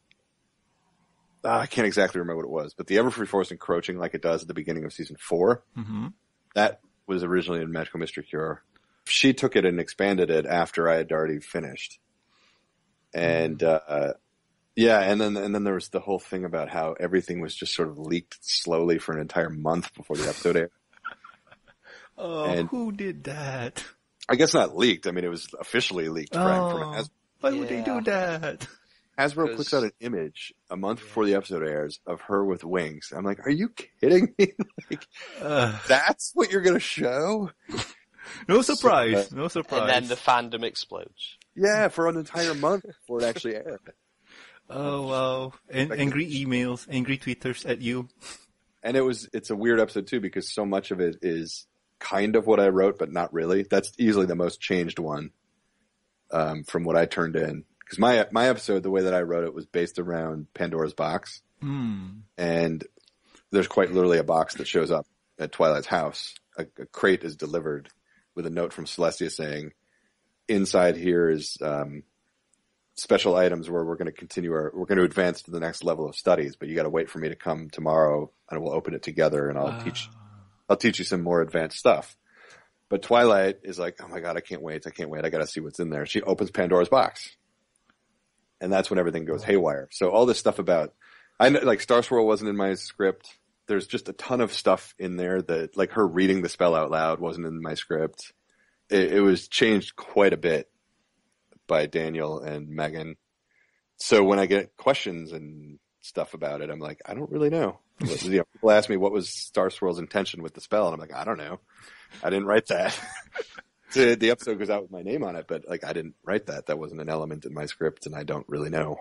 Speaker 1: I can't exactly remember what it was, but the Everfree Forest encroaching like it does at the beginning of season 4.
Speaker 2: Mm-hmm.
Speaker 1: That was originally in Magical Mystery Cure. She took it and expanded it after I had already finished. And, yeah, and then there was the whole thing about how everything was just sort of leaked slowly for an entire month before the episode aired.
Speaker 2: Oh, and who did that?
Speaker 1: I guess not leaked. I mean, it was officially leaked from Hasbro.
Speaker 2: Why would they do that?
Speaker 1: Hasbro puts out an image a month before the episode airs of her with wings. I'm like, are you kidding me? Like, that's what you're going to show?
Speaker 2: No surprise. No surprise.
Speaker 4: And then the fandom explodes.
Speaker 1: Yeah, for an entire month before it actually aired.
Speaker 2: Oh, wow. And angry emails, angry tweeters at you.
Speaker 1: And it's a weird episode too, because so much of it is kind of what I wrote, but not really. That's easily the most changed one, from what I turned in. Because my episode, the way that I wrote it, was based around Pandora's box. And there's quite literally a box that shows up at Twilight's house. A crate is delivered with a note from Celestia saying, inside here is special items where we're going to advance to the next level of studies, but you got to wait for me to come tomorrow and we'll open it together and I'll teach you some more advanced stuff. But Twilight is like, oh my God, I can't wait. I got to see what's in there. She opens Pandora's box. And that's when everything goes haywire. So all this stuff about, I know, like Star Swirl wasn't in my script. There's just a ton of stuff in there that, like her reading the spell out loud wasn't in my script. It was changed quite a bit by Daniel and Megan. So when I get questions and stuff about it, I'm like, I don't really know. You know, people ask me what was Star Swirl's intention with the spell, and I'm like, I don't know. I didn't write that. The episode goes out with my name on it, but like I didn't write that. That wasn't an element in my script, and I don't really know.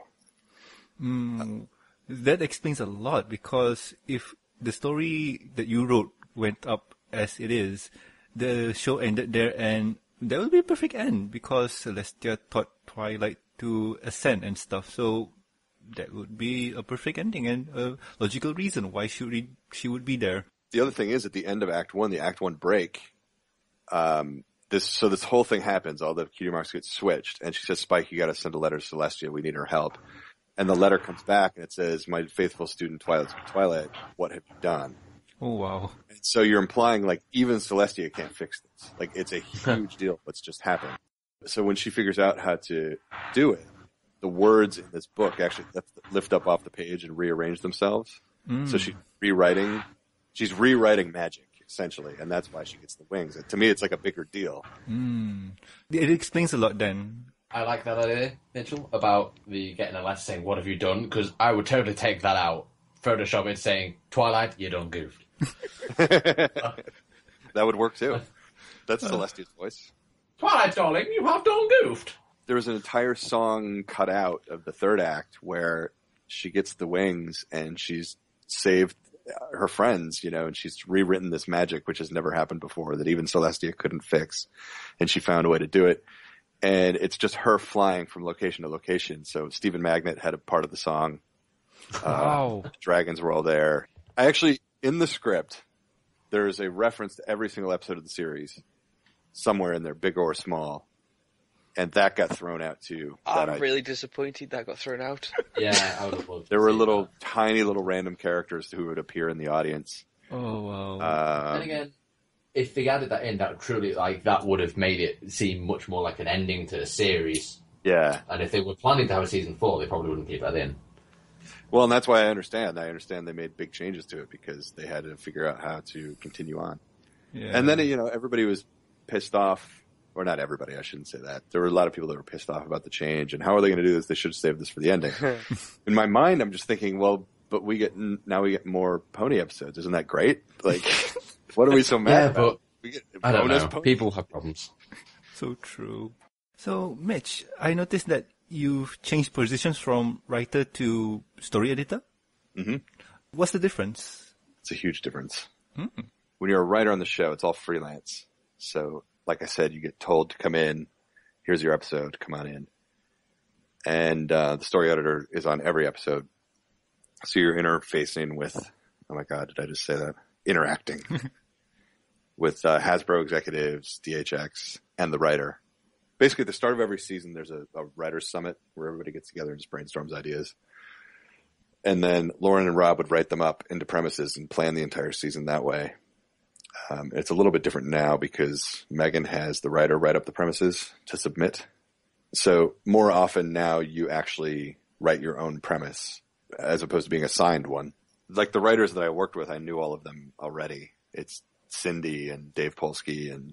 Speaker 2: That explains a lot, because if the story that you wrote went up as it is, the show ended there, and that would be a perfect end, because Celestia taught Twilight to ascend and stuff. So that would be a perfect ending and a logical reason why she would be there.
Speaker 1: The other thing is, at the end of Act 1, the Act 1 break, this whole thing happens. All the cutie marks get switched, and she says, "Spike, you got to send a letter to Celestia. We need her help." And the letter comes back, and it says, "My faithful student Twilight, what have you done?"
Speaker 2: Oh wow!
Speaker 1: And so you're implying like even Celestia can't fix this. Like it's a huge deal what's just happened. So when she figures out how to do it, the words in this book actually lift up off the page and rearrange themselves. So she's rewriting magic, essentially, and that's why she gets the wings. And to me, it's like a bigger deal.
Speaker 2: It explains a lot then.
Speaker 3: I like that idea, Mitchell, about the getting a letter saying, "What have you done?" Because I would totally take that out, Photoshop it saying, "Twilight, you done goofed."
Speaker 1: That would work too. That's Celestia's voice.
Speaker 3: "Twilight, darling, you have done goofed."
Speaker 1: There was an entire song cut out of the third act where she gets the wings and she's saved her friends, you know, and she's rewritten this magic, which has never happened before, that even Celestia couldn't fix. And she found a way to do it. And it's just her flying from location to location. So Stephen Magnet had a part of the song.
Speaker 2: Wow.
Speaker 1: Dragons were all there. I actually, in the script, there is a reference to every single episode of the series somewhere in there, big or small. And that got thrown out too.
Speaker 4: I'm really disappointed that got thrown out.
Speaker 3: Yeah, I would have loved to
Speaker 1: There were
Speaker 3: see
Speaker 1: tiny little random characters who would appear in the audience.
Speaker 2: Oh wow!
Speaker 3: that. And again, if they added that in, that truly that would have made it seem much more like an ending to the series.
Speaker 1: Yeah.
Speaker 3: And if they were planning to have a season 4, they probably wouldn't keep that in.
Speaker 1: Well, and that's why I understand. I understand they made big changes to it because they had to figure out how to continue on.
Speaker 2: Yeah.
Speaker 1: And then, you know, everybody was pissed off. Or not everybody, I shouldn't say that. There were a lot of people that were pissed off about the change. And how are they going to do this? They should have saved this for the ending. In my mind, I'm just thinking, well, but now we get more pony episodes. Isn't that great? Like, what are we so mad about?
Speaker 3: But
Speaker 1: We get
Speaker 3: I don't
Speaker 1: bonus
Speaker 3: know.
Speaker 1: points.
Speaker 3: People have problems.
Speaker 2: So true. So, Mitch, I noticed that you've changed positions from writer to story editor.
Speaker 1: Mm-hmm.
Speaker 2: What's the difference?
Speaker 1: It's a huge difference.
Speaker 2: Mm.
Speaker 1: When you're a writer on the show, it's all freelance. So, like I said, you get told to come in. Here's your episode. Come on in. And the story editor is on every episode. So you're interfacing with, oh my God, did I just say that? Interacting with Hasbro executives, DHX, and the writer. Basically, at the start of every season, there's a writer's summit where everybody gets together and just brainstorms ideas. And then Lauren and Rob would write them up into premises and plan the entire season that way. It's a little bit different now because Megan has the writer write up the premises to submit. So more often now you actually write your own premise as opposed to being assigned one. Like the writers that I worked with, I knew all of them already. It's Cindy and Dave Polsky, and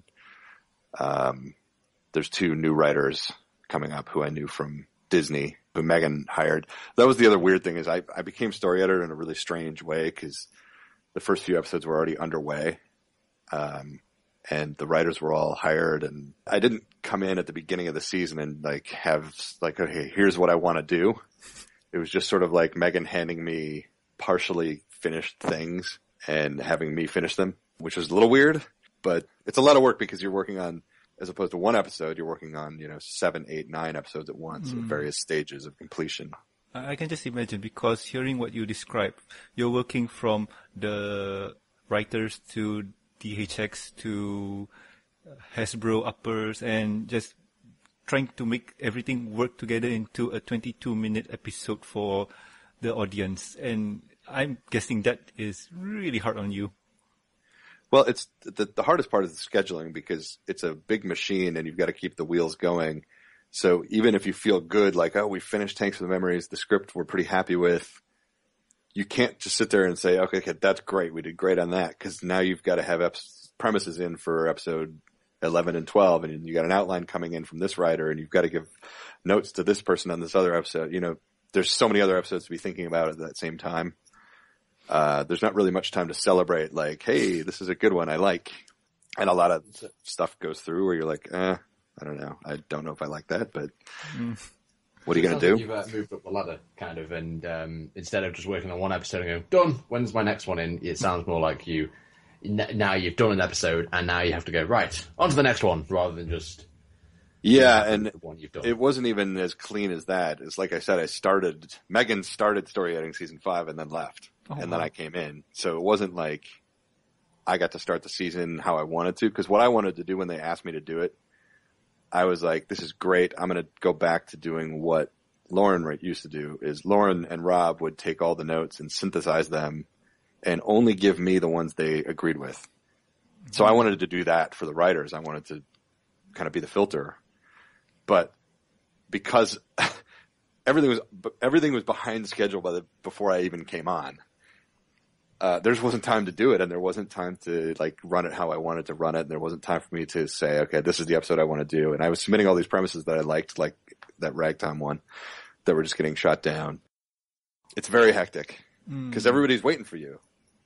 Speaker 1: there's 2 new writers coming up who I knew from Disney, who Megan hired. That was the other weird thing is I became story editor in a really strange way because the first few episodes were already underway. And the writers were all hired, and I didn't come in at the beginning of the season and okay, here's what I want to do. It was just sort of like Megan handing me partially finished things and having me finish them, which was a little weird, but it's a lot of work because you're working on, as opposed to one episode, you're working on, 7, 8, 9 episodes at once at various stages of completion.
Speaker 2: I can just imagine, because hearing what you describe, you're working from the writers to DHX to Hasbro uppers and just trying to make everything work together into a 22-minute episode for the audience. And I'm guessing that is really hard on you.
Speaker 1: Well, it's the hardest part is the scheduling because it's a big machine and you've got to keep the wheels going. So even if you feel good, like, oh, we finished Tanks for the Memories, the script we're pretty happy with, you can't just sit there and say, okay, that's great. We did great on that. Because now you've got to have premises in for episode 11 and 12. And you got an outline coming in from this writer. And you've got to give notes to this person on this other episode. There's so many other episodes to be thinking about at that same time. There's not really much time to celebrate, like, hey, this is a good one I like. And a lot of stuff goes through where you're like, I don't know. I don't know if I like that, but... What are you going to do?
Speaker 3: You've moved up the ladder, kind of, and instead of just working on one episode and going, done, when's my next one in? It sounds more like now you've done an episode, and now you have to go, right, on to the next one, rather than just...
Speaker 1: Yeah, and
Speaker 3: the one you've done.
Speaker 1: It wasn't even as clean as that. It's like I said, Megan started story editing season 5 and then left, then I came in. So it wasn't like I got to start the season how I wanted to, because what I wanted to do when they asked me to do it, I was like, this is great. I'm going to go back to doing what Lauren used to do, is Lauren and Rob would take all the notes and synthesize them and only give me the ones they agreed with. So I wanted to do that for the writers. I wanted to kind of be the filter. But because everything was behind schedule before I even came on, there just wasn't time to do it, and there wasn't time to run it how I wanted to run it, and there wasn't time for me to say, okay, this is the episode I want to do. And I was submitting all these premises that I liked, like that Ragtime one, that were just getting shot down. It's very hectic because everybody's waiting for you.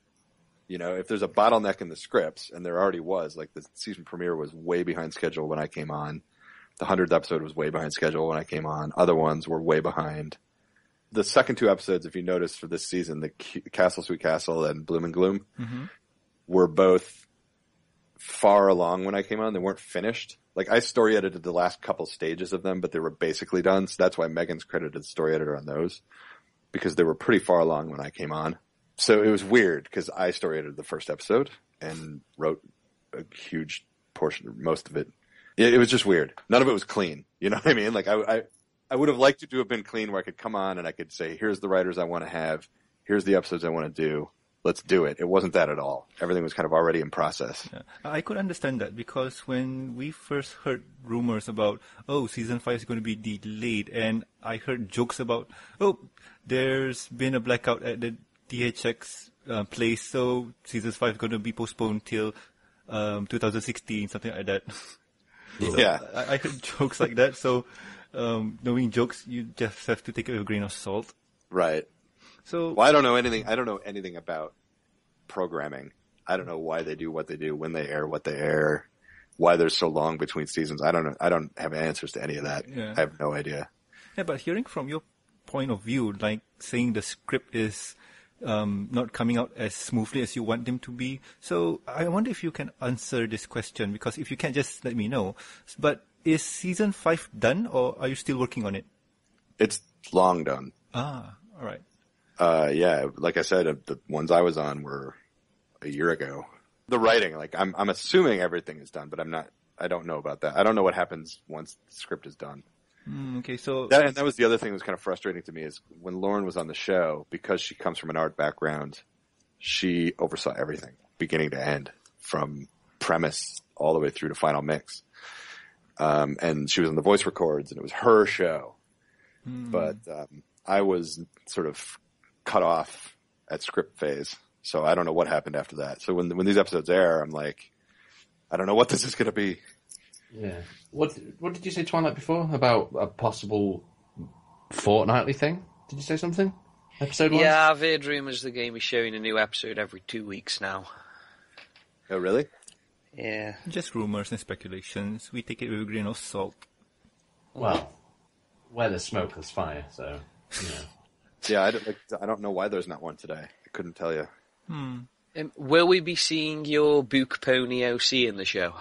Speaker 1: If there's a bottleneck in the scripts, and there already was, like the season premiere was way behind schedule when I came on. The 100th episode was way behind schedule when I came on. Other ones were way behind. The second 2 episodes, if you notice for this season, the Castle Sweet Castle and Bloom and Gloom were both far along when I came on. They weren't finished. Like, I story edited the last couple stages of them, but they were basically done. So that's why Megan's credited story editor on those, because they were pretty far along when I came on. So it was weird because I story edited the first episode and wrote a huge portion, most of it. It was just weird. None of it was clean. You know what I mean? Like, I would have liked it to have been clean where I could come on and I could say, here's the writers I want to have. Here's the episodes I want to do. Let's do it. It wasn't that at all. Everything was kind of already in process.
Speaker 2: Yeah. I could understand that because when we first heard rumors about, season 5 is going to be delayed, and I heard jokes about, there's been a blackout at the DHX place, so season 5 is going to be postponed till 2016, something like that. So
Speaker 1: yeah.
Speaker 2: I heard jokes like that, so knowing jokes, you just have to take it with a grain of salt.
Speaker 1: Right.
Speaker 2: So,
Speaker 1: well, I don't know anything about programming. I don't know why they do what they do, when they air what they air, why there's so long between seasons. I don't know. I don't have answers to any of that.
Speaker 2: Yeah.
Speaker 1: I have no idea.
Speaker 2: Yeah, but hearing from your point of view, like saying the script is not coming out as smoothly as you want them to be. So I wonder if you can answer this question, because if you can't, just let me know. But is season 5 done, or are you still working on it?
Speaker 1: It's long done.
Speaker 2: Ah, all right.
Speaker 1: Yeah, like I said, the ones I was on were a year ago. The writing, like I'm assuming everything is done, but I don't know about that. I don't know what happens once the script is done.
Speaker 2: Okay, so
Speaker 1: that was the other thing that was kind of frustrating to me, is when Lauren was on the show, because she comes from an art background, she oversaw everything, beginning to end, from premise all the way through to final mix. And she was on the voice records, and it was her show. But I was sort of cut off at script phase, so I don't know what happened after that. So when these episodes air, I'm like, I don't know what this is going to be.
Speaker 3: Yeah. What did you say, Twilight, before about a possible fortnightly thing? Did you say something? Episode-wise?
Speaker 4: Yeah, I've heard rumours the game is showing a new episode every 2 weeks now.
Speaker 1: Oh, really?
Speaker 4: Yeah.
Speaker 2: just rumors and speculations. We take it with a grain of salt.
Speaker 3: Well, where there's smoke, there's fire. So, you know.
Speaker 1: Yeah, I don't know why there's not one today. I couldn't tell you.
Speaker 4: Will we be seeing your Book Pony OC in the show?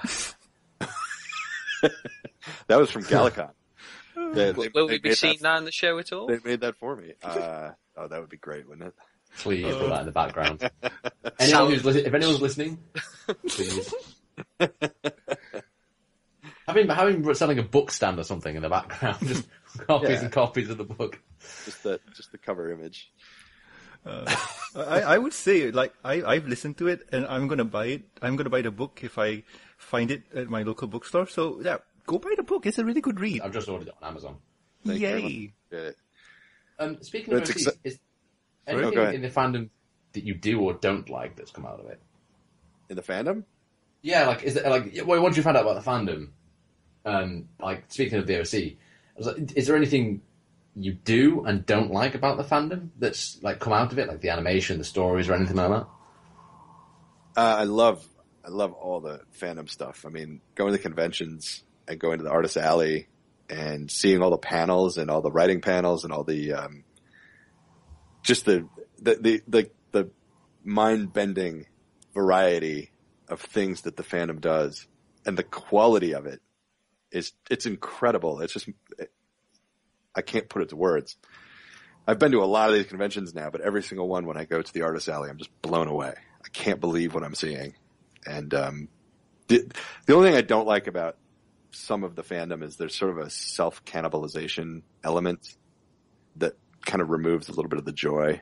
Speaker 1: That was from Gallicon.
Speaker 4: Will we be seeing that in the show at all?
Speaker 1: They made that for me. That would be great, wouldn't it?
Speaker 3: Please put that in the background. If anyone's listening, please. Having selling a book stand or something in the background, just copies and copies of the book.
Speaker 1: Just the cover image.
Speaker 2: I would say, like, I've listened to it, and I'm gonna buy it. I'm gonna buy the book if I find it at my local bookstore. So yeah, go buy the book. It's a really good read.
Speaker 3: I've just ordered it on Amazon.
Speaker 2: Yay!
Speaker 3: Speaking of OC, is anything in the fandom that you do or don't like that's come out of it?
Speaker 1: In the fandom?
Speaker 3: Yeah, like, is it like, once you found out about the fandom, like, speaking of the OC, I was like, is there anything you do and don't like about the fandom that's like come out of it, like the animation, the stories, or anything like that?
Speaker 1: I love all the fandom stuff. I mean, going to conventions and going to the Artist Alley and seeing all the panels and all the writing panels and all the just the mind-bending variety of things that the fandom does, and the quality of it it's incredible. It's just I can't put it to words. I've been to a lot of these conventions now, but every single one, when I go to the Artist Alley, I'm just blown away. I can't believe what I'm seeing. And the only thing I don't like about some of the fandom is there's sort of a self-cannibalization element that kind of removes a little bit of the joy.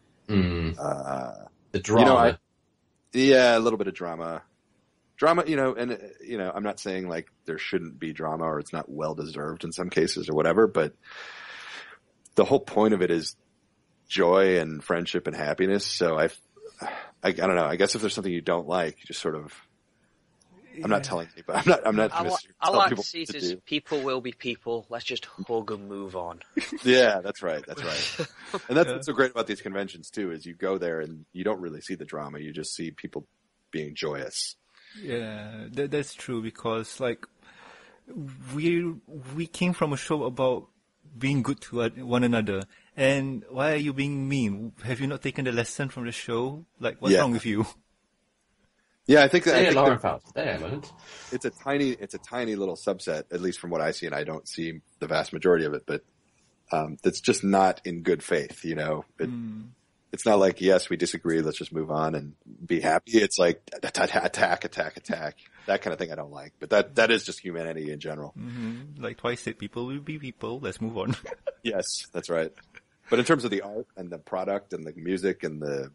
Speaker 3: The drama.
Speaker 1: A little bit of drama. Drama, I'm not saying like there shouldn't be drama or it's not well-deserved in some cases or whatever, but the whole point of it is joy and friendship and happiness. So I don't know. I guess if there's something you don't like, you just sort of, I'm not telling people. I'm not.
Speaker 4: I like to see it as people will be people. Let's just hug and move on.
Speaker 1: Yeah, that's right. And that's what's so great about these conventions too, is you go there and you don't really see the drama. You just see people being joyous.
Speaker 2: Yeah, that's true, because like we came from a show about being good to one another, and why are you being mean? Have you not taken the lesson from the show? Like, what's wrong with you?
Speaker 1: Yeah, I think
Speaker 3: Lauren Fouts.
Speaker 1: It's a tiny little subset, at least from what I see, and I don't see the vast majority of it, but that's just not in good faith. It's not like, yes, we disagree, let's just move on and be happy. It's like attack, that kind of thing I don't like. But that is just humanity in general.
Speaker 2: Mm-hmm. Like Twice said, people will be people. Let's move on.
Speaker 1: Yes, that's right. But in terms of the art and the product and the music and the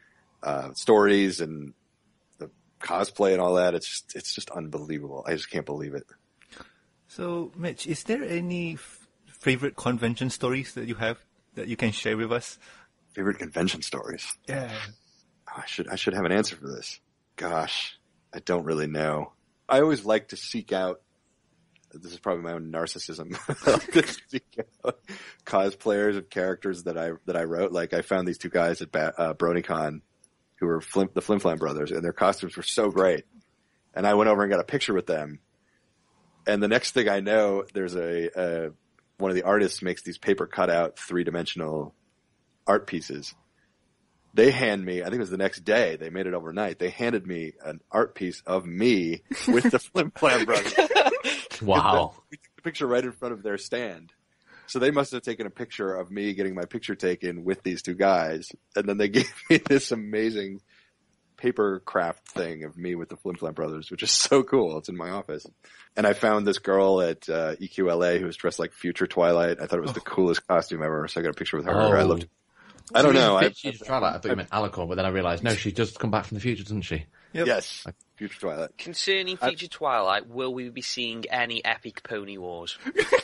Speaker 1: stories and the cosplay and all that, it's just unbelievable. I just can't believe it. So,
Speaker 2: Mitch, is there any favorite convention stories that you have that you can share with us?
Speaker 1: Favorite convention stories?
Speaker 2: Yeah.
Speaker 1: Oh, I should have an answer for this. Gosh, I don't really know. I always like to seek out, this is probably my own narcissism, I like to seek out cosplayers of characters that I wrote. Like I found these two guys at BronyCon who were the Flim Flam brothers, and their costumes were so great. And I went over and got a picture with them. And the next thing I know, there's one of the artists makes these paper cutout 3-dimensional art pieces. They hand me, I think it was the next day, they made it overnight. They handed me an art piece of me with the Flim Flam brothers.
Speaker 3: Wow.
Speaker 1: We took the picture right in front of their stand. So they must have taken a picture of me getting my picture taken with these two guys. And then they gave me this amazing paper craft thing of me with the Flim Flam brothers, which is so cool. It's in my office. And I found this girl at EQLA who was dressed like future Twilight. I thought it was the coolest costume ever. So I got a picture with her.
Speaker 3: Oh.
Speaker 1: I loved it. I don't know.
Speaker 3: Future Twilight. I thought you meant Alicorn, but then I realised, no, she does come back from the future, doesn't she?
Speaker 2: Yep.
Speaker 1: Yes. Future Twilight.
Speaker 4: Concerning future Twilight, will we be seeing any epic pony wars?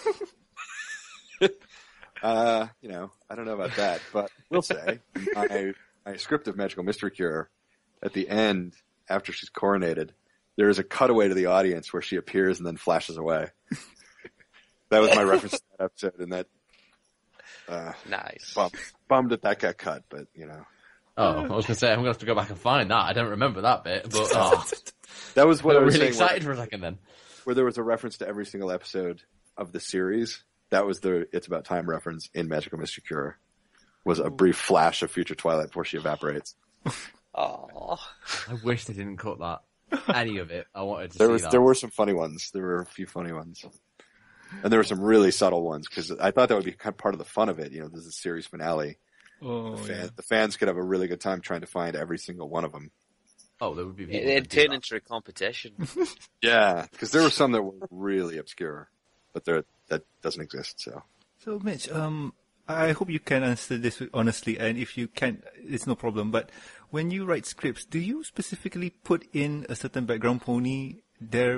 Speaker 1: I don't know about that, but we'll say my script of Magical Mystery Cure, at the end, after she's coronated, there is a cutaway to the audience where she appears and then flashes away. That was my reference to that episode, and that
Speaker 4: nice.
Speaker 1: Bummed that got cut, but
Speaker 3: Oh, I was going to say, I'm going to have to go back and find that. I don't remember that bit, but
Speaker 1: that was what I was
Speaker 3: really
Speaker 1: saying,
Speaker 3: excited for a second then.
Speaker 1: where there was a reference to every single episode of the series. That was the It's About Time reference in Magical Mystery Cure. Was a brief flash of future Twilight before she evaporates.
Speaker 4: Oh,
Speaker 3: I wish they didn't cut that. Any of it. I wanted to see that.
Speaker 1: There were some funny ones. There were a few funny ones. And there were some really subtle ones, because I thought that would be kind of part of the fun of it. This is a series finale.
Speaker 2: Oh,
Speaker 1: The fans could have a really good time trying to find every single one of them.
Speaker 3: Oh, there would be people
Speaker 4: it'd turn into a competition.
Speaker 1: Yeah, because there were some that were really obscure, but that doesn't exist.
Speaker 2: So Mitch, I hope you can answer this honestly, and if you can't, it's no problem. But when you write scripts, do you specifically put in a certain background pony there?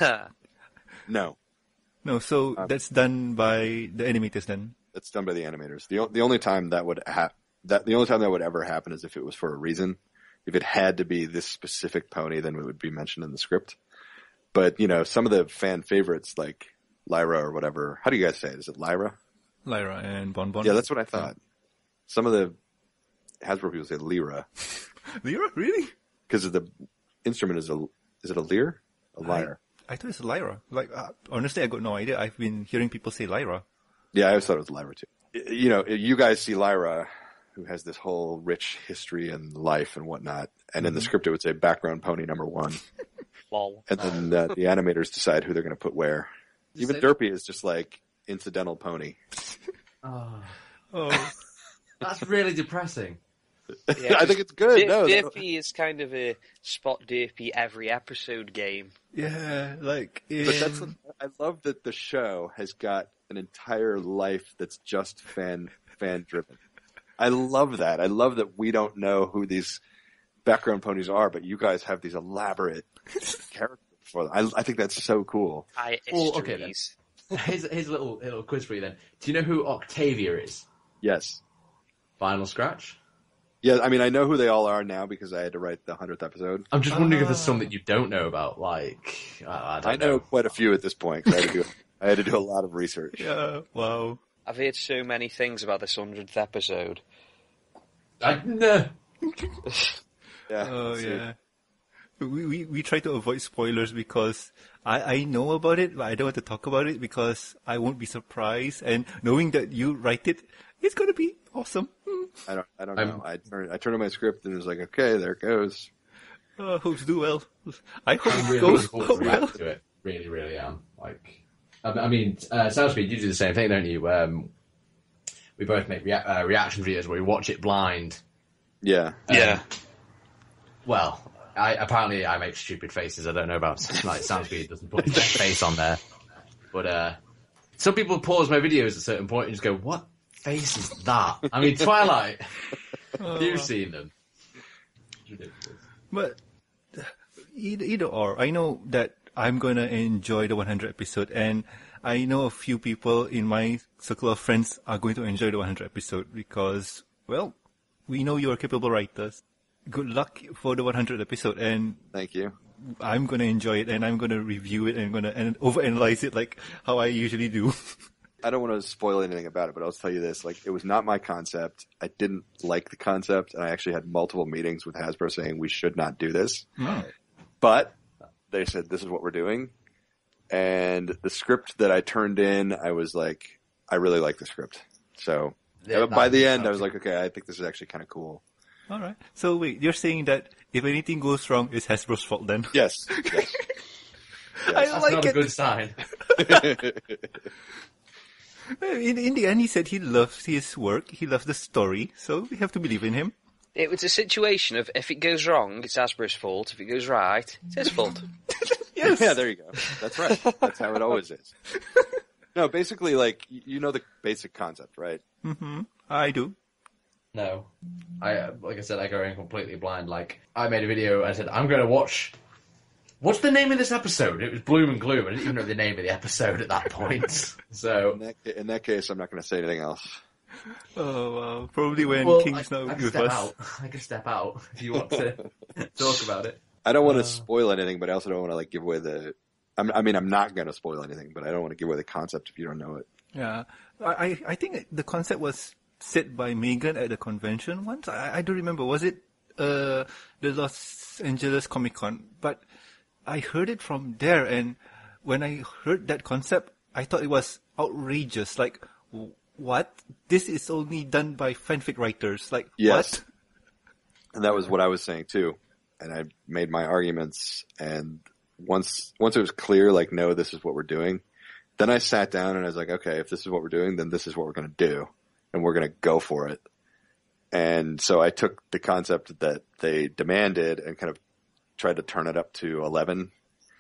Speaker 1: No.
Speaker 2: No, so that's done by the animators then?
Speaker 1: That's done by the animators. The only time that would ever happen is if it was for a reason. If it had to be this specific pony, then it would be mentioned in the script. But, some of the fan favorites like Lyra or whatever. How do you guys say it? Is it Lyra?
Speaker 2: Lyra and Bon Bon.
Speaker 1: Yeah, that's what I thought. Some of the Hasbro people say Lyra.
Speaker 2: Lyra? Really?
Speaker 1: Because the instrument is it a lyre? A lyre.
Speaker 2: I thought it's Lyra. Honestly, I got no idea. I've been hearing people say Lyra.
Speaker 1: Yeah, I always thought it was Lyra too. You guys see Lyra, who has this whole rich history and life and whatnot, and in the script it would say background pony number 1.
Speaker 4: Lol.
Speaker 1: And then the animators decide who they're going to put where. Even Derpy is just like incidental pony.
Speaker 2: Oh.
Speaker 3: That's really depressing.
Speaker 4: Yeah,
Speaker 1: I think it's good.
Speaker 4: Derpy is kind of a spot Derpy every episode game.
Speaker 2: Yeah,
Speaker 1: I love that the show has got an entire life that's just fan driven. I love that. I love that we don't know who these background ponies are, but you guys have these elaborate characters for them. I think that's so cool.
Speaker 3: Okay then. Here's a little quiz for you then. Do you know who Octavia is?
Speaker 1: Yes.
Speaker 3: Final scratch?
Speaker 1: Yeah, I mean, I know who they all are now because I had to write the 100th episode.
Speaker 3: I'm just wondering if there's some that you don't know about, I
Speaker 1: know quite a few at this point, 'cause I had to do a lot of research.
Speaker 2: Yeah, wow.
Speaker 4: I've heard so many things about this 100th episode.
Speaker 3: No.
Speaker 1: Yeah.
Speaker 2: Oh, yeah. We try to avoid spoilers because I know about it, but I don't want to talk about it because I won't be surprised. And knowing that you write it, it's going to be awesome.
Speaker 1: I don't know. I turned on my script and it was like, okay, there it goes.
Speaker 2: Hope to do well. I hope
Speaker 3: I'm
Speaker 2: it
Speaker 3: really
Speaker 2: goes
Speaker 3: looking forward to
Speaker 2: well.
Speaker 3: react to it. Really, really am. Soundspeed, you do the same thing, don't you? We both make reaction videos where we watch it blind.
Speaker 1: Yeah.
Speaker 3: Well, I make stupid faces. I don't know about Soundspeed doesn't put his face on there, but some people pause my videos at a certain point and just go, "What face is that?" I mean, Twilight. You've seen them. It's ridiculous.
Speaker 2: But either or, I know that I'm gonna enjoy the 100 episode, and I know a few people in my circle of friends are going to enjoy the 100 episode because, well, we know you are capable writers. Good luck for the 100 episode, and
Speaker 1: Thank you.
Speaker 2: I'm gonna enjoy it, and I'm gonna review it, and overanalyze it like how I usually do.
Speaker 1: I don't want to spoil anything about it, but I'll tell you this. Like, it was not my concept. I didn't like the concept, and I actually had multiple meetings with Hasbro saying we should not do this.
Speaker 2: Oh.
Speaker 1: But they said, this is what we're doing. And the script that I turned in, I was like, I really like the script. So by the end, I was like, okay, I think this is actually kind of cool.
Speaker 2: All right. So wait, you're saying that if anything goes wrong, it's Hasbro's fault then?
Speaker 1: Yes.
Speaker 2: I
Speaker 3: That's
Speaker 2: like
Speaker 3: not
Speaker 2: it.
Speaker 3: a good sign.
Speaker 2: In the end, he said he loves his work, he loves the story, so we have to believe in him.
Speaker 4: It was a situation of if it goes wrong, it's Hasbro's fault. If it goes right, it's his fault.
Speaker 2: Yes.
Speaker 1: Yeah, there you go. That's right. That's how it always is. No, basically, like, you know the basic concept, right?
Speaker 2: Mm-hmm. I do.
Speaker 3: No. Like I said, I go in completely blind. Like, I made a video, I said, I'm going to watch... What's the name of this episode? It was Bloom and Gloom. I didn't even know the name of the episode at that point. So
Speaker 1: In that case, I'm not going to say anything else.
Speaker 2: Oh, wow. Probably when King's not
Speaker 3: I can
Speaker 2: with
Speaker 3: step
Speaker 2: us.
Speaker 3: out. I can step out if you want to talk about it.
Speaker 1: I don't want to spoil anything, but I also don't want to, like, give away the... I'm not going to spoil anything, but I don't want to give away the concept if you don't know it.
Speaker 2: Yeah. I think the concept was said by Megan at the convention once. I don't remember. Was it the Los Angeles Comic Con? But I heard it from there, and when I heard that concept, I thought it was outrageous. Like, what? This is only done by fanfic writers. Like,
Speaker 1: Yes.
Speaker 2: what?
Speaker 1: And that was what I was saying, too. And I made my arguments, and once it was clear, like, no, this is what we're doing, then I sat down and I was like, okay, if this is what we're doing, then this is what we're going to do. And we're going to go for it. And so I took the concept that they demanded and kind of tried to turn it up to 11.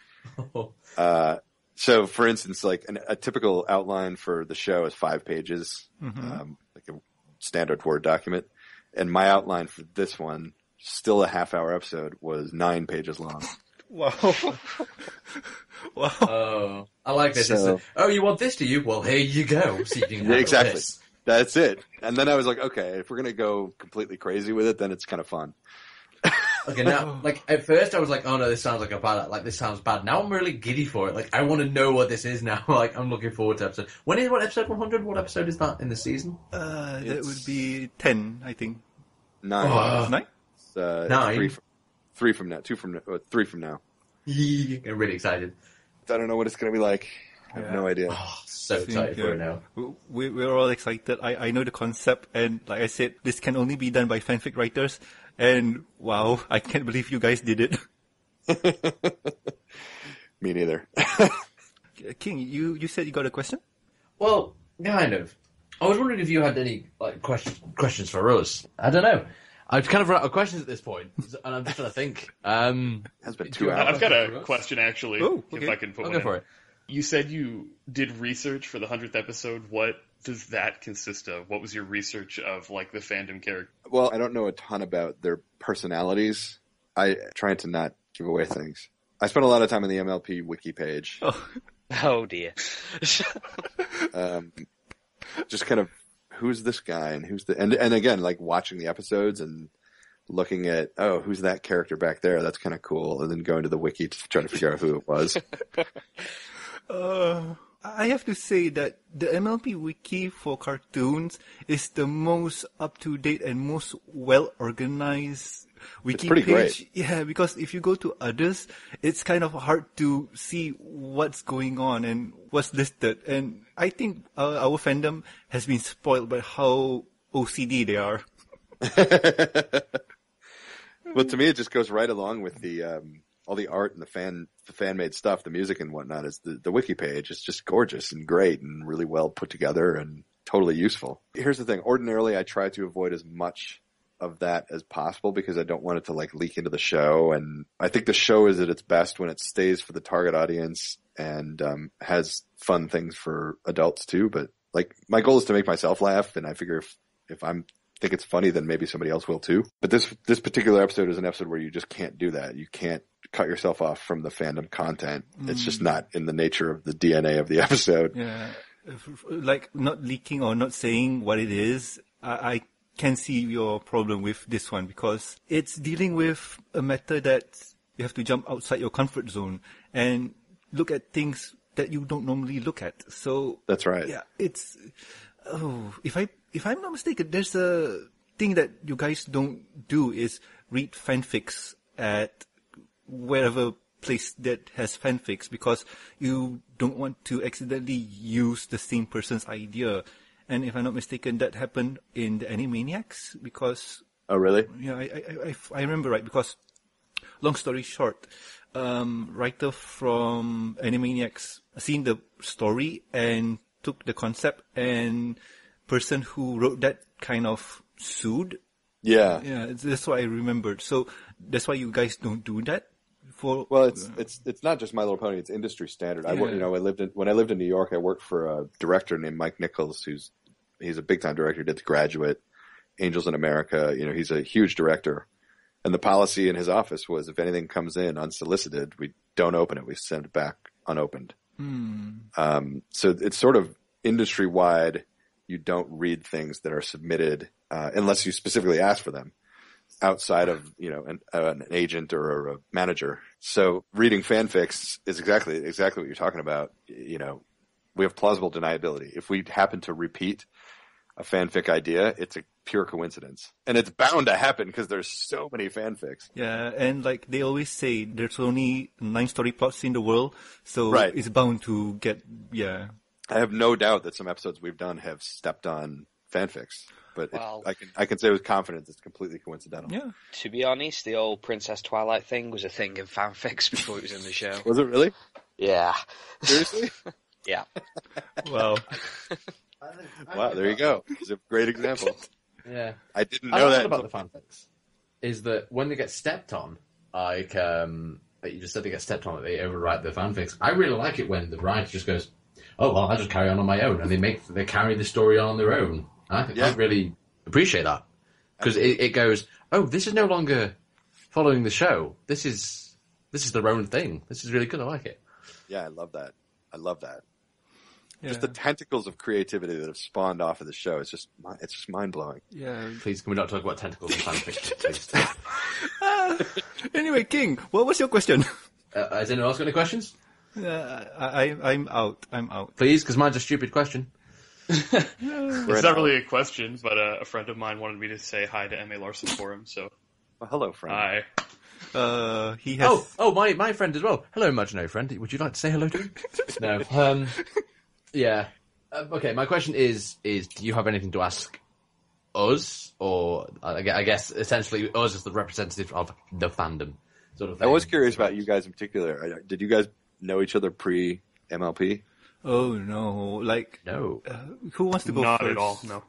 Speaker 1: So, for instance, like a typical outline for the show is 5 pages, like a standard Word document. And my outline for this one, still a half-hour episode, was 9 pages long.
Speaker 2: Wow. Wow.
Speaker 3: Oh, I like this.
Speaker 1: So-
Speaker 3: You want this, do you? Well, here you go. So you can
Speaker 1: Yeah,
Speaker 3: have
Speaker 1: exactly.
Speaker 3: this.
Speaker 1: That's it. And then I was like, okay, if we're going to go completely crazy with it, then it's kind of fun.
Speaker 3: Okay, now, like, at first I was like, oh no, this sounds this sounds bad. Now I'm really giddy for it. Like, I want to know what this is now. Like, I'm looking forward to episode. What episode 100? What episode is that in the season?
Speaker 2: That would be 10, I think.
Speaker 1: 9.
Speaker 3: Oh.
Speaker 2: 9?
Speaker 1: It's,
Speaker 3: 9?
Speaker 1: 3 from now. 3 from now.
Speaker 3: I'm really excited.
Speaker 1: I don't know what it's going to be like. I have no idea.
Speaker 3: Oh, so excited for it now.
Speaker 2: We're all excited. I know the concept, and like I said, this can only be done by fanfic writers. And wow, I can't believe you guys did it.
Speaker 1: Me neither.
Speaker 2: King, you said you got a question?
Speaker 3: Well, kind of. I was wondering if you had any like questions for us. I don't know. I've kind of run out of questions at this point, and I'm just trying to think.
Speaker 1: It's been 2 hours.
Speaker 6: I've got a question, actually,
Speaker 2: Oh, okay.
Speaker 6: if I can put
Speaker 3: I'll
Speaker 6: one
Speaker 3: go for
Speaker 6: in.
Speaker 3: it.
Speaker 6: You said you did research for the 100th episode. What does that consist of? What was your research of, like, the fandom character?
Speaker 1: Well, I don't know a ton about their personalities. I try to not give away things. I spent a lot of time on the MLP wiki page.
Speaker 4: Oh dear.
Speaker 1: Just kind of, who's this guy and who's and again, like watching the episodes and looking at, oh, who's that character back there? That's kind of cool. And then going to the wiki to try to figure out who it was.
Speaker 2: I have to say that the MLP wiki for cartoons is the most up-to-date and most well-organized wiki
Speaker 1: pretty
Speaker 2: page.
Speaker 1: great.
Speaker 2: Yeah, because if you go to others, it's kind of hard to see what's going on and what's listed. And I think our fandom has been spoiled by how OCD they are.
Speaker 1: Well, to me, it just goes right along with the all the art and the fan made stuff, the music and whatnot. Is the wiki page is just gorgeous and great and really well put together and totally useful. Here's the thing: ordinarily, I try to avoid as much of that as possible because I don't want it to like leak into the show. And I think the show is at its best when it stays for the target audience and has fun things for adults too. But like my goal is to make myself laugh, and I figure if I'm think it's funny, then maybe somebody else will too. But this particular episode is an episode where you just can't do that. You can't cut yourself off from the fandom content. It's just not in the nature of the DNA of the episode.
Speaker 2: Yeah, like not leaking or not saying what it is. I can see your problem with this one because it's dealing with a matter that you have to jump outside your comfort zone and look at things that you don't normally look at. So
Speaker 1: that's right.
Speaker 2: Yeah, it's if I'm not mistaken, there's a thing that you guys don't do is read fanfics at wherever place that has fanfics because you don't want to accidentally use the same person's idea. And if I'm not mistaken, that happened in the Animaniacs because...
Speaker 1: Oh, really?
Speaker 2: Yeah, I remember right because, long story short, writer from Animaniacs seen the story and took the concept, and person who wrote that kind of sued.
Speaker 1: Yeah.
Speaker 2: Yeah, that's what I remembered. So that's why you guys don't do that.
Speaker 1: Well, it's not just My Little Pony; it's industry standard.
Speaker 2: Yeah.
Speaker 1: When I lived in New York, I worked for a director named Mike Nichols, he's a big time director. He did The Graduate, Angels in America. He's a huge director, and the policy in his office was if anything comes in unsolicited, we don't open it; we send it back unopened. So it's sort of industry wide. You don't read things that are submitted unless you specifically ask for them. Outside of an agent or a manager, so reading fanfics is exactly what you're talking about. We have plausible deniability. If we happen to repeat a fanfic idea, it's a pure coincidence, and it's bound to happen because there's so many fanfics.
Speaker 2: Yeah, and like they always say, there's only 9 story plots in the world, so
Speaker 1: right.
Speaker 2: It's bound to get. Yeah,
Speaker 1: I have no doubt that some episodes we've done have stepped on fanfics. But I can say with confidence it's completely coincidental.
Speaker 2: Yeah.
Speaker 4: To be honest, the old Princess Twilight thing was a thing in fanfics before it was in the show.
Speaker 1: Was it really?
Speaker 4: Yeah.
Speaker 1: Seriously?
Speaker 4: Yeah.
Speaker 2: Wow.
Speaker 1: Wow, there you go. It's a great example.
Speaker 3: Yeah.
Speaker 1: I didn't know that.
Speaker 3: About the fanfics is that when they get stepped on, like you just said they get stepped on, they overwrite the fanfics. I really like it when the writer just goes, "Oh well, I'll just carry on my own," and they carry the story on their own. I really appreciate that because it goes, oh, this is no longer following the show. This is their own thing. This is really good. I like it.
Speaker 1: Yeah, I love that.
Speaker 2: Yeah.
Speaker 1: Just the tentacles of creativity that have spawned off of the show. It's just mind blowing.
Speaker 2: Yeah.
Speaker 3: Please, can we not talk about tentacles and fanfiction, please?
Speaker 2: Anyway, King, what was your question?
Speaker 3: Has anyone else got any questions?
Speaker 2: I'm out.
Speaker 3: Please, because mine's a stupid question.
Speaker 6: It's not really a question, but a friend of mine wanted me to say hi to M.A.Larson for him, so...
Speaker 1: Well, hello, friend.
Speaker 3: Hi.
Speaker 2: He has...
Speaker 3: Oh, my friend as well. Hello, imaginary friend. Would you like to say hello to him? No. Yeah. Okay, my question is do you have anything to ask us? Or, I guess, essentially, us as the representative of the fandom, sort of thing.
Speaker 1: I was curious about you guys in particular. Did you guys know each other pre-MLP?
Speaker 2: Oh, no.
Speaker 3: No.
Speaker 2: Who wants to go
Speaker 6: Not
Speaker 2: first?
Speaker 6: at all, no.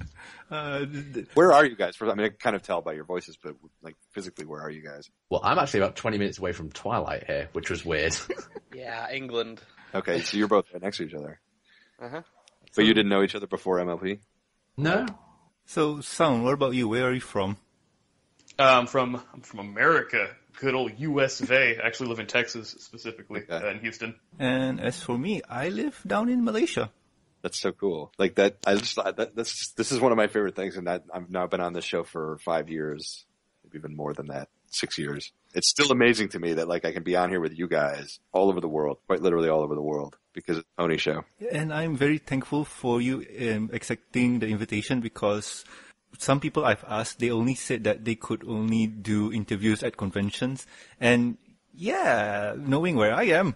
Speaker 1: Where are you guys? I mean, I can kind of tell by your voices, but physically, where are you guys?
Speaker 3: Well, I'm actually about 20 minutes away from Twilight here, which was weird.
Speaker 4: Yeah, England.
Speaker 1: Okay, so you're both right next to each other.
Speaker 4: Uh-huh.
Speaker 1: But you didn't know each other before MLP?
Speaker 3: No.
Speaker 2: So, Sound, what about you? Where are you from?
Speaker 6: I'm from America. Good old US of A. I actually live in Texas, specifically, in Houston.
Speaker 2: And as for me, I live down in Malaysia.
Speaker 1: That's so cool. Like that, I just thought this is one of my favorite things, and I've now been on this show for 5 years, maybe even more than that, 6 years. It's still amazing to me that I can be on here with you guys all over the world, quite literally all over the world, because it's a Pony Show.
Speaker 2: And I'm very thankful for you accepting the invitation because some people I've asked, they only said that they could only do interviews at conventions. And yeah, knowing where I am,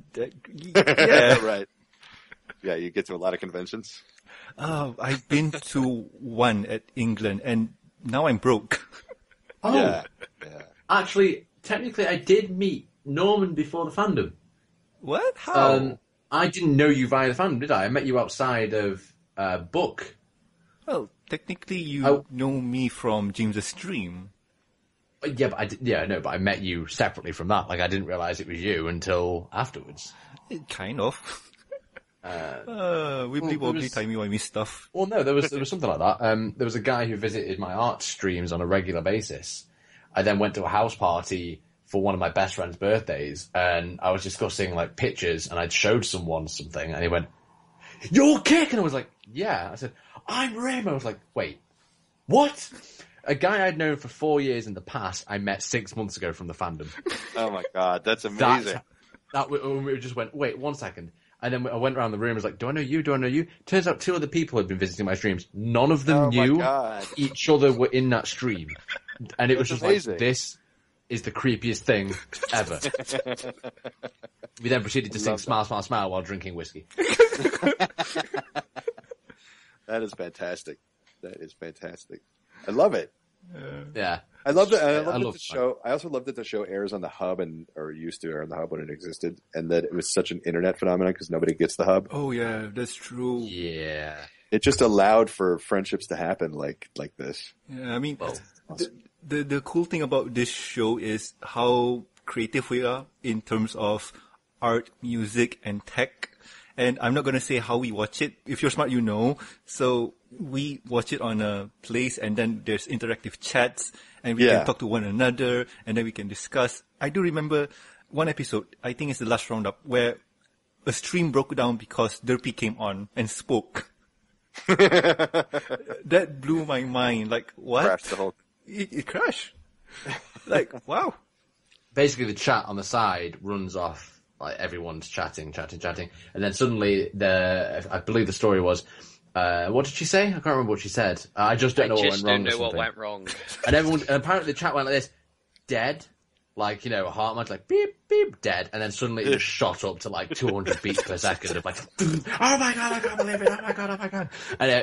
Speaker 2: yeah.
Speaker 1: Right. Yeah, you get to a lot of conventions.
Speaker 2: I've been to one at England and now I'm broke.
Speaker 3: Oh,
Speaker 1: yeah.
Speaker 3: Actually, technically I did meet Norman before the fandom.
Speaker 2: What? How?
Speaker 3: I didn't know you via the fandom, did I? I met you outside of Book.
Speaker 2: Well, technically you know me from James's stream.
Speaker 3: Yeah, but I met you separately from that. I didn't realize it was you until afterwards.
Speaker 2: Kind of. Wibbly-wobbly, timey-wimey stuff.
Speaker 3: Well, no, there was something like that. There was a guy who visited my art streams on a regular basis. I then went to a house party for one of my best friend's birthdays, and I was discussing pictures, and I'd showed someone something, and he went, "You're Kick!" And I was like, "Yeah." I said, "I'm Rim." I was like, "Wait, what?" A guy I'd known for 4 years in the past, I met 6 months ago from the fandom.
Speaker 1: Oh my god, that's amazing.
Speaker 3: We just went, wait, 1 second. And then I went around the room and was like, do I know you? Do I know you? Turns out 2 other people had been visiting my streams. None of them knew each other were in that stream. And it was just amazing. Like, this is the creepiest thing ever. We then proceeded to sing Smile, Smile, Smile while drinking whiskey.
Speaker 1: That is fantastic. That is fantastic. I love it.
Speaker 3: Yeah.
Speaker 1: I love that. I love that the show. I also love that the show airs on the Hub or used to air on the Hub when it existed, and that it was such an internet phenomenon because nobody gets the Hub.
Speaker 2: Oh yeah, that's true.
Speaker 3: Yeah.
Speaker 1: It just allowed for friendships to happen like this.
Speaker 2: Yeah, I mean, awesome. the cool thing about this show is how creative we are in terms of art, music, and tech. And I'm not going to say how we watch it. If you're smart, you know. So we watch it on a place, and then there's interactive chats, and we can talk to one another, and then we can discuss. I do remember one episode, I think it's the last roundup, where a stream broke down because Derpy came on and spoke. That blew my mind. Like, what?
Speaker 1: Crashed the whole thing.
Speaker 2: It crashed. Like, wow.
Speaker 3: Basically, the chat on the side runs off. Like, everyone's chatting. And then suddenly, I believe the story was, what did she say? I can't remember what she said. I just don't know what went wrong.
Speaker 4: I just don't know what went wrong.
Speaker 3: And apparently the chat went like this, dead. Like, a heart mode, like, beep, beep, dead. And then suddenly it just shot up to like 200 beats per second of like, oh my God, I can't believe it. Oh my God.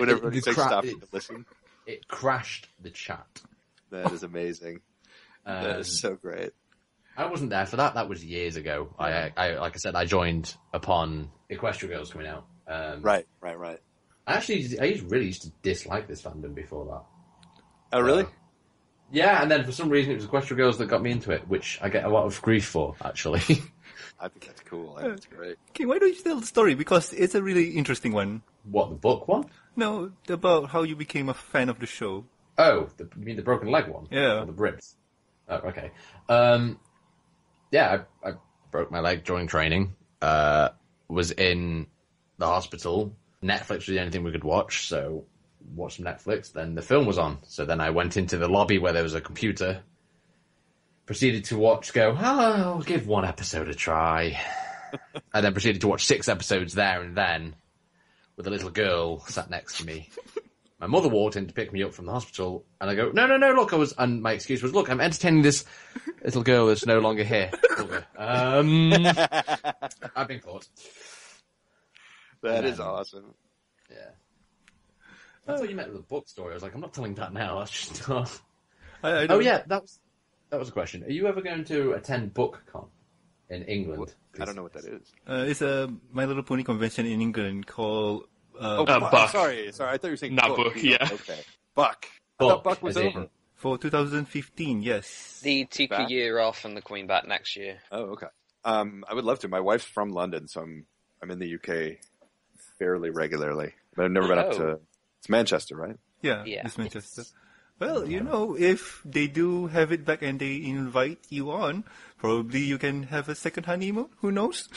Speaker 3: And it crashed the chat.
Speaker 1: That is amazing. That is so great.
Speaker 3: I wasn't there for that. That was years ago. I like I said, I joined upon Equestria Girls coming out.
Speaker 1: Right.
Speaker 3: I really used to dislike this fandom before that.
Speaker 1: Oh, really?
Speaker 3: Yeah, and then for some reason it was Equestria Girls that got me into it, which I get a lot of grief for, actually.
Speaker 1: I think that's cool. I think that's great.
Speaker 2: Okay, why don't you tell the story? Because it's a really interesting one.
Speaker 3: What, the book one?
Speaker 2: No, about how you became a fan of the show.
Speaker 3: Oh, you mean the broken leg one?
Speaker 2: Yeah.
Speaker 3: Or the ribs? Oh, okay. Yeah, I broke my leg during training, was in the hospital. Netflix was the only thing we could watch, so watched some Netflix. Then the film was on, so then I went into the lobby where there was a computer, proceeded to I'll give 1 episode a try. And then proceeded to watch 6 episodes there and then, with a little girl sat next to me. My mother walked in to pick me up from the hospital, and I go, no, look, and my excuse was, look, I'm entertaining this little girl that's no longer here. I've been caught.
Speaker 1: That is awesome.
Speaker 3: Yeah. I thought you meant the book story. I was like, I'm not telling that now. That's just not... Oh, yeah, that was a question. Are you ever going to attend BookCon in England?
Speaker 1: I don't know what that is.
Speaker 2: It's a My Little Pony convention in England called...
Speaker 6: Buck.
Speaker 1: Sorry. I thought you were saying
Speaker 6: not book. Yeah.
Speaker 1: Okay. Buck. I thought Buck was over.
Speaker 2: For 2015, yes.
Speaker 4: They took a year off and they're coming back next year.
Speaker 1: Oh, okay. I would love to. My wife's from London, so I'm in the UK fairly regularly. But I've never been up to... It's Manchester, right?
Speaker 2: Yeah, it's Manchester. Well, if they do have it back and they invite you on, probably you can have a second honeymoon. Who knows?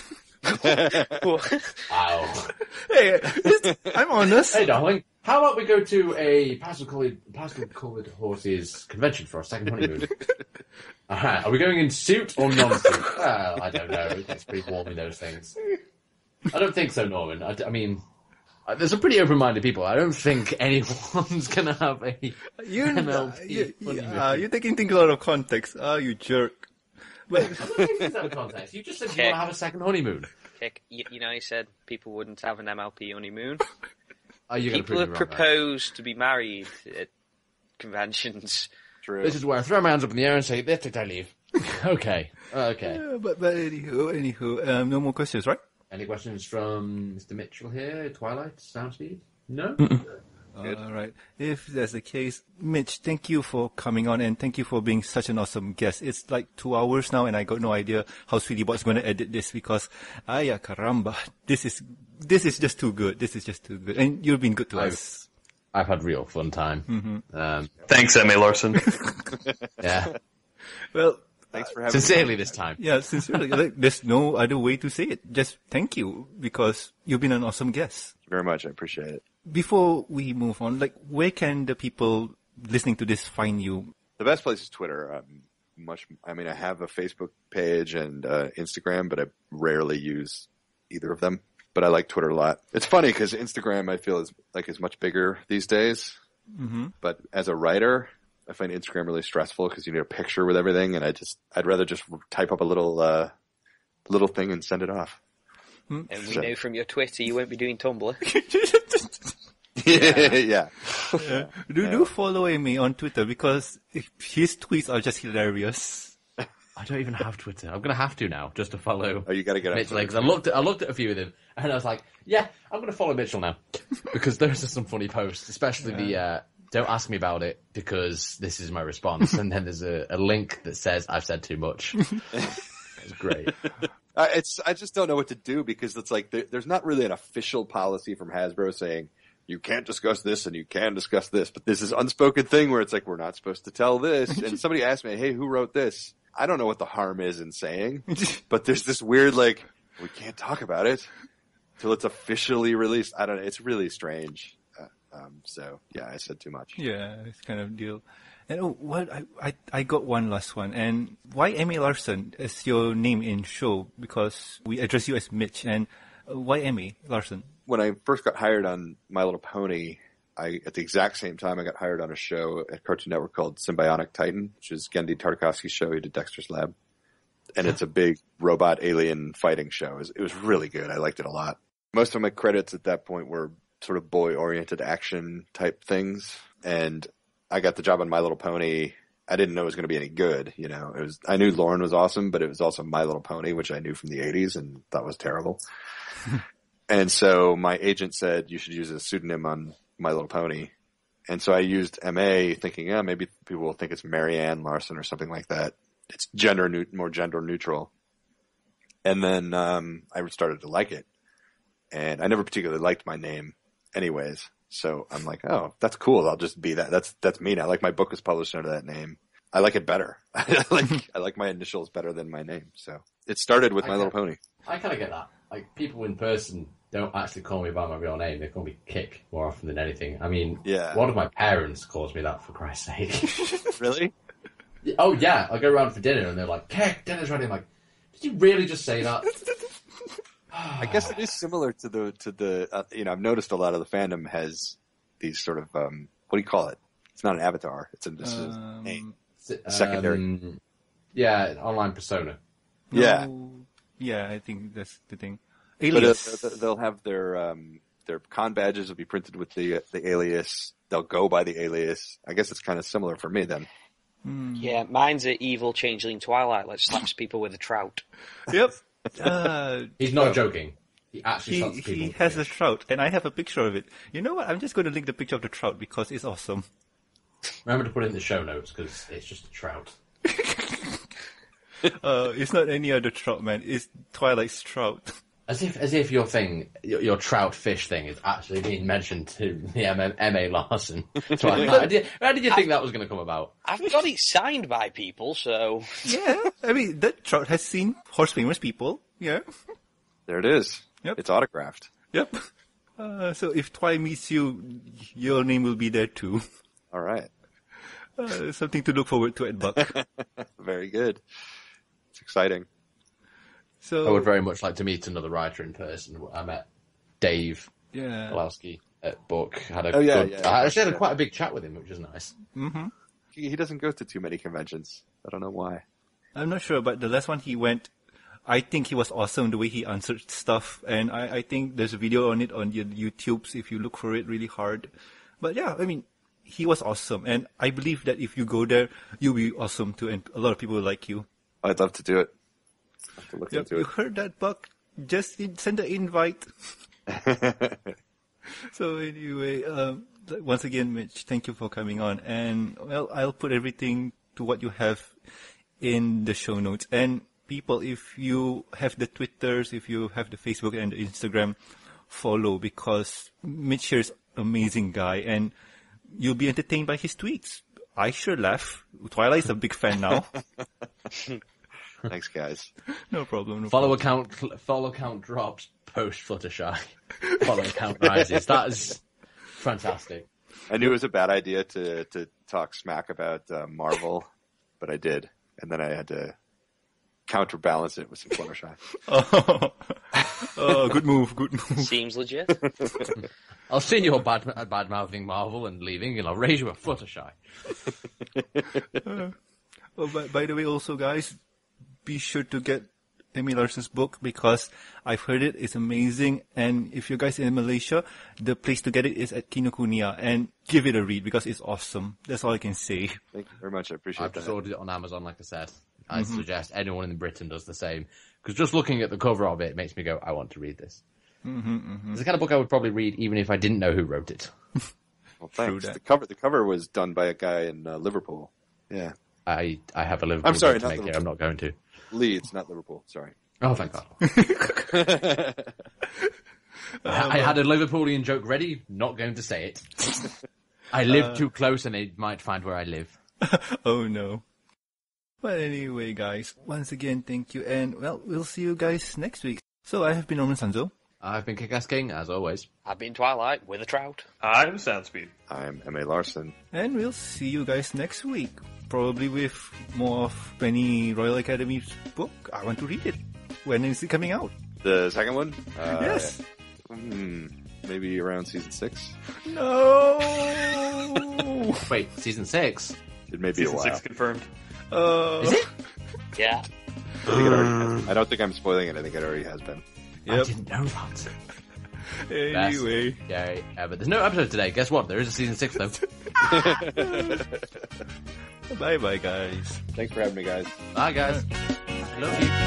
Speaker 3: Wow.
Speaker 2: Hey, I'm honest.
Speaker 3: Hey, darling, how about we go to a pastel-coloured horses convention for our second honeymoon? Alright, are we going in suit or non-suit? Well, I don't know. It gets pretty warm in those things. I don't think so, Norman. I mean, there's some pretty open-minded people. I don't think anyone's going to have a MLP honeymoon.
Speaker 2: You're taking things out of context. You jerk.
Speaker 3: But things out of context. You just said you want to have a second honeymoon.
Speaker 4: You said people wouldn't have an MLP honeymoon.
Speaker 3: People
Speaker 4: have proposed to be married at conventions.
Speaker 1: True.
Speaker 3: This is where I throw my hands up in the air and say, "That's it, I leave." Okay.
Speaker 2: Yeah, but anywho, no more questions, right?
Speaker 3: Any questions from Mr. Mitchell here? Twilight, Soundspeed? No?
Speaker 2: All right. If that's the case, Mitch, thank you for coming on and thank you for being such an awesome guest. It's like 2 hours now and I got no idea how Sweetiebot's going to edit this because, caramba, this is just too good. This is just too good. And you've been good to us.
Speaker 3: I've had real fun time.
Speaker 2: Mm-hmm.
Speaker 6: Thanks, M.A.Larson.
Speaker 3: Yeah.
Speaker 2: Well,
Speaker 1: thanks for having
Speaker 3: sincerely
Speaker 1: me.
Speaker 3: This time.
Speaker 2: Yeah, sincerely. There's no other way to say it. Just thank you because you've been an awesome guest.
Speaker 1: Thank you very much. I appreciate it.
Speaker 2: Before we move on, where can the people listening to this find you?
Speaker 1: The best place is Twitter. I have a Facebook page and Instagram, but I rarely use either of them. but I like Twitter a lot. It's funny because Instagram I feel is much bigger these days. Mm-hmm. But as a writer, I find Instagram really stressful because you need a picture with everything, and I'd rather just type up a little thing and send it off.
Speaker 4: And we know from your Twitter you won't be doing Tumblr.
Speaker 1: Yeah.
Speaker 2: Do follow me on Twitter because his tweets are just hilarious.
Speaker 3: I don't even have Twitter. I'm going to have to now just to follow.
Speaker 1: Oh, you got to get
Speaker 3: Mitchell because I looked at a few of them and I was like, yeah, I'm going to follow Mitchell now because those are some funny posts, especially the don't ask me about it because this is my response. And then there's a link that says I've said too much. It's great.
Speaker 1: I just don't know what to do because it's like there's not really an official policy from Hasbro saying you can't discuss this and you can discuss this, but this is unspoken thing where it's like we're not supposed to tell this. And somebody asked me, hey, who wrote this? I don't know what the harm is in saying, but there's this weird like we can't talk about it till it's officially released. I don't know. It's really strange. So yeah, I said too much.
Speaker 2: Yeah, it's kind of deal. And I got one last one. And why M.A.Larson as your name in show? Because we address you as Mitch. And why M.A.Larson?
Speaker 1: When I first got hired on My Little Pony, at the exact same time I got hired on a show at Cartoon Network called Symbionic Titan, which is Genndy Tartakovsky's show. He did Dexter's Lab. And it's a big robot alien fighting show. It was really good. I liked it a lot. Most of my credits at that point were sort of boy-oriented action type things. And I got the job on My Little Pony. I didn't know it was going to be any good. You know, I knew Lauren was awesome, but it was also My Little Pony, which I knew from the 80s and thought was terrible. And so my agent said, you should use a pseudonym on My Little Pony. And so I used M.A. thinking, maybe people will think it's Marianne Larson or something like that. It's more gender neutral. And then I started to like it. And I never particularly liked my name anyways. So I'm like, oh, that's cool. I'll just be that. That's me now. Like my book was published under that name. I like it better. I like my initials better than my name. So it started with My Little Pony.
Speaker 3: I kind of get that. Like people in person don't actually call me by my real name. They call me Kick more often than anything. I mean, one of my parents calls me that for Christ's sake.
Speaker 1: Really?
Speaker 3: Oh yeah. I go around for dinner and they're like, Kick, dinner's ready. I'm like, did you really just say that?
Speaker 1: I guess it is similar to the I've noticed a lot of the fandom has these sort of, what do you call it? It's not an avatar. It's a name. Secondary.
Speaker 3: Yeah, online persona.
Speaker 1: Yeah.
Speaker 2: Yeah, I think that's the thing. Alias.
Speaker 1: But they'll have their con badges will be printed with the alias. They'll go by the alias. I guess it's kind of similar for me then.
Speaker 4: Yeah, mine's an evil changeling Twilight that slaps people with a trout.
Speaker 2: Yep.
Speaker 3: He's not joking. He actually slaps people.
Speaker 2: He has a trout, and I have a picture of it. You know what? I'm just going to link the picture of the trout because it's awesome.
Speaker 3: Remember to put it in the show notes because it's just a trout.
Speaker 2: It's not any other trout, man. It's Twilight's trout.
Speaker 3: As if your thing, your trout fish thing, is actually being mentioned to the M.A.Larson. How did you think that was going to come about?
Speaker 4: I've got it signed by people, so
Speaker 2: Yeah, I mean that trout has seen horse famous people. Yeah,
Speaker 1: there it is.
Speaker 2: Yep.
Speaker 1: It's autographed.
Speaker 2: Yep. So if Twi meets you, your name will be there too.
Speaker 1: All right.
Speaker 2: Something to look forward to at Buck.
Speaker 1: Very good. It's exciting.
Speaker 2: So
Speaker 3: I would very much like to meet another writer in person. I met Dave Pulowski at Book. I actually had quite a big chat with him, which is nice.
Speaker 2: Mm-hmm.
Speaker 1: He doesn't go to too many conventions. I don't know why.
Speaker 2: I'm not sure, but the last one he went, I think he was awesome the way he answered stuff, and I think there's a video on it on YouTube's if you look for it really hard. But yeah, I mean, he was awesome, and I believe that if you go there, you'll be awesome too, and a lot of people will like you.
Speaker 1: I'd love to do it. I'll have to look into
Speaker 2: you
Speaker 1: it.
Speaker 2: heard that, Buck? Just send an invite. So anyway, once again, Mitch, thank you for coming on. And well, I'll put everything to what you have in the show notes. And people, if you have the Twitters, if you have the Facebook and the Instagram, follow because Mitch here is an amazing guy and you'll be entertained by his tweets. I sure laugh. Twilight's a big fan now.
Speaker 1: Thanks, guys.
Speaker 2: No problem.
Speaker 3: Follow count drops post Fluttershy. Follow count rises. That is fantastic.
Speaker 1: I knew it was a bad idea to talk smack about Marvel, but I did, and then I had to counterbalance it with some Fluttershy.
Speaker 2: Oh, good move, good move.
Speaker 4: Seems legit.
Speaker 3: I'll see your bad-mouthing Marvel and leaving, and I'll raise you a Fluttershy.
Speaker 2: Oh, by the way, also, guys, be sure to get M.A.Larson's book, because I've heard it. It's amazing. And if you guys in Malaysia, the place to get it is at Kinokuniya. And give it a read, because it's awesome. That's all I can say.
Speaker 1: Thank you very much. I appreciate
Speaker 3: I've
Speaker 1: that.
Speaker 3: just ordered it on Amazon, like I said. I suggest anyone in Britain does the same. Because just looking at the cover of it makes me go, I want to read this. It's the kind of book I would probably read even if I didn't know who wrote it.
Speaker 1: Well, thanks. The cover was done by a guy in Liverpool. Yeah.
Speaker 3: I have a Liverpool
Speaker 1: I'm sorry,
Speaker 3: to
Speaker 1: not
Speaker 3: make here.
Speaker 1: Liverpool.
Speaker 3: I'm not going to.
Speaker 1: Leeds, not Liverpool. Sorry.
Speaker 3: Oh, thank God. I had a Liverpoolian joke ready, not going to say it. I live too close and they might find where I live.
Speaker 2: Oh, no. But anyway, guys, once again, thank you. And, well, we'll see you guys next week. So I have been Norman Sanzo.
Speaker 3: I've been Kick-Ass King, as always.
Speaker 4: I've been Twilight with a trout.
Speaker 6: I'm Soundspeed.
Speaker 1: I'm M.A.Larson.
Speaker 2: And we'll see you guys next week. Probably with more of Pennyroyal Academy's book. I want to read it. When is it coming out?
Speaker 1: The second one?
Speaker 2: Yes.
Speaker 1: Maybe around season 6.
Speaker 2: No!
Speaker 3: Wait, season 6?
Speaker 1: It may be a
Speaker 6: Season
Speaker 1: while.
Speaker 6: 6 confirmed.
Speaker 3: Is it?
Speaker 4: Yeah.
Speaker 1: I think it already has been. I don't think I'm spoiling it. I think it already has been.
Speaker 3: I
Speaker 2: Yep.
Speaker 3: didn't know that.
Speaker 2: Anyway.
Speaker 3: Yeah, but there's no episode today. Guess what? There is a season 6, though.
Speaker 2: Bye-bye, guys.
Speaker 1: Thanks for having me, guys.
Speaker 3: Bye, guys. Love you.